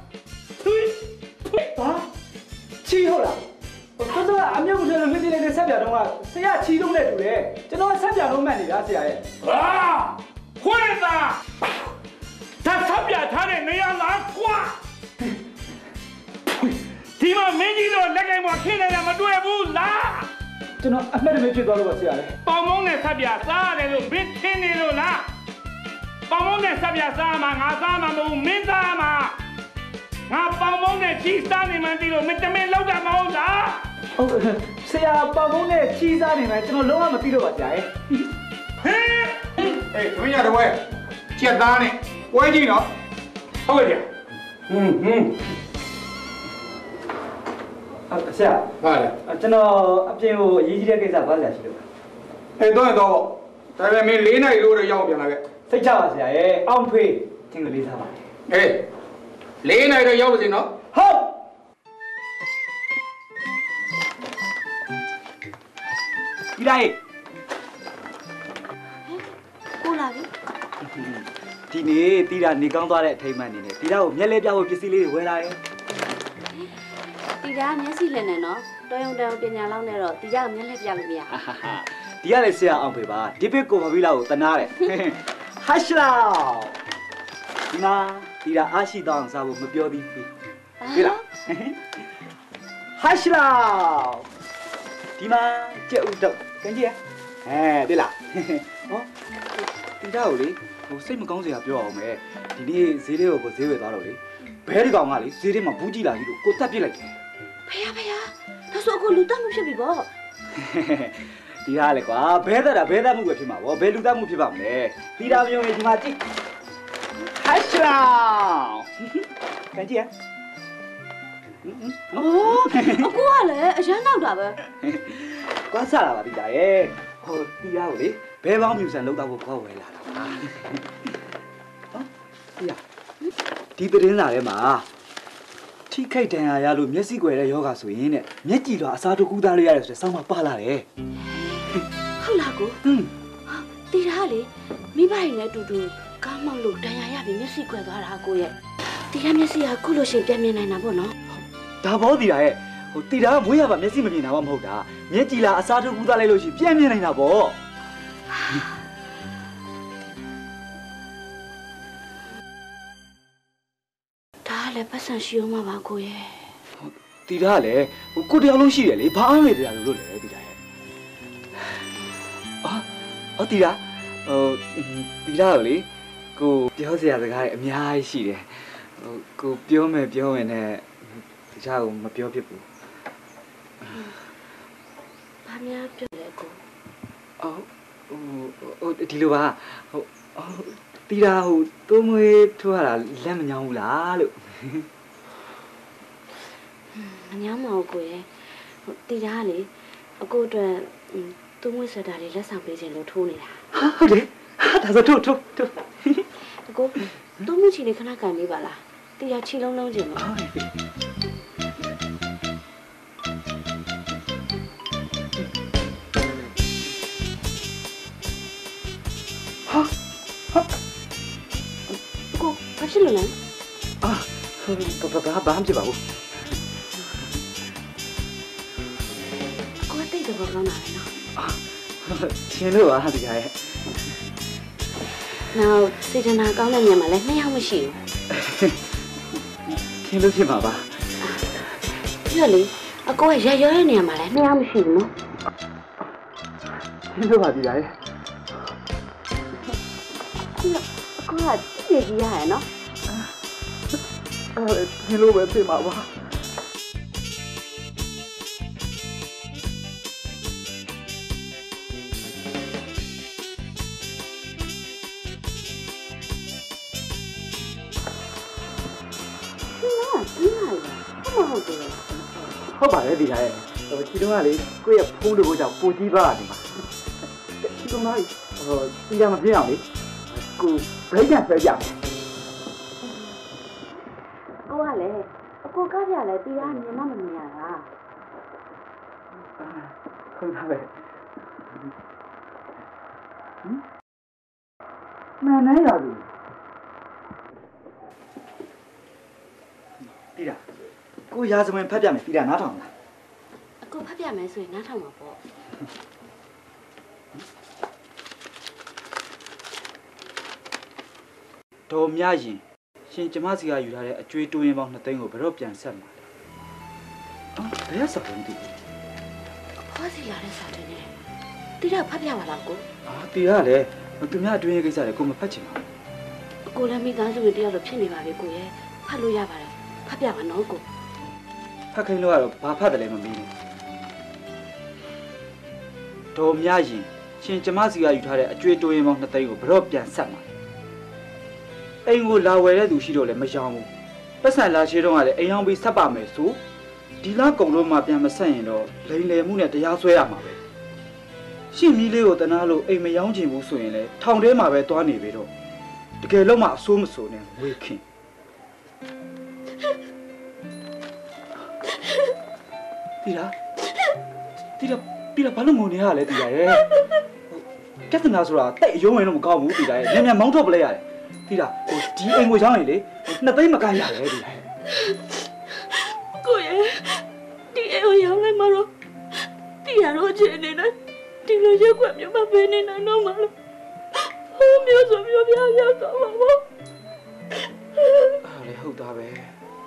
ဟာချီဟုတ်လားတော်အမြုပ်ဆိုလို့မြစ်တိလိုက်တဲ့ဆက်ပြတော့ကဆရာချီလုံးနဲ့တူတယ်ကျွန်တော်ဆက်ပြတော့မှတ်နေတာဆရာရဲ့ဟာခွေးသားဒါဆက်ပြထားတဲ့နေရာလားကွာဒီမှာမင်းကြီးတို့လက်ကင်ပေါ်ခင်းနေတာမတွေ့ဘူးလားကျွန်တော်အမှတ်တမဲ့ဖြစ်သွားလို့ပါဆရာလေပေါင်မုံနဲ့ဆက်ပြစားရတယ်လို့မင်းခင်းနေလို့လားပေါင်မုံနဲ့ဆက်ပြစားမှာငါစားမှာမဟုတ်မင်းစားမှာငါပေါင်မုံနဲ့ချီစားနေမှန်းသိလို့မင်းတမင်လောက်တာမဟုတ်လားဟုတ်ဆရာပေါင်မုံနဲ့ချီစားနေမှကျွန်တော်လုံးဝမသိတော့ပါဆရာရဲ့ဟေးမင်းရတော့ဝဲချက်သားနဲ့ပွဲကြီးနော်ဟုတ်ကဲ့ဆရာဟုတ်တယ်ကျွန်တော်အပြင်ကိုအရေးကြီးတဲ့ကိစ္စသွားဆရာရှိလို့တော့ပေါ့ဒါပေမဲ့မင်း4နိုင်လို့တော့ရောက်ပြန်လာခဲ့စိတ်ချပါဆရာရဲ့အောင်ဖေးသင်္ကလေးစားပါ 4နိုင်တော့ရောက်ပါစေနော်ဟုတ်ဒီလိုက်ကိုလာပြီဒီနေ့တီးတာနေကောင်းသွားတဲ့အထိမ်းအမှတ်အနေနဲ့တီးတာကိုမျက်လဲပြဖို့ပစ္စည်းလေးတွေဝယ်လာတယ်တီတာမျက်စိလက်နဲ့နော်တော်ရုံပညာလောက်နဲ့တော့တီတာမျက်လက်ပြလို့မရဒီကလည်းဆရာအောင်ဖေပါဒီပစ်ကိုမပြီးလောက်ကိုတနာတယ်ဟာရှလာဒီမှာတီတာအားရှိတော့အောင်စားဖို့မပြောသေးဘူးပြီလားဟာရှလာဒီမှာကြက်ဥတော့ကန်ကြီးပြီလားဟောတီတာကိုလေဟိုစိတ်မကောင်းစရာပြောအောင်မယ်ဒီနေ့ဈေးလေးကိုဈေးဝယ်သွားတော့လေဘဲဒီကောင်ကလေဈေးထဲမှာဘူးကြည့်လာပြီလို့ကိုတက်ပြစ်လိုက်တယ်ဖေဒါဆိုအခုလူတက်မှုဖြစ်ပြီပေါ့ဒီဟာလေကွာဘဲတက်မှုပဲဖြစ်မှာပေါ့ဘယ်လူတက်မှုဖြစ်ပါမလဲဒီတာမျိုးကြီးဒီမှာကြည့်ဟိုက်ချလောင်းကန်ကြည့်အခုကလည်းအရန်နောက်တာပဲကွာစားလာပါဒီတာရဲ့ဟိုတီတာကိုလေဘဲပေါင်းမြူဆန်လောက်တော့ကိုခေါ်ဝဲလာတာဒီသတင်းစာထဲမှာထိခိုက်ဒဏ်ရာရလို့မျက်စိကွယ်တဲ့ယောဂဆိုရင်တဲ့မျက်ကြည်လွှာအစားထိုးကူးသားလို့ရတယ်ဆိုတဲ့စောင်းမပါလာတယ်ဟုတ်လားကိုတီတာလေမိဘတွေနဲ့အတူတူကားမောက်လို့ဒဏ်ရာရပြီးမျက်စိကွယ်သွားတာကိုရဲ့တီတာမျက်စိကခုလို့ရှင်ပြန်မြင်နိုင်တာပေါ့နော်ဒါဘောတီတာရဲ့ဟိုတီတာကမွေးရပါမျက်စိမမြင်တာမှမဟုတ်တာမျက်ကြည်လွှာအစားထိုးကူးသားလိုက်လို့ရှိရင်ပြန်မြင်နိုင်တာပေါ့လည်းပတ်စံရှိအောင်မှာပါကိုရဲ့တီတာကလည်းဟိုကိုတယောက်လုံးရှိတယ်လေဘာအားမေးတရားလို့လဲတီတာရဲ့တီတာဟိုတီတာကိုလေကိုပြောစရာစကားတွေအများကြီးရှိတယ်ဟိုကိုပြောမယ်နဲ့တီတာကိုမပြောဖြစ်ဘူးဘာများပြောလဲကိုဟိုဒီလိုပါဟိုတီတာဟိုတိုးမွေးထိုးရတာလက်မညောင်းဘူးလားလို့မညောင်းမဟုတ်ကိုရဲ့တီတာကလေအကိုအတွက်တိုးမွေးဆွတာလေးလက်ဆောင်ပေးခြင်းလို့ထိုးနေတာဟုတ်တယ်ဒါဆိုထိုးအကိုတိုးမွေးချီလေးခဏကန်ပေးပါလား တီရချီလုံးလုံးကျင်လို့ဘာမှဖြစ်ပါဘူးကိုတိတ်တော့ကောင်းတာပဲနော်ရှင်လို့ပါဒီကရဲ့နောက်စေတနာကောင်းတဲ့ညမှာလည်း2ယောက်မရှိဘူးရှင်လို့ဖြစ်ပါပါပြလေအကိုကရရောတဲ့နေရာမှာလည်း2ယောက်မရှိဘူးနော်ရှင်လို့ပါဒီကရဲ့အကိုကကြည့်ကြည့်ရရနော်ရှင်လို့ပဲဖြစ်မှာပါ ဟုတ်ပါတယ်ဒီကရဲ့ဒီတော့ကလေကိုယ့်ရဲ့ဖုန်းတွေကိုကြောင့်ပူကြီးပါဒီမှာဒီတော့မကြီးဒီကမပြင်းအောင်လေကို break ပြန်ဆွဲကြမယ်ကိုကလည်းအကိုကားပြလဲတရားမြင်မမြင်ရတာဟုတ်ပါပဲမန်နေရပြီဒီလားကိုရာဇဝင်ဖတ်ပြမယ်ဒီလားနားထောင်လားအကိုဖတ်ပြမယ်ဆိုရင်နားထောင်မှာပေါ့ဒေါ်မြရင်ရှင်ကျမစီကယူထားတဲ့အကျွေးတိုးရင်ပေါင်း2သိန်းကိုဘယ်တော့ပြန်ဆက်မှာလဲဘယ်ရစပုံးတည်ဖွားစီလာတဲ့စာတင်နေတိရဖတ်ပြပါလားကိုတီရလေသူများအတွင်းရဲ့ကိစ္စတွေကိုမဖတ်ချင်ပါဘူးအကိုလည်းမိသားစုဝင်တယောက်လိုဖြစ်နေပါပြီကိုရဲ့ဖတ်လို့ရပါတယ်ဖတ်ပြပါနော်ကိုဖတ်ခိုင်းလို့ကတော့ဘာဖတ်တယ်လဲမမေးနဲ့ဒေါ်မြရင်ရှင်ကျမစီကယူထားတဲ့အကျွေးတိုးရင်ပေါင်း2သိန်းကိုဘယ်တော့ပြန်ဆက်မှာလဲအိမ်ကိုလာဝယ်တဲ့သူရှိတော့လည်းမရောဘူးပတ်စံလာရှိတော့ကလည်းအိမ်အောင်ပြီးဆက်ပါမယ်ဆိုဒီလကုံလုံးမှပြန်မဆက်ရင်တော့လိန်လယ်မှုနဲ့တရားစွဲရမှာပဲရှင့်မီးလေးကိုတနာလို့အိမ်မယောင်းချင်ဘူးဆိုရင်လည်းထောင်ထဲမှာပဲသွားနေပြီတော့တကယ်လို့မှအဆိုးမဆိုနဲ့ဝေခင်တီလာဘာလို့ငုံနေရလဲတီလာရဲ့ပြဿနာဆိုတာတိတ်အယုံဝင်တော့မကောင်းဘူးတီလာရဲ့ညံ့မောင်းထုတ်ပလဲရတယ်တီလာဒီအိမ်ကိုရောင်းရင်လေ2သိန်းမကရတယ်တီလာရဲ့ကိုရဲ့ဒီအိမ်ကိုရောက်လိုက်မှာတော့တီရတော့ချင်နေတယ်ဒီလိုရက်ွက်မျိုးမပေးနေနိုင်တော့မှာလို့ဟိုမျိုးဆိုမျိုးပြရောက်တော့မှာပေါ့အားလေဟုတ်တာပဲ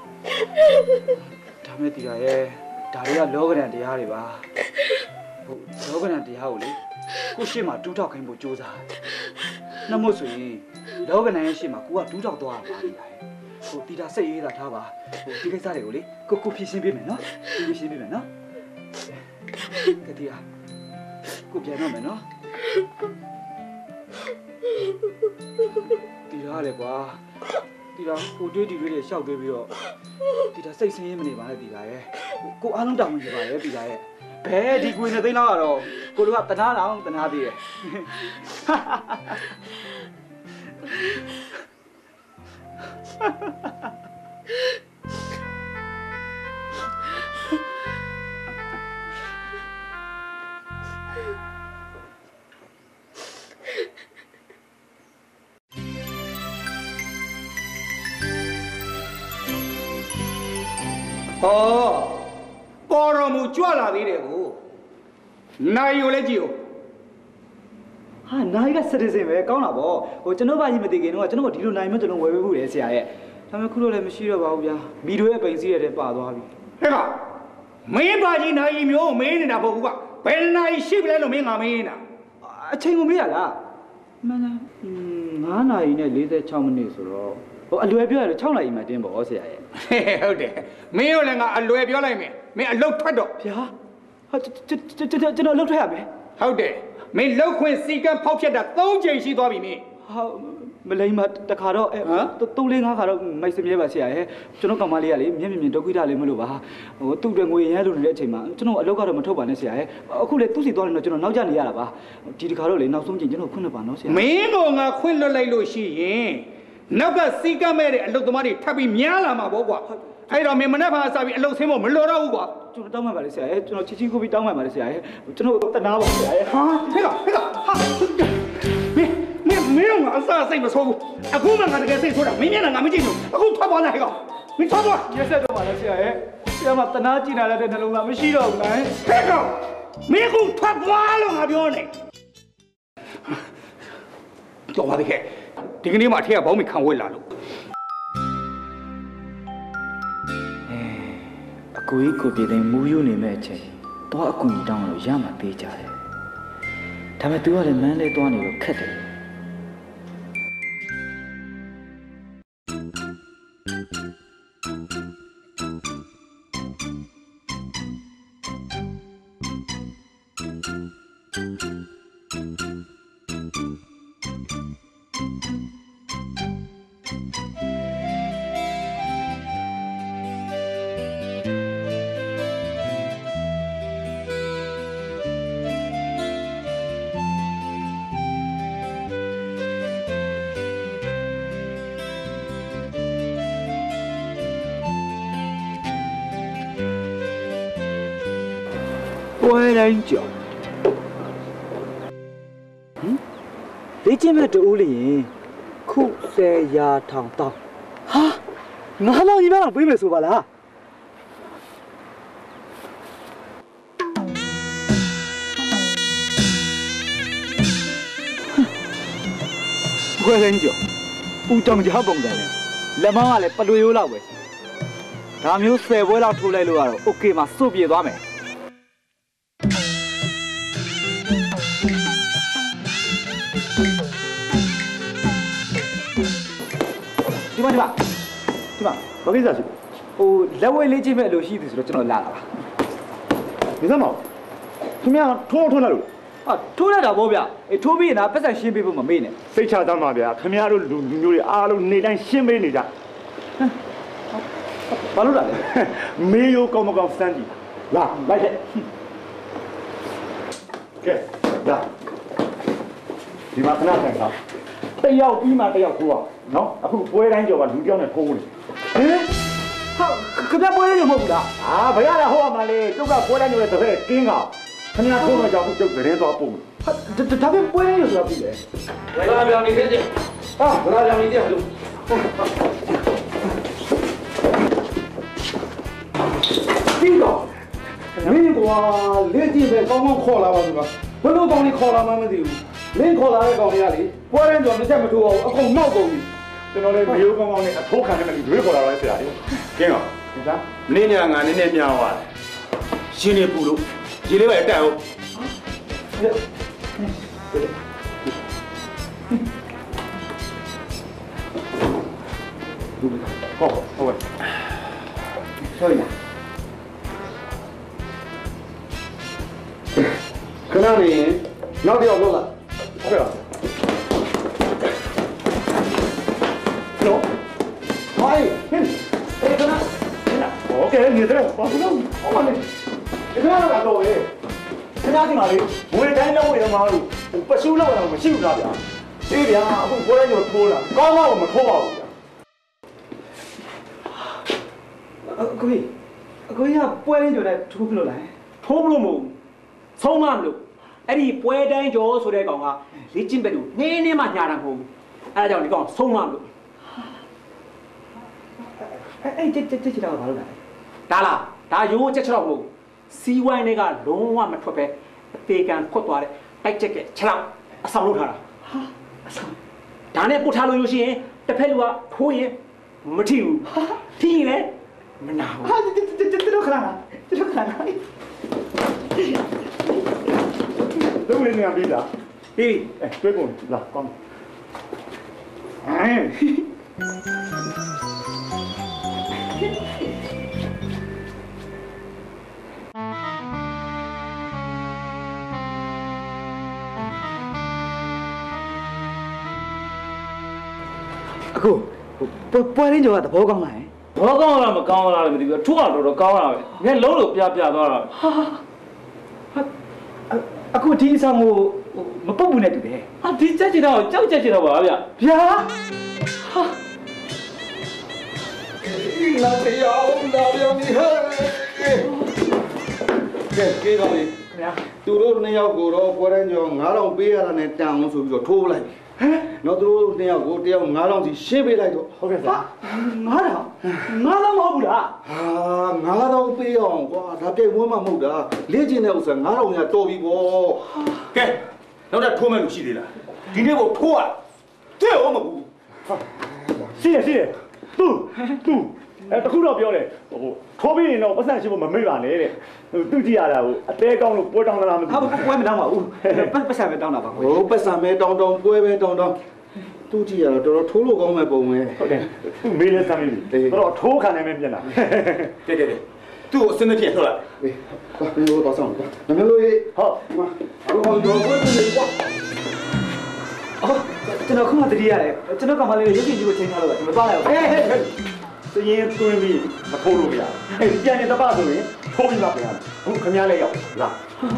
ဒါမဲ့တီလာရဲ့ဒါတွေကလောကဓာတ်တရားတွေပါဟုတ်လောကဓာတ်တရားကိုလေကိုရှေ့မှာတူးထောက်ခိုင်းဖို့ကြိုးစားနှမို့ဆိုရင်လောကဓာတ်ရဲ့ရှေ့မှာကိုကတူးထောက်သွားတာပါတီလာရဲ့ဟိုတီတာစိတ်ရေးတာထားပါဟိုဒီကိစ္စတွေကိုလေကိုဖြည့်ရှင်းပေးမယ်နော်ဖြည့်ရှင်းပေးမယ်နော်ကတိယာကိုပြန်တော့မယ်နော်တီလာလေကွာတီလာကိုတွေးတီတွေးရှောက်တွေးပြီးတော့တီလာစိတ်ဆင်းရဲမနေပါနဲ့တီလာရဲ့ကိုအားလုံးတောင်းဝင်ကြပါရဲ့တီလာရဲ့ဘယ်ဒီကွေ2သိန်းလောက်ကတော့ကိုတို့ကတနာအောင်တနာသေးတယ်ဟောပေါ်တော်မူကြွလာသေးတယ်ကိုနိုင်ကိုလည်းကြည့်ဦးဟာနိုင်ကစတစ်စင်ပဲကောင်းတာဗောဟိုကျွန်တော်ဘာကြီးမသိခင်တော့ကျွန်တော်ဒီလိုနိုင်မကျွန်တော်ဝယ်ပေးဖို့လေဆရာရဲ့ဒါပေမဲ့ခုတော့လည်းမရှိတော့ပါဘူးဗျာမီတို့ရဲ့ပိန်စည်းရတဲ့ပါသွားပြီဟဲ့ကမင်းပါကြီးနိုင်မျိုးမင်းနေတာပေါ့ကွာဘယ်နိုင်ရှိပလဲလို့မင်းငါမင်းနေတာအချိန်ကိုမေးရလားမှန်လား9နာရီနဲ့46မိနစ်ဆိုတော့ဟိုအလွယ်ပြောရတော့6နာရီမှတင်းပေါ့ဆရာရဲ့ဟုတ်တယ်မင်းတို့လည်းငါအလွယ်ပြောလိုက်မယ်မင်းအလုတ်ထွက်တော့ဗျာဟာကျွန်တော်အလုတ်ထွက်ရမယ်ဟုတ်တယ်မင်းလောက်ခွင့်စီကံဖောက်ဖြတ်တာ3ချိန်ရှိသွားပြီမင်းဟာမလိမ္မာတခါတော့3-4-5ခါတော့မိုက်စမြဲပါဆရာရဲ့ကျွန်တော်ကောင်မလေးကလေမျက်မြင်ဒုက္ခိတလေးမလို့ပါဟိုသူ့အတွက်ငွေရလိုနေတဲ့အချိန်မှာကျွန်တော်အလုပ်ကတော့မထုတ်ပါနဲ့ဆရာရဲ့အခုလေသူ့စီသွားနေတော့ကျွန်တော်နောက်ကျနေရတာပါဒီတခါတော့လေနောက်ဆုံးချိန်ကျွန်တော်ခွင့်လွှတ်ပါနော်ဆရာမင်းကငါခွင့်လွှတ်လိုက်လို့ရှိရင်နောက်ကစီကံမဲ့တဲ့အလုပ်သမားတွေထပ်ပြီးများလာမှာပေါ့ကွာအဲ့တော့မင်းမနေ့ကစားပြီးအလုပ်ဆင်းဖို့မလိုတော့ဘူးကွာကျွန်တော်တောင်းမှပါလေဆရာရဲ့ကျွန်တော်ချီကိုပြီးတောင်းမှပါလေဆရာရဲ့ကျွန်တော်တနာပါဆရာရဲ့ဟာဟဲ့ကဟာမင်းကငါအစားစိတ်မဆိုးဘူးအခုမှငါတကယ်စိတ်ဆိုးတာမင်းမျက်နှာငါမကြည့်ဘူးအခုထွက်သွားလိုက်ဟဲ့ကမင်းသွားသွားရက်ဆက်တော့ပါလားဆရာရဲ့ဆရာမတနာကြည့်လာတဲ့နှလုံးသားမရှိတော့ဘူးလားဟဲ့ကောင်မင်းခုထွက်သွားလို့ငါပြောနေတော့ပါသေးခဲ့ဒီကနေ့မှအထက်ကဘောင်းမခံဝဲလာလို့အကူကြီးကိုပြည်သိမ်းမူးယူနေမဲ့အချိန်တော့အကူကြီးတောင်းလို့ရမှပေးကြတယ်ဒါပေမဲ့ तू ကလည်းမန်းလေးသွားနေလို့ခက်တယ်ပွဲတိုင်းကြော်လေ့ကျင့်မဲ့တူလျင်ခု10ရာထောင်တောင်းဟာငါတော့ညီမတော့ပြေးမယ်ဆိုပါလားပွဲတိုင်းကြော်ဦးတောင်ကြားပုံစံနဲ့လက်မောင်းကလည်းပလွေရိုးလောက်ပဲဒါမျိုး10ပွဲလောက်ထိုးလိုက်လို့ကတော့ okay မှာစုပ်ပြေသွားမယ်ဒီမှာဘာကိစ္စရှိဟိုလက်ဝဲလေးချင်းမဲ့အလိုရှိသည်ဆိုတော့ကျွန်တော်လာတာပါဒီစမ်းမခင်ဗျာထိုးလိုက်လို့ဟာထိုးလိုက်တာဗောဗျအေးထိုးပြီးရင်ဒါပတ်စံရှင်းပေးဖို့မမေ့နဲ့စိတ်ချသားပါဗျာခင်ဗျားတို့လူမျိုးတွေအားလုံးနေတိုင်းရှင်းပေးနေကြဘာလို့လဲမေးရိုးကောင်းမကောင်းစမ်းကြည့်လာလိုက်ခဲ့ကဲလာဒီမှာခဏထိုင်တော့တယောက်ပြီးမှတယောက်ထိုးအောင်နော်အခုပွဲတိုင်းကြော်ကလူတယောက်နဲ့ထိုးနေဟင်ဟာခင်ဗျာပွဲတိုင်းကြော်မဟုတ်ဘူးလားအာဘယ်ရတာဟောမှာလဲကျုပ်ကပွဲတိုင်းကြော်ရဲ့တစ်ဖက်ကင်းကောင်ခင်ဗျာထိုးတော့ကြောက်ကျုပ်သတင်းသွားပုံဟာဒါပဲပွဲတိုင်းကြော်ဆိုတာပြီလေဘယ်လာပြောင်းနေသေးတယ်ဟာဘယ်လာပြောင်းနေသေးတယ်လို့ပြီးတော့မင်းကွာလက်ကြည့်ပဲကောင်းကောင်းခေါ်လာပါဘူးကွာဘယ်လိုကောင်းလေးခေါ်လာမှမသိဘူးမင်းခေါ်လာတဲ့ကောင်တွေကလေပွဲတိုင်းကြော်တစ်ချက်မထိုးအောင်အကုန်နောက်ကုန်ပြီကျွန်တော်လည်းမေယိုးကောင်းကောင်းနဲ့အထိုးခံနေတယ်ရွေးခေါ်လာတော့ဆရာလေးကျင်းတော့ဒီစားနင်းညာငါနည်းနည်းမြောင်းသွားတယ်ရှင်းနေပူလို့ရေလေးပဲတက်အောင်ဟုတ်ကဲ့ဆိုရခဏနေနောက်တစ်ယောက်လောက်လာဟုတ်ကဲ့နော်ဟိုင်းဟင်းအေးခဏโอเคနေတယ်ဘာလို့ဟောမလဲဒီကတော့တော့လေခင်ဗျားဒီမှာလေငွေတိုင်းလောက်ရမှာလို့ပစုလောက်ရမှာမရှိဘူးလားဗျာအေးဗျာအခုကိုယ်လည်းထိုးလာကောင်းကောင်းမထိုးပါဘူးဗျာအကိုကြီးကပွဲတိုင်းကြော်တဲ့ထိုးပြလို့လားထိုးမလို့မဟုတ်ဆုံးမမလို့အဲ့ဒီပွဲတိုင်းကြော်ဆိုတဲ့ကောင်ကလေ့ကျင့်ပဲလို့နင်းနေမှညာတာမဟုတ်ဘူးအဲ့ဒါကြောင့်ဒီကောင်ဆုံးမမလို့အဲ့တက်တော့ဘာလို့လဲဒါလားဒါရိုးချက်ချတော့မဟုတ်စီးဝိုင်းတွေကလုံးဝမထွက်ပဲအသေးကံခွတ်သွားတဲ့တိုက်ချက်ကခြေလောက်အဆောင်လုပ်ထားတာဟာအဆောင်ဒါနဲ့ပုတ်ထားလို့ရှိရင်တစ်ဖက်လူကထိုးရင်မထီဘူးထီရင်လည်းမနာဘူးဟာတော်ခလာတော်ခလာလုံးနေနေပြီလားဟေးတွေ့ကုန်လာကောင်းအခုပွဲရင်းကြော်ကသဘောကောင်းလားဘောကောင်းလားမကောင်းလားလည်းမသိဘူးထိုးအောင်တော့ကောင်းတာပဲငါလုံးလို့ပြသွားတာအခုဒီအဆောင်ကိုမပုတ်ဘူးနဲ့တူတယ်ဟာဒီချက်ချင်တော့ကြောက်ချက်ချင်တော့ပါဗျာဗျာဟာလာပြောင်းနေဟဲ့ကဲကောင်းပြီခင်ဗျာသူတို့နှစ်ယောက်ကိုတော့ပွဲရင်းကြော်9000ပေးရတာနဲ့တန်အောင်ဆိုပြီးတော့ထိုးလိုက်ပြီနော်သူတို့2ယောက်ကို1ယောက်9000စီရှင်းပေးလိုက်တော့ဟုတ်ကဲ့ဆရာ9000မဟုတ်ဘူးလား9000ပေးအောင်ကွာဒါပြိုင်ဝန်းမှမဟုတ်တာလေ့ကျင့်တဲ့ဥစ္စာ9000ရတော်ပြီပေါ့ကဲနောက်တော့ထိုးမဲ့လူရှိသေးလားဒီနေ့ကိုထိုးရတဲ့ဟုတ်မဟုတ်ရှိတယ်သူတခုတော့ပြောတယ်ဟိုထိုးပြီးရင်တော့ပတ်စံရှိဖို့မမေ့ပါနဲ့တဲ့သူကြည့်ရတာဟိုအသေးကောင်းလို့ပွဲတောင်းတာမသိဘူးပွဲမတောင်းပါဘူးပတ်စံပဲတောင်းတာပါဟိုပတ်စံပဲတောင်းပွဲပဲတောင်းသူကြည့်ရတော့တော်တော်ထိုးလို့ကောင်းမဲ့ပုံပဲဟုတ်တယ်သူမေးလဲစမ်းပြီတော်ထိုးခံနိုင်မဲ့ပြန်လာတဲ့သူ့ကိုအစင်းနဲ့ပြန်ထွက်လာဟေးဘာလို့တော့ဆောင်လဲနမလို့ဟုတ်အခုတော့ပွဲနေကွာအော်ကျွန်တော်ခုမှတတိရတယ်ကျွန်တော်ကမှလည်းရုပ်ရှင်ကြည့်ဖို့ချိန်ထားလို့ပဲမသွားရဘူးဟေးစရင်သွင်းပြီးမထိုးလို့မရဘူးပြန်နေတပတ်ဆိုရင်ထိုးပြီးမှပြန်ရတယ်အခုခင်ဗျားလည်းရောက်လာ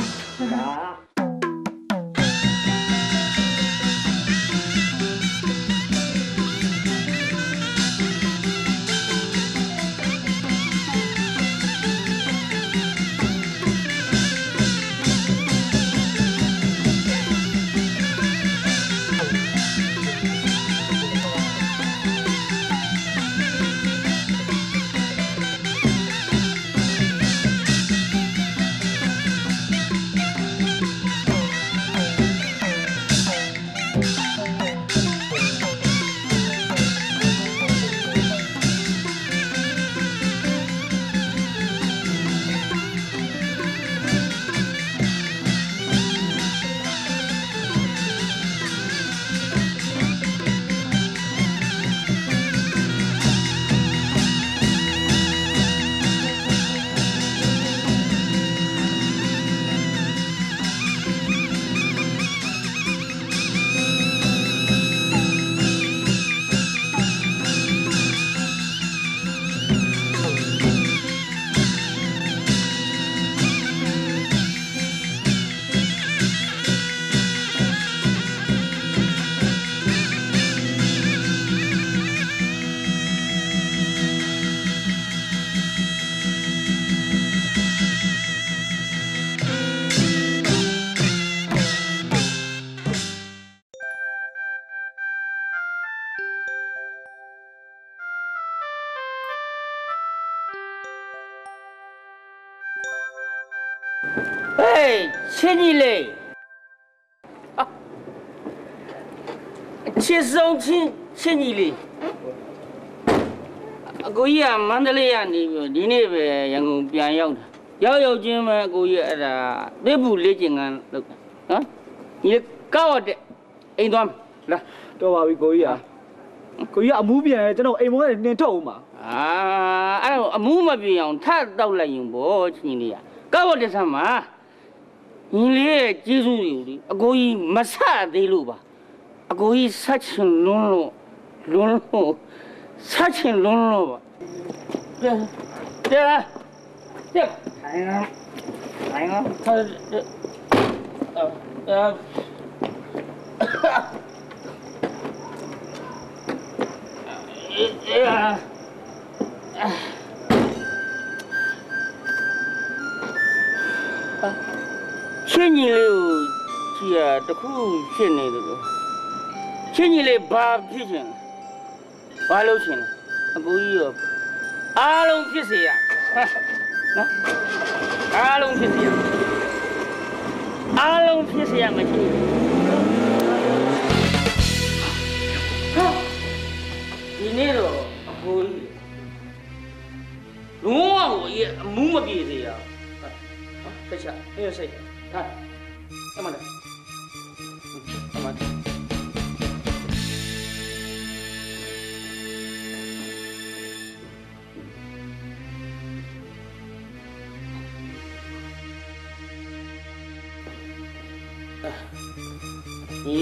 ချင်းကြီးလေးချစ်ဆုံးချင်းကြီးလေးအကိုကြီးကမန္တလေးကနေပြီးဒီနေ့ပဲရန်ကုန်ပြန်ရောက်တာရောက်ချင်းပဲအကိုကြီးအဲ့ဒါသေဘူးလေ့ကျင့်ခန်းလုပ်တာနော်ဒီကောက်တဲ့အိမ်သွားလာတော်ပါပြီကိုကြီးကအမူးပြန်ကျွန်တော်အိမ်မောကနေနှင်ထုတ်ဦးမှာအဲ့တော့အမူးမပြေအောင်ထပ်တောက်လိုက်ရင်ဘောချင်းလေးကောက်တဲ့ဆမ်းမှာညီလေးရဲ့ကျေးဇူးတွေကိုလေအကိုကြီးမဆသေးလို့ပါအကိုကြီးဆက်ချင်လွန်းလို့ဆက်ချင်လွန်းလို့ပါတဲ့ထိုင်နော်ချင်းကြီးလေးကိုကြည့်ရတခုဖြစ်နေတယ်လို့ချင်းကြီးလေးဘာဖြစ်ချင်ဘာလုပ်ချင်လဲအကိုကြီးရောအားလုံးဖြစ်စေရနော်အားလုံးဖြစ်စေရမရှိဒီနေ့တော့အကိုကြီးလုံးဝကိုအမူးမပြေစေရတခြားအေးစိတ်ဟာအမလား你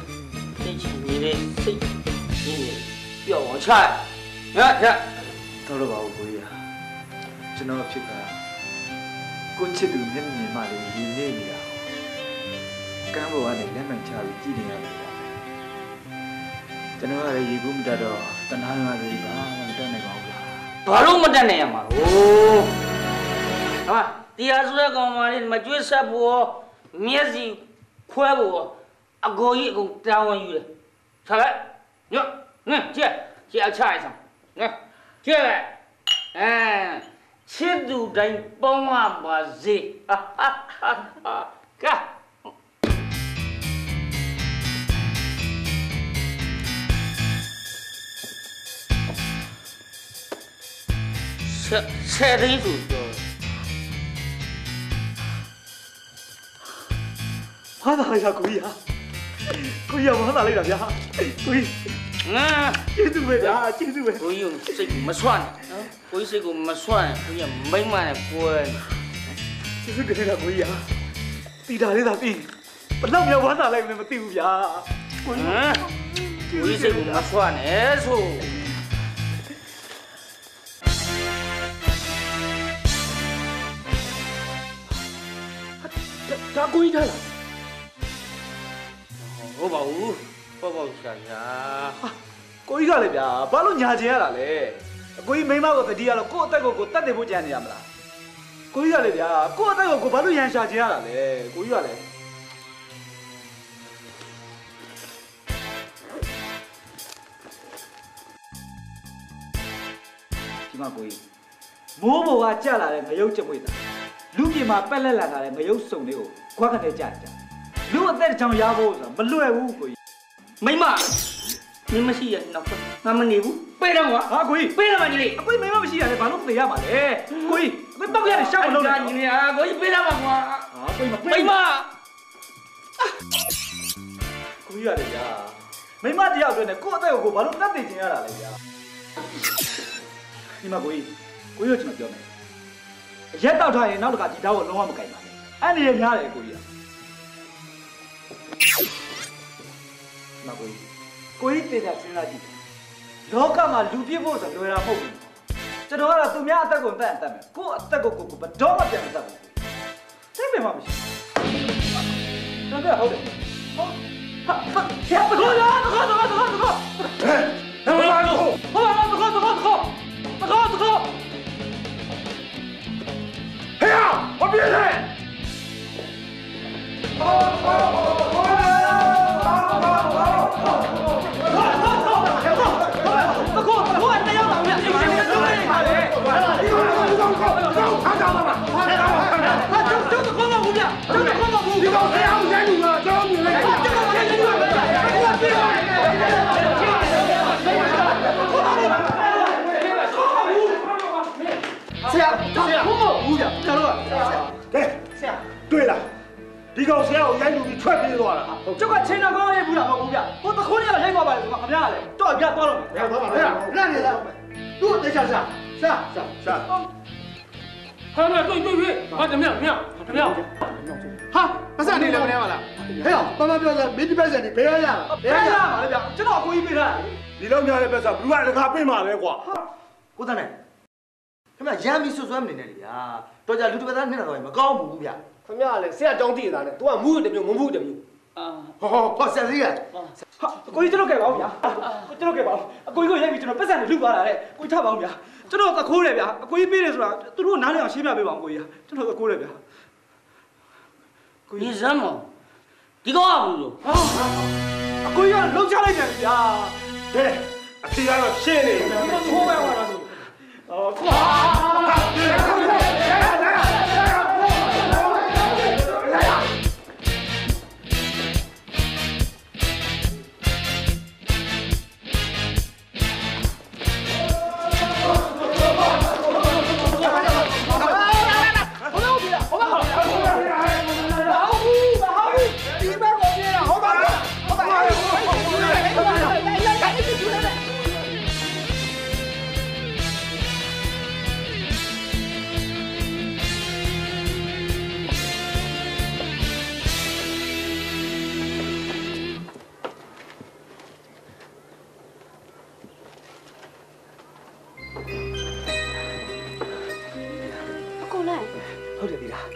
စိတ်ပြောင်းအောင်ချရတော်တော့ပါဘူးကိုကြီးကျွန်တော်ဖြစ်တာကိုချစ်သူမျက်မြင်မှလည်းရင်းနေနေတာကမ်းပေါ်ကနေလက်မှန်ချပြီးကြည့်နေရတယ်ကျွန်တော်ကလည်းရေကူးမတတ်တော့တနာရသေးပါမတတ်နိုင်ပါဘူးဘာလို့မတတ်နိုင်ရမှာဟိုဟာတရားစွဲကောင်မလေးမကျွေးဆက်ဖို့မျက်စိခွဲဖို့အကိုကြီးအကုန်တာဝန်ယူတယ်插来，接要插一上，接来，哎，切肚တိုင်းပေါင်းရပါစေ，干。ဆက်သိန်းဆိုပြောဘာသာလိုက်တာကိုကြီးဟာကိုကြီးကဘာသာလိုက်တာဗျာကိုကြီးကျေးဇူးပဲဗျာကျေးဇူးပဲကိုကြီးစိတ်ကိုမဆွနဲ့နော်ကိုကြီးစိတ်ကိုမဆွနဲ့ကိုကြီးမိမ့်မနဲ့ပွဲကျေးဇူးတင်တာကိုကြီးဟာတီတာလေးသာပြီးဘလောက်များဘာသာလိုက်မလဲမသိဘူးဗျာကိုကြီးစိတ်ကိုမဆွနဲ့ဆိုဒါကိုကြီးထားလားဟုတ်ပါဘူးရှာကိုကြီးကလည်းဗျာဘာလို့ညာကျင်ရတာလဲကိုကြီးမိမကိုတတိယတော့ကို့အသက်ကိုတတ်တယ်ဖို့ကြံနေရမလားကိုကြီးကလည်းဗျာကို့အသက်ကိုဘာလို့ရန်ရှာကျင်ရတာလဲကိုကြီးကလည်းဒီမှာကိုကြီးမိုးဘောကကြလာတဲ့ငရုတ်ကြွေးတာလူပြေမှာပက်လက်လာတဲ့ငရုတ်စုံလေးကိုခွက်ကနေကြလူအသက်တစ်ချောင်းရဖို့ဆိုတာမလွယ်ဘူးကိုကြီးမိမမင်းမရှိရတော့ငါမနေဘူးပေးတော့ကွာဟာကိုကြီးပေးတော့မှညီလေးအကိုကြီးမိမမရှိရလဲဘာလို့သေရမှာလဲကိုကြီးအကိုတောက်ရတဲ့ရှောက်မလို့ညီလေးကိုကြီးပေးတော့မှကွာဟာကိုကြီးမပေးမိမကိုကြီးရတယ်ဗျာမိမတယောက်တွင်နဲ့ကို့အသက်ကိုဘာလို့တတ်သိကျင်ရတာလဲဗျာဒီမှာကိုကြီးတို့ကျွန်တော်ပြောမယ်ရက်တောက်ထားရင်နောက်တစ်ခါဒီသားကိုလုံးဝမကြိုက်ပါနဲ့အဲ့ဒီရများတယ်ကိုကြီးမကိုကြီးတေးတာစဉ်းစားကြည့်လောကမှာလူပြစ်ဖို့ဆိုလွယ်တာမဟုတ်ဘူးကျွန်တော်ကတော့သူများအသက်ကိုတတ်မယ်ကို့အသက်ကိုဘယ်တော့မှပြန်မတတ်ဘူးသိပေမှမရှိဘူးဒါကဟုတ်တယ်ဟုတ်ဟာဆရာတကောလားတကောဟဲ့ဘာလို့တကော嘿呀！我别来！ ဆရာဘုမဘူးဗျာကျွန်တော်ကဲဆရာတွေ့လားဒီကောင်ဆရာကိုရိုက်လို့ပြီးထွက်ပြေးသွားတာကျုပ်ကချိန်တော်ကောင်းရိုက်ဘူးလားမဟုတ်ဘူးဗျဟိုတခိုးလေးကရိုက်သွားပါလေဆိုတော့ခင်ဗျားကလည်းတော့ပြသွားတော့မယ်သွားပါဗျာလက်နေလားသူ့တေချာရှာဟာမတွေ့ဟာတမြောက်ဟာပတ်စံနေလည်းမလဲပါလားဟဲ့ဘာမှပြောစမ်းမင်းဒီပတ်စံနေဘယ်ရရလားဘယ်ရမှာလဲဗျကျွန်တော်အကိုကြီးပေးထားတယ်ဒီလောက်များတဲ့ပတ်စံဘလူးကတခါပြင်ပါလဲကွာကိုသားနိုင်ခင်ဗျရမ်းပြီးဆွဆွဲမနေနဲ့လေဗျာတော်ကြလူတစ်ပတ်သားနှစ်တော့မကောင်းဘူးဗျာခင်ဗျာလည်းဆရာကြောင်းတည်တာနဲ့ तू ကမူးတမျိုးမမူးတမျိုးဟောဆက်စည်းရဟာအကိုကြီးကျွန်တော်ကဲပါဦးဗျာကျွန်တော်ကဲပါဦးအကိုကြီးကိုရိုက်ပြီးကျွန်တော်ပတ်စံနဲ့လူသွားတာတဲ့ကိုကြီးထပါဦးဗျာကျွန်တော်သခိုးတယ်ဗျာအကိုကြီးပေးတယ်ဆိုတာသူတို့နားလည်အောင်ရှင်းပြပေးပါဦးကိုကြီးကျွန်တော်သခိုးတယ်ဗျာကိုကြီးစမ်းမောဒီကောဘူးလို့အကိုကြီးကလှုပ်ချလိုက်တယ်ဗျာအဖေကတော့ရှင်းနေတယ်ခိုးပဲဟောတာဆိုခွာဟုတ်တယ်ဒီလား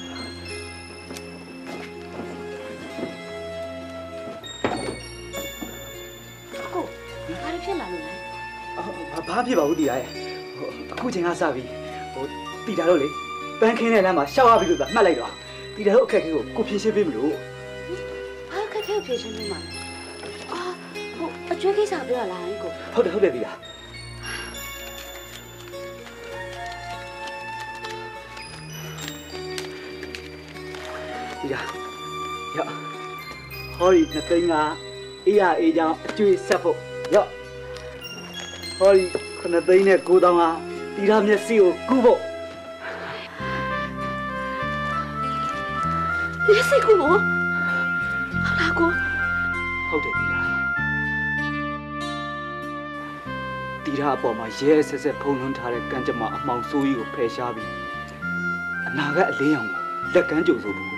ကိုဘာဖြစ်လာလို့လဲဘာဖြစ်ပါဘူးဒီလားအခုချိန်ကစပြီတီတာတော့လေပန်းခင်းတဲ့လမ်းမှာရှောက်ရပြီလို့သာမှတ်လိုက်တော့တီတာတို့အခက်အခဲကိုဖြေရှင်းပေးမလို့ဘာအခက်အခဲဖြေရှင်းပေးမှာလဲကျွေးကိစ္စပြောလာရင်ကိုဟုတ်တယ်ဒီလားဒီလားရဟောဒီနှစ်သိန်းကအေးရအေးချောင်းအကျွေးဆက်ဖို့ရဟောဒီ9သိန်းနဲ့9တောင်းကတီရမျက်စိကိုကူးဖို့မျက်စိကူးဖို့ဟုတ်လားကိုဟုတ်တယ်တီရအပေါ်မှာရဲဆက်ဆက်ဖုံးလွှမ်းထားတဲ့ကံကြမ္မာအမှောင်ဆိုးကြီးကိုဖယ်ရှားပြီးအနာကအလင်းရောင်ကိုလက်ကမ်းကြုံဆိုဖို့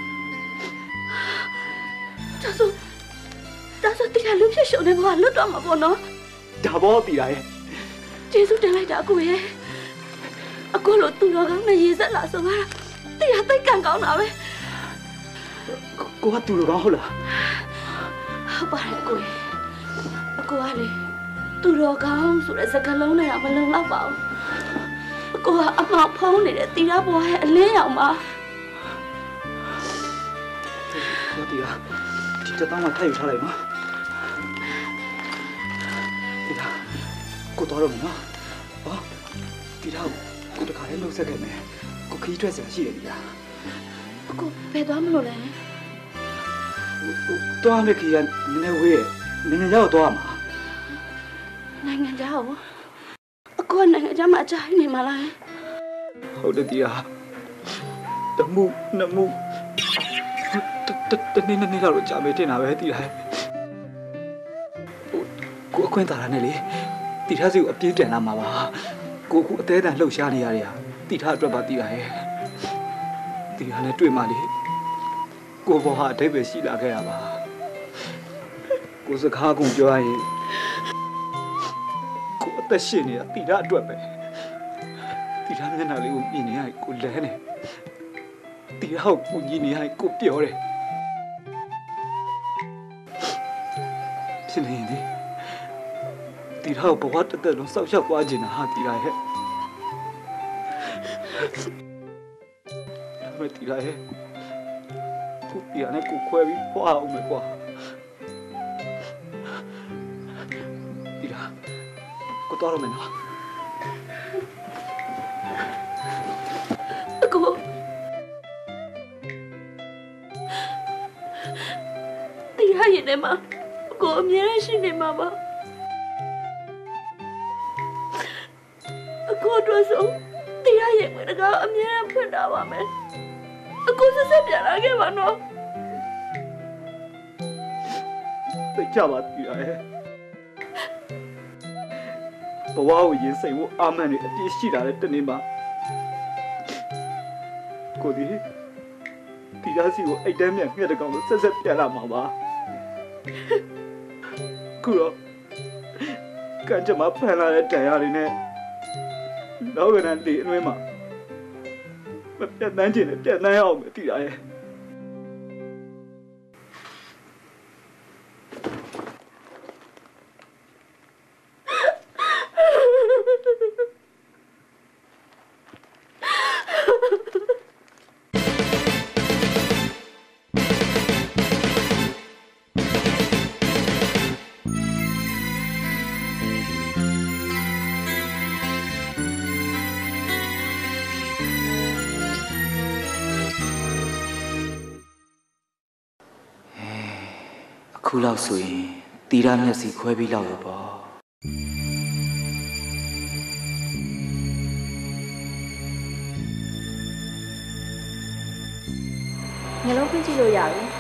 ဒါဆိုတီရလူဖြစ်ရှုံနေမှာလွတ်တော့မှာပေါ့နော်ဒါဘောတီရရဲ့ကျေးဇူးတင်လိုက်တာကိုရဲ့အကိုလိုသူတော်ကောင်းနဲ့ရေးဆက်လာဆိုပါတီရသိတ်ကန်ကောင်းတာပဲကိုကသူတော်ကောင်းဟုတ်လားဟုတ်ပါတယ်ကိုရဲ့အကိုကလေသူတော်ကောင်းဆိုတဲ့စကားလုံးနဲ့တော့မလုံလောက်ပါဘူးအကိုကအမှောင်ဖုံးနေတဲ့တီရဘွားရဲ့အလင်းရောင်ပါတီရဒီတသားမှထိုက်ယူထားလိုက်နော်တီရကိုတော်တော့မနော်ဟောတီရကိုတခါလေးလှုပ်ဆက်ခဲ့မယ်ကိုခီးထွက်စရာရှိတယ်တီရအကိုဘယ်သွားမလို့လဲသွားမယ်ခီးကနည်းနည်းဝေးနိုင်ငံခြားကိုသွားမှာနိုင်ငံခြားကိုအကိုနိုင်ငံခြားမှာအကြိုက်နေမှာလားဟုတ်တယ်တီရတမှုနမှုတနေ့နေ့လောက်ကြာမေးတင်တာပဲတီရကိုအခွင့်သာတာနဲ့လေတီထားစီကိုအပြေးပြန်လာမှာပါကိုခုအသေးအတန်လှုပ်ရှားနေရတဲ့ဟာတီထားအတွက်ပါတီရရဲ့တီရနဲ့တွေ့မှလေကိုဘောဟာအထိပ္ပယ်ရှိလာခဲ့ရပါကိုစကားကုန်ပြောရရင်ကိုအသက်ရှင်နေတာတီထားအတွက်ပဲတီထားမျက်နှာလေးကိုမြင်နေရကိုလဲနေတီထားကိုကြည့်နေရကိုပြောတယ်ဖြစ်နေရင်တီထားဘဝတသက်လုံးစောက်ရှောက်သွားခြင်းဟာတီထားရဲ့ဒါပေမဲ့တီထားရဲ့ကိုတီထားနဲ့ကိုခွဲပြီးဖွာအောင်မယ်ကွာတီထားကိုတော်ရမယ်နော်အကိုတီထားရင်လည်းမကိုအမြဲရှိနေမှာပါအကိုတို့ဆိုတီရရဲ့ဝင်ကအမြဲဖွင့်တာပါမယ်အကိုဆက်ဆက်ပြန်လာခဲ့ပါနော်သိကြပါတီရရဲ့ဘဝကိုရင်စိတ်ကိုအာမန်နေအပြည့်ရှိတာတဲ့တနေ့မှာကိုဒီတီရစီကိုအိတ်တန်းမြန်မြက်တကောင်လို့ဆက်ဆက်ပြန်လာမှာပါခုတော့ကံကြမ္မာဖန်လာတဲ့တရားတွေနဲ့နောက်ကနလေအတွင်းမှာမပြတ်တန်းခြင်းနဲ့ပြတ်တန်းရအောင်မသိရရဲ့ခုလောက်ဆိုရင်တီရမျက်စိခွဲပြီးလောက်ရပေါ့မျက်လုံးဖွင့်ကြည့်လို့ရပြီ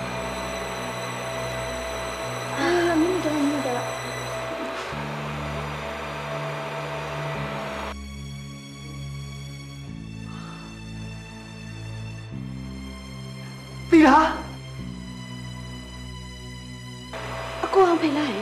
မင်းတို့တီရကိုအောင်ဖိလိုက်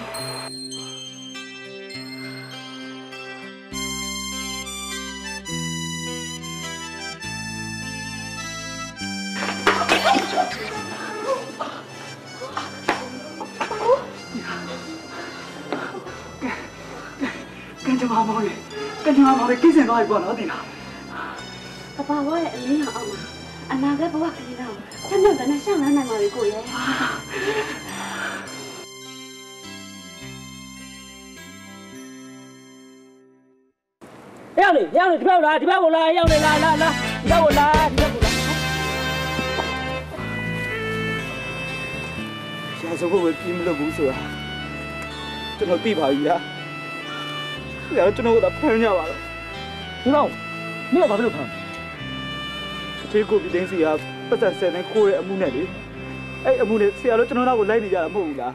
ကံကြမ္မာမောင်လေးကိစ္စသွားပြီပေါ့နော်တီရပပဝရဲ့အလင်းရောင်အောင်မှာအနာဂတ်ဘဝကလေးတော့ထပ်မြတ်တဲ့ရှောင်းလန်းနိုင်ပါပြီကိုရဲ့လေရောက်လေဒီဘက်လာဒီဘက်ကိုလာရောက်လေလာဒီဘက်ကိုလာရှာစဖို့ပဲပြီးမလို့ဘူးဆိုတာကျွန်တော်သိပါပြီလားဆရာကျွန်တော်ကဖမ်းကြပါတော့ဒီတော့မင်းကဘာဖြစ်လို့ဖမ်းခေကိုပြီးတင်းစီကပတ်သက်10နဲ့ခိုးတဲ့အမှုနဲ့လေအဲ့အမှုနဲ့ဆရာတို့ကျွန်တော်တို့ကိုလိုက်နေကြတာမဟုတ်ဘူးလား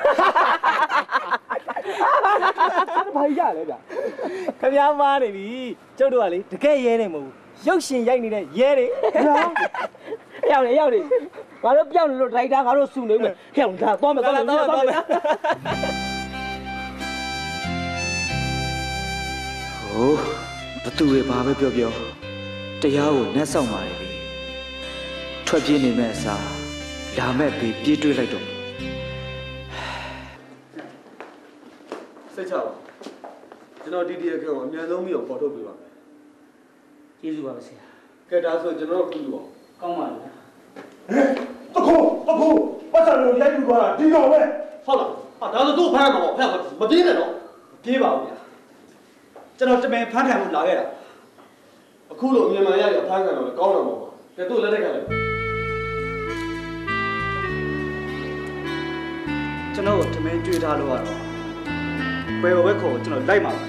ဘာရလဲဗျခင်ဗျားမားနေပြီကျုပ်တို့ကလေတကယ်ရဲနေမဟုတ်ဘူးရုပ်ရှင်ရိုက်နေတဲ့ရဲတွေရောက်နေငါတို့ပြောင်းနေလို့ဒရိုက်တာငါတို့စုနေဦးမယ်ဟဲ့ဒါသွားမယ်ဟိုဘသူတွေဘာပဲပြောတရားကိုနှက်ဆောင်ပါလေထွက်ပြေးနေမဲ့အစားလာမဲ့ဘေးပြေးတွေ့လိုက်တော့စိတ်ချပါကျွန်တော်ဒီတရားကိုအများဆုံးပြီးတော့ပေါ်ထုတ်ပြပါမယ်ကျေးဇူးပါဆရာကဲဒါဆိုကျွန်တော်တို့ခုလို့ကောင်းပါလားတခုပတ်စံလို့ရိုက်ပြီးသွားတာဒီတော့ပဲဟုတ်လားဒါဆိုသူ့ဖမ်းမှာပေါ့ဖမ်းမပြေးနဲ့တော့ပြေးပါဦးဗျာကျွန်တော်တမင်ဖမ်းခံဖို့လာခဲ့တာအခုလိုအမြင်မှန်ရရဖမ်းခံတော့ကောင်းတော့မှာကဲသူ့လက်ထက်ကလည်းကျွန်တော်တမင်တွေ့ထားလို့ကတော့ဘယ်ဘက်ခေါ်ကျွန်တော်လိုက်မှာပါ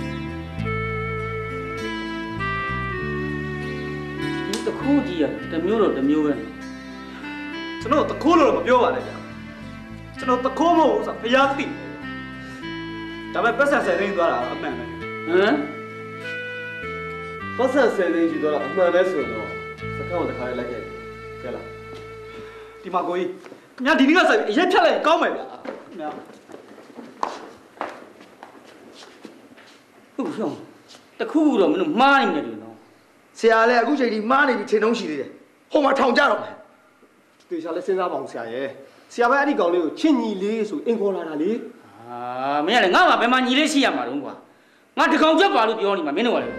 ဒီတခုကြီးကတမျိုးတော့တမျိုးပဲကျွန်တော်တခိုးလို့မပြောပါနဲ့ဗျာကျွန်တော်တခိုးမဟုတ်ဘူးဆိုဘုရားသိဒါပေမဲ့ပတ်စံဆယ်သိန်းသွားတာအမှန်ပဲပတ်စံဆယ်သိန်းကြီးသွားတာအမှန်လဲဆိုတော့စကားကိုတစ်ခါလေးလိုက်ခဲ့ကဲလားဒီမှာကိုကြီးခင်ဗျာဒီနေ့ကဆိုင်အရက်ဖြတ်လိုက်ကောင်းမယ်ဗျာခင်ဗျာဟုတ်ဆုံးတခုတော့မင်းတို့မှားနေတယ်လို့နော်ဆရာလည်းအခုချိန်ဒီမှားနေပြီချိန်တုံးရှိသေးတယ်ဟိုမှာထောင်ကြတော့မယ်တေချာလည်းစဉ်းစားပါအောင်ဆရာရဲ့ဆရာပဲအဲ့ဒီကောင်လေးကိုချစ်ညီလေးဆိုအင်ခေါ်လာတာလေမင်းကလည်းငါ့မှာဘယ်မှာညီလေးရှိရမှာတော့ကွာငါတကောင်ချက်ပါလို့ပြောနေမှာမင်းတို့ကလည်း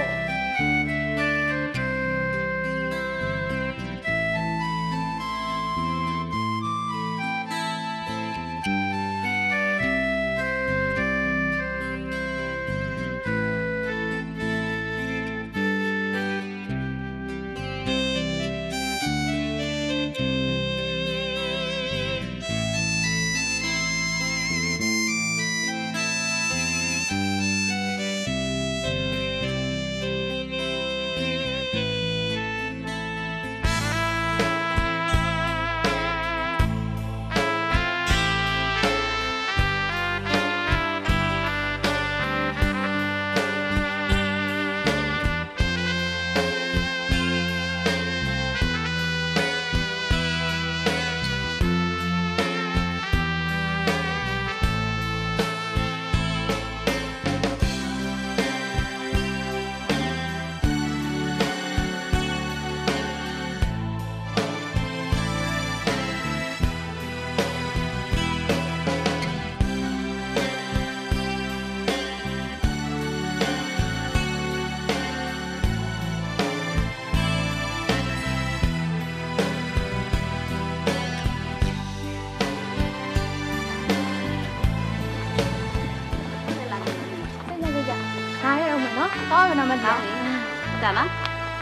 မထားဘူး။ဒါလား။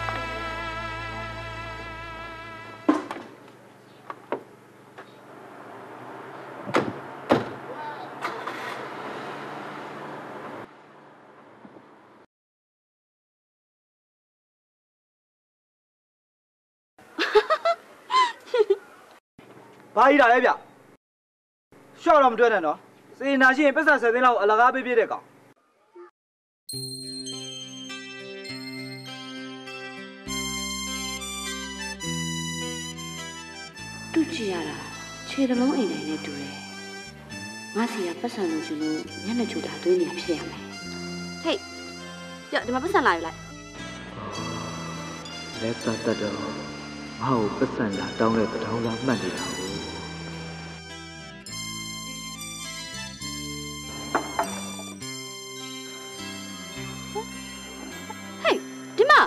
ဘာကြီးတာလဲဗျ။ရှော့တော့မတွေ့နဲ့နော်။စေနာရှိရင်ပတ်စံ10သိန်းလောက်အလကားပေးပြတဲ့ကောင်။တူကြည့်ရတာခြေတလုံးအိမ်တိုင်းနဲ့တူတယ်ငါစီကပတ်စံလို့ကျလို့ညနေချိုတာသွေးနေဖြစ်ရမယ်ဟေးကြောက်ဒီမှာပတ်စံလာယူလိုက်လက်သက်တော့ငါ့ကိုပတ်စံလာတောင်းတဲ့တထောင်သားမှတ်နေတာကိုဟေးဒီမှာ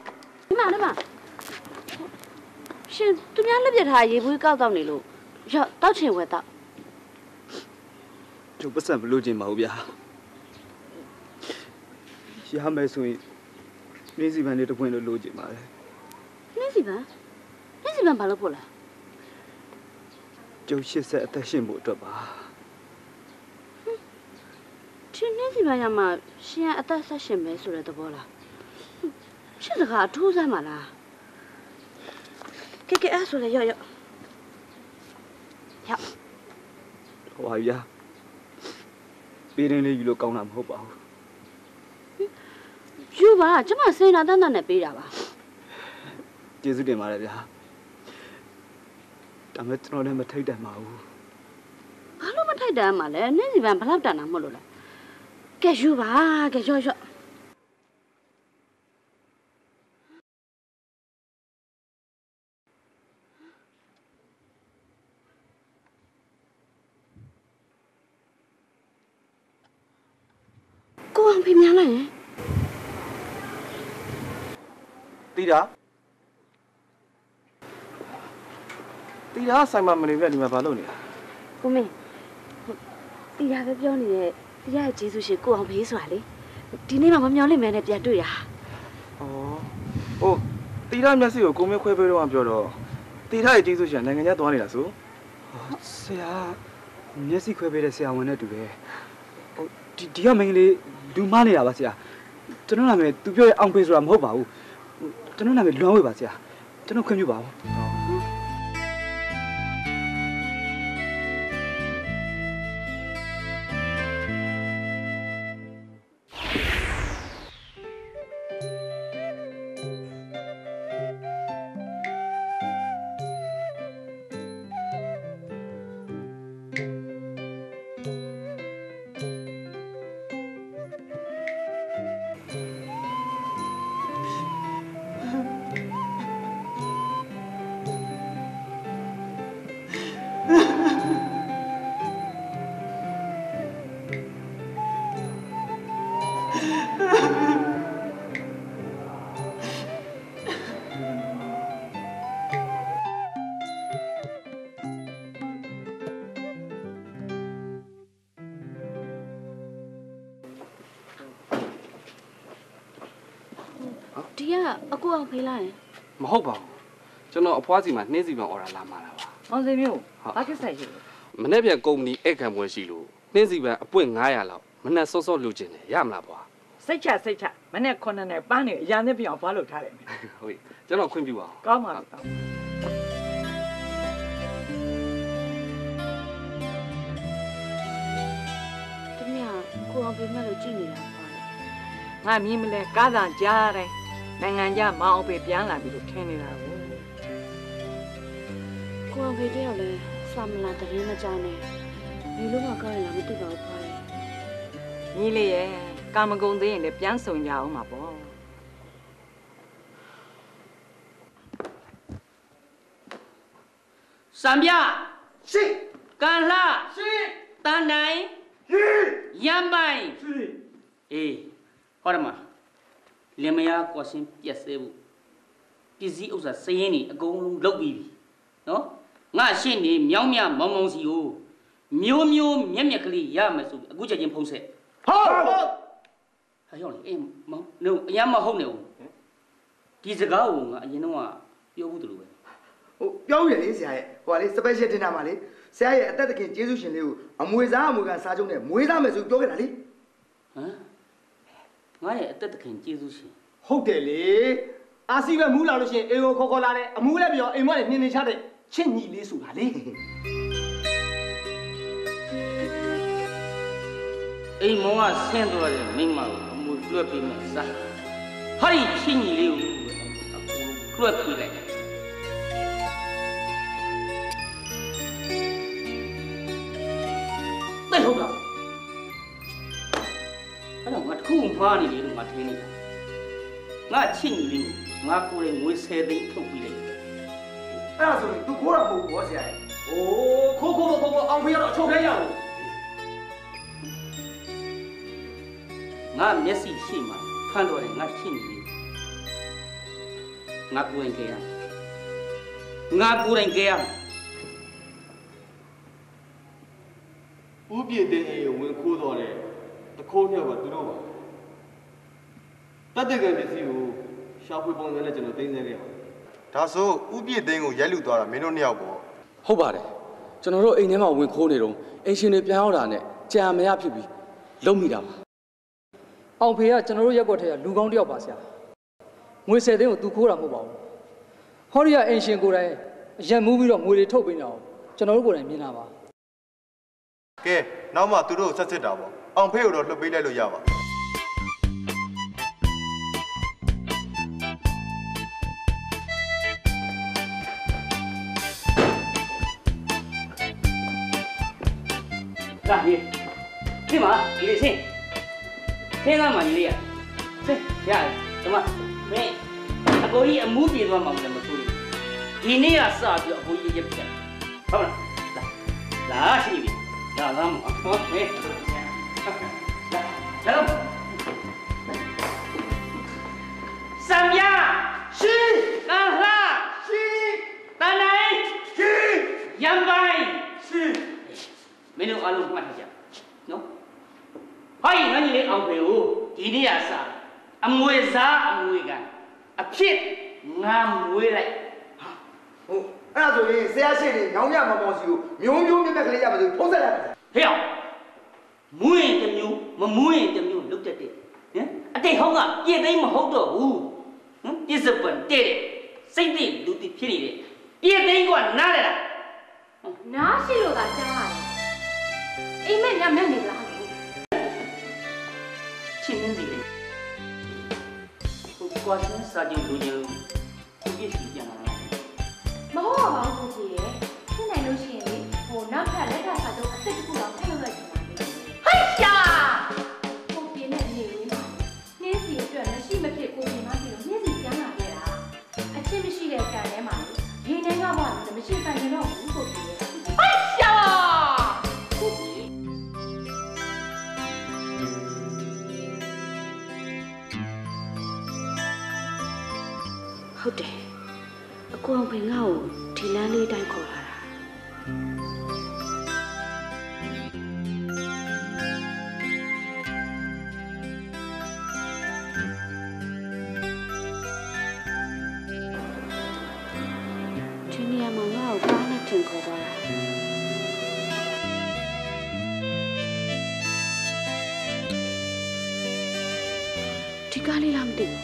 ရှင်သူများလက်ပြထားရေဘူးကောက်တော့နေလို့ရော့တောက်ချင်ဝဲတော့ကျုပ်ပတ်စံမလို့ခြင်းမဟုတ်ဗျာရမယ်ဆိုရင်နှင်းစီပန်းလေးတစ်ပွင့်လို့လိုချင်ပါတယ်နှင်းစီပန်းဘာလို့ပို့လဲကျုပ်80အသက်ရှင်ဖို့အတွက်ပါဒီနှင်းစီပန်းရမှာရှင်ကအသက်ဆက်ရှင်ပဲဆိုတဲ့သဘောလားရှင်စကားအထူးစမ်းပါလားကဲအဲ့ဆိုလေရော့ဟိုပါဗျာပေးရင်းလေးယူလို့ကောင်းတာမဟုတ်ပါဘူးယူပါကျမစိန်နာတန်းတန်းနဲ့ပေးတာပါကျေးဇူးတင်ပါတယ်ဗျာဒါမဲ့ကျွန်တော်လည်းမထိတ်တန်ပါဘူးဘာလို့မထိုက်တန်းမှာလဲနှင်းစီပန်းဘလောက်တန်တာမဟုတ်လို့လဲကဲယူပါကဲရော့ကိုအောင်ဖေးများလိုက်ရင်တီတာဆိုင်မှာမနေပြဒီမှာဘာလုပ်နေတာကိုမင်းတီရပဲပြောနေတဲ့တီရရဲ့ကျေးဇူးရှင်ကိုအောင်ဖေးဆိုတာလေဒီနေ့မှမမျော်လင့်မဲနဲ့ပြန်တွေ့တာဟိုတီတာမျက်စိကိုကိုမင်းခွဲပေးတော့ပြောတော့တီတာရဲ့ကျေးဇူးရှင်နိုင်ငံခြားသွားနေတာဆိုဆရာမျက်စိခွဲပေးတဲ့ဆရာဝန်နဲ့တူတယ်ဟိုဒီကမင်းလေးလူမနေတာပါဆရာကျွန်တော်နာမည်သူပြောရဲ့အောင်ဖေးဆိုတာမဟုတ်ပါဘူးကျွန်တော်နာမည်လွမ်းဝေပါဆရာကျွန်တော်ခွင့်ပြုပါဦးဒီကအကူအောင်ဖေးလိုက်ရင်မဟုတ်ပါဘူးကျွန်တော်အဖွားစီမှာနှင်းစီပန်အော်ဒါလာမှာလားပါအောင်စင်မျိုးဘာကိစ္စရှိလဲမနေ့ပြန်ကုမ္ပဏီဧည့်ခံပွဲရှိလို့နှင်းစီပန်အပွင့်900လောက်မနေ့စောစောလူကျင်တယ်ရမလားပွာစိတ်ချမနဲ့9နဲ့ပန်းနေအရာနဲ့ပြောင်းဘာလို့ထားလဲဟုတ်ကျွန်တော်ခွင့်ပြုပါအောင်ကောင်းပါပြီတမီးကိုအောင်ဖေးမဲ့လို့ကြည့်နေတာပါငါမြင်မလဲကားသာကြားတယ်နိုင်ငံခြားမအောင်ဖေးပြန်လာပြီလို့ထင်နေတာကိုကိုအောင်ဖေးတယောက်လဲစာမလာတရင်မကြနဲ့ဒီလိုမှကောင်းရင်လားမသိပါဘူးဖွားညီလေးရဲ့ကာမဂုဏ်သေးရင်လည်းပြန်ဆုံကြအောင်ပါပေါ့စံပြရှိကန်လှရှိတန်တိုင်းရှိရမ်းပိုင်ရှိအေးဟောရမလင်မယားကွာရှင်းပြက်စဲဖို့ပစ္စည်းဥစ္စာစရင်နေအကုန်လုံးလုတ်ပြီးပြီနော်ငါရှင်းနေမြောင်းမြမောင်မောင်စီကိုမျိုးမျက်ကလေးရမယ်ဆိုအခုချက်ချင်းဖုံးဆက်ဟုတ်ဟာရောက်လေအေးမောင်နေအရမ်းမဟုတ်နေဘူးဒီစကားကိုငါအရင်တော့ပြောဘူးတူလို့ပဲဟိုပြောရလေဆရာရဲ့ဟိုကလေ special dinner မှာလေဆရာရဲ့အသက်တခင်ကျေးဇူးရှင်လေးကိုအမွေစားစားကြုံနဲ့မွေးစားမယ်ဆိုပြောခဲ့တာလေဟမ်ငါရဲ့အသက်တခင်ကျေးဇူးရှင်ဟုတ်တယ်လေအာစီပဲမူးလာလို့ရှိရင်အိမ်ကိုခေါ်လာတယ်အမူးလည်းပြောအိမ်မလည်းနှင်းနေချတဲ့ချစ်ညီလေးဆိုတာလေအိမ်မောင်ကဆင်းသွားတယ်မိမကိုအမွေလွှတ်ပေးမယ်စားဟာဒီချင်းညီလေးကိုအကူလွှတ်ပေးလိုက်တဲ့ဟုတ်လားအဲ့တော့ငါတခုမှားနေလေလို့ငါထင်နေတာငါချင်းညီလေးကိုငါကိုယ်ရဲ့ငွေ10သိန်းထုတ်ပြီးလိုက်အဲ့ဒါဆိုရင် तू ခိုးတာမဟုတ်ဘူးဆရာရဲ့โอ้ခိုးအောင်ဖေးရတော့အချုပ်ထဲရအောင်ငါမျက်စိရှိမှဖမ်းတော့တယ်ငါချင်းညီလေးငါကိုယ်ရင်ကြရငါကိုယ်ရင်ကြရဦးပြည့်တဲ့အိမ်ကိုဝင်ခိုးတော့တယ်တခိုးမြောက်ကသူတို့ပါတတ်တဲ့ကံပစ္စည်းကိုရှာဖွေပုံစံနဲ့ကျွန်တော်သိမ်းဆည်းခဲ့ပါဒါဆိုဥပြည့်သိန်းကိုရိုက်လူသွားတာမင်းတို့နှစ်ယောက်ပေါ့ဟုတ်ပါတယ်ကျွန်တော်တို့အိမ်ထဲမှာဝင်ခိုးနေတော့အင်ရှင်တွေပြန်ရောက်တာနဲ့ကြာမရဖြစ်ပြီးလုံမိတာပါအောင်ဖေကကျွန်တော်တို့ရက်ကွက်ထဲကလူကောင်းတယောက်ပါဆရာငွေ10သိန်းကိုသူခိုးတာမဟုတ်ပါဘူးဟောဒီကအင်ရှင်ကိုယ်တိုင်အရက်မူးပြီးတော့ငွေတွေထုတ်ပေးနေအောင်ကျွန်တော်တို့ကိုယ်တိုင်မြင်တာပါကဲနောက်မှသူတို့ဆက်စစ်တာပေါ့အောင်ဖေကိုတော့လှုပ်ပေးလိုက်လို့ရပါဒါကြီးဒီမှာဒီလေးဆင်းကမှကြီးလေးရဆင်းရတယ်ဒီမှာမင်းအကိုကြီးအမှုပြေသွားမှာမလို့မဆိုးဘူးဒီနေ့ကစပြီးအကိုကြီးရက်ပြတ်ဟုတ်လားလာရှိပြီဒါလမ်းဟောမင်းလာတော့စံပြရှိကာလာရှိတန်နိုင်ရှိရံပိုင်းရှိမင်းတို့အားလုံးမှတ်ထားကြနော်ဟိုင်းငါညီလေးအောင်ဖေကိုဒီနေ့ကစအမွေစားအမွေကန်အဖြစ်ငါမွေးလိုက်ဟုတ်အဲ့ဒါဆိုရင်ဆရာရှိနေညောင်းရမပေါင်းစီကိုမျိုးမျိုးမြက်မြက်ကလေးရပါစို့ဖုံးဆက်လိုက်ပါဟေ့အောင်မွေးရင်တစ်မျိုးမမွေးရင်တစ်မျိုးလုတ်တတ်တယ်ဟင်အတိတ်ဟောင်းကပြည့်သိမ်းမဟုတ်တော့ဘူးဟင်ပြစ္ဆပန်တဲ့စိတ်သိလူတိဖြစ်နေတယ်ပြည့်သိမ်းကနားရလားနားရှိလို့ကကြားရတယ်အိမ်မက်ညမက်နေလားချင်းမင်းစီလေကိုကွာရှင်းစာကြည့်လူကြီးကိုပြည့်စီပြန်လာမဟုတ်ပါဘူးကိုကြီးရဲ့ဖြစ်နိုင်လို့ရှိရင်လေဟိုနောက်ထပ်လက်ထပ်စာချုပ်အစ်စ်တစ်ခုတော့ထည့်လို့လိုက်ချင်ပါလေဟိုက်ရှာကိုပြင်းနဲ့နေရင်းမှာနှင်းစီအတွက်မရှိမဖြစ်ကိုပြင်းမှပြီးတော့နှင်းစီပြန်လာခဲ့တာအချစ်မရှိတဲ့ကံထဲမှာရေထဲကဘာလို့မရှိပိုင်နေတော့ဘူးကိုကြီးရဲ့ဟိုက်ရှာဟုတ်တယ်အကူအောင်ဖေငါ့ကိုဒီလမ်းလေးတိုင်းခေါ်လာတာဒီနေရာမှာငါ့ကိုကားနဲ့တင်ခေါ်သွားတာဒီကားလေးလားမသိဘူး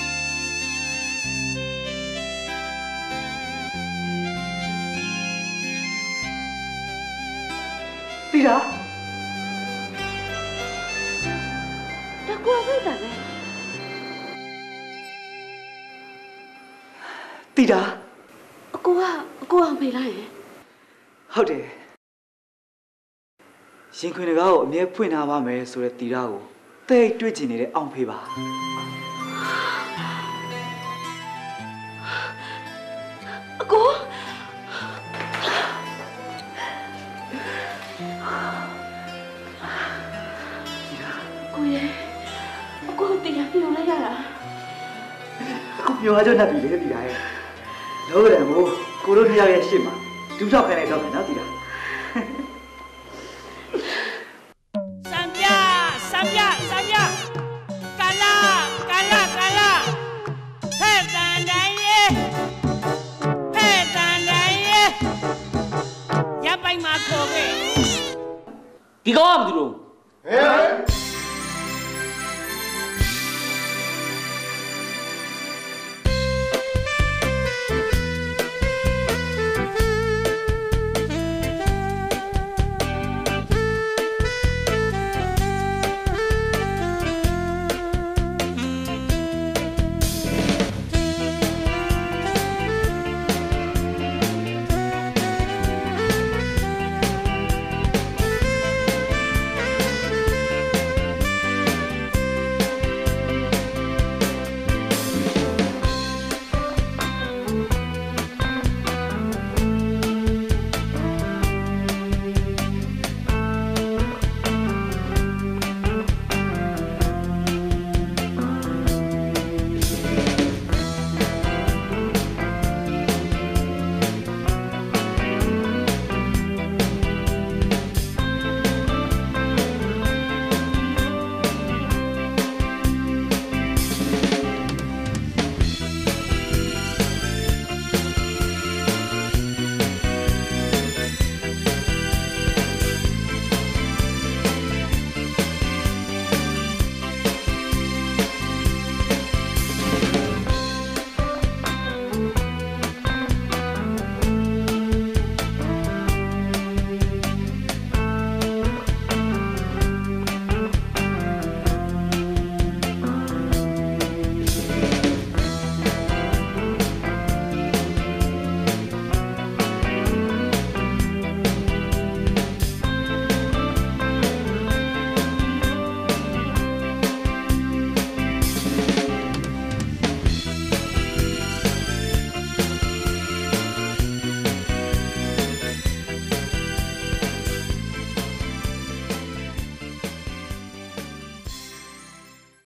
တီတာတကွာပဲတာပဲတီတာအကူအောင်ဖေးလိုက်ရင်ဟုတ်တယ်ရင်ခွင်တကားကိုအမြဲဖွင့်ထားပါမယ်ဆိုတဲ့တီတာကိုတိတ်တွေ့ကျင်နေတဲ့အောင်ဖေးပါအကူကိုရဲ့အကူတရားပြုံးလိုက်ရတာအခုပြောရကြနေပြီလေတီတာရဲ့လောကရန်ကိုကိုတို့နှစ်ယောက်ရဲ့ရှေ့မှာဒူးထောက်ခိုင်းလိုက်တော့မယ်နော်တီတာစံပြကာလာဟဲ့တန်တိုင်းရေရပိုင်မှာခေါ်ခဲ့ဒီကောင်ကဘာလို့ဟဲ့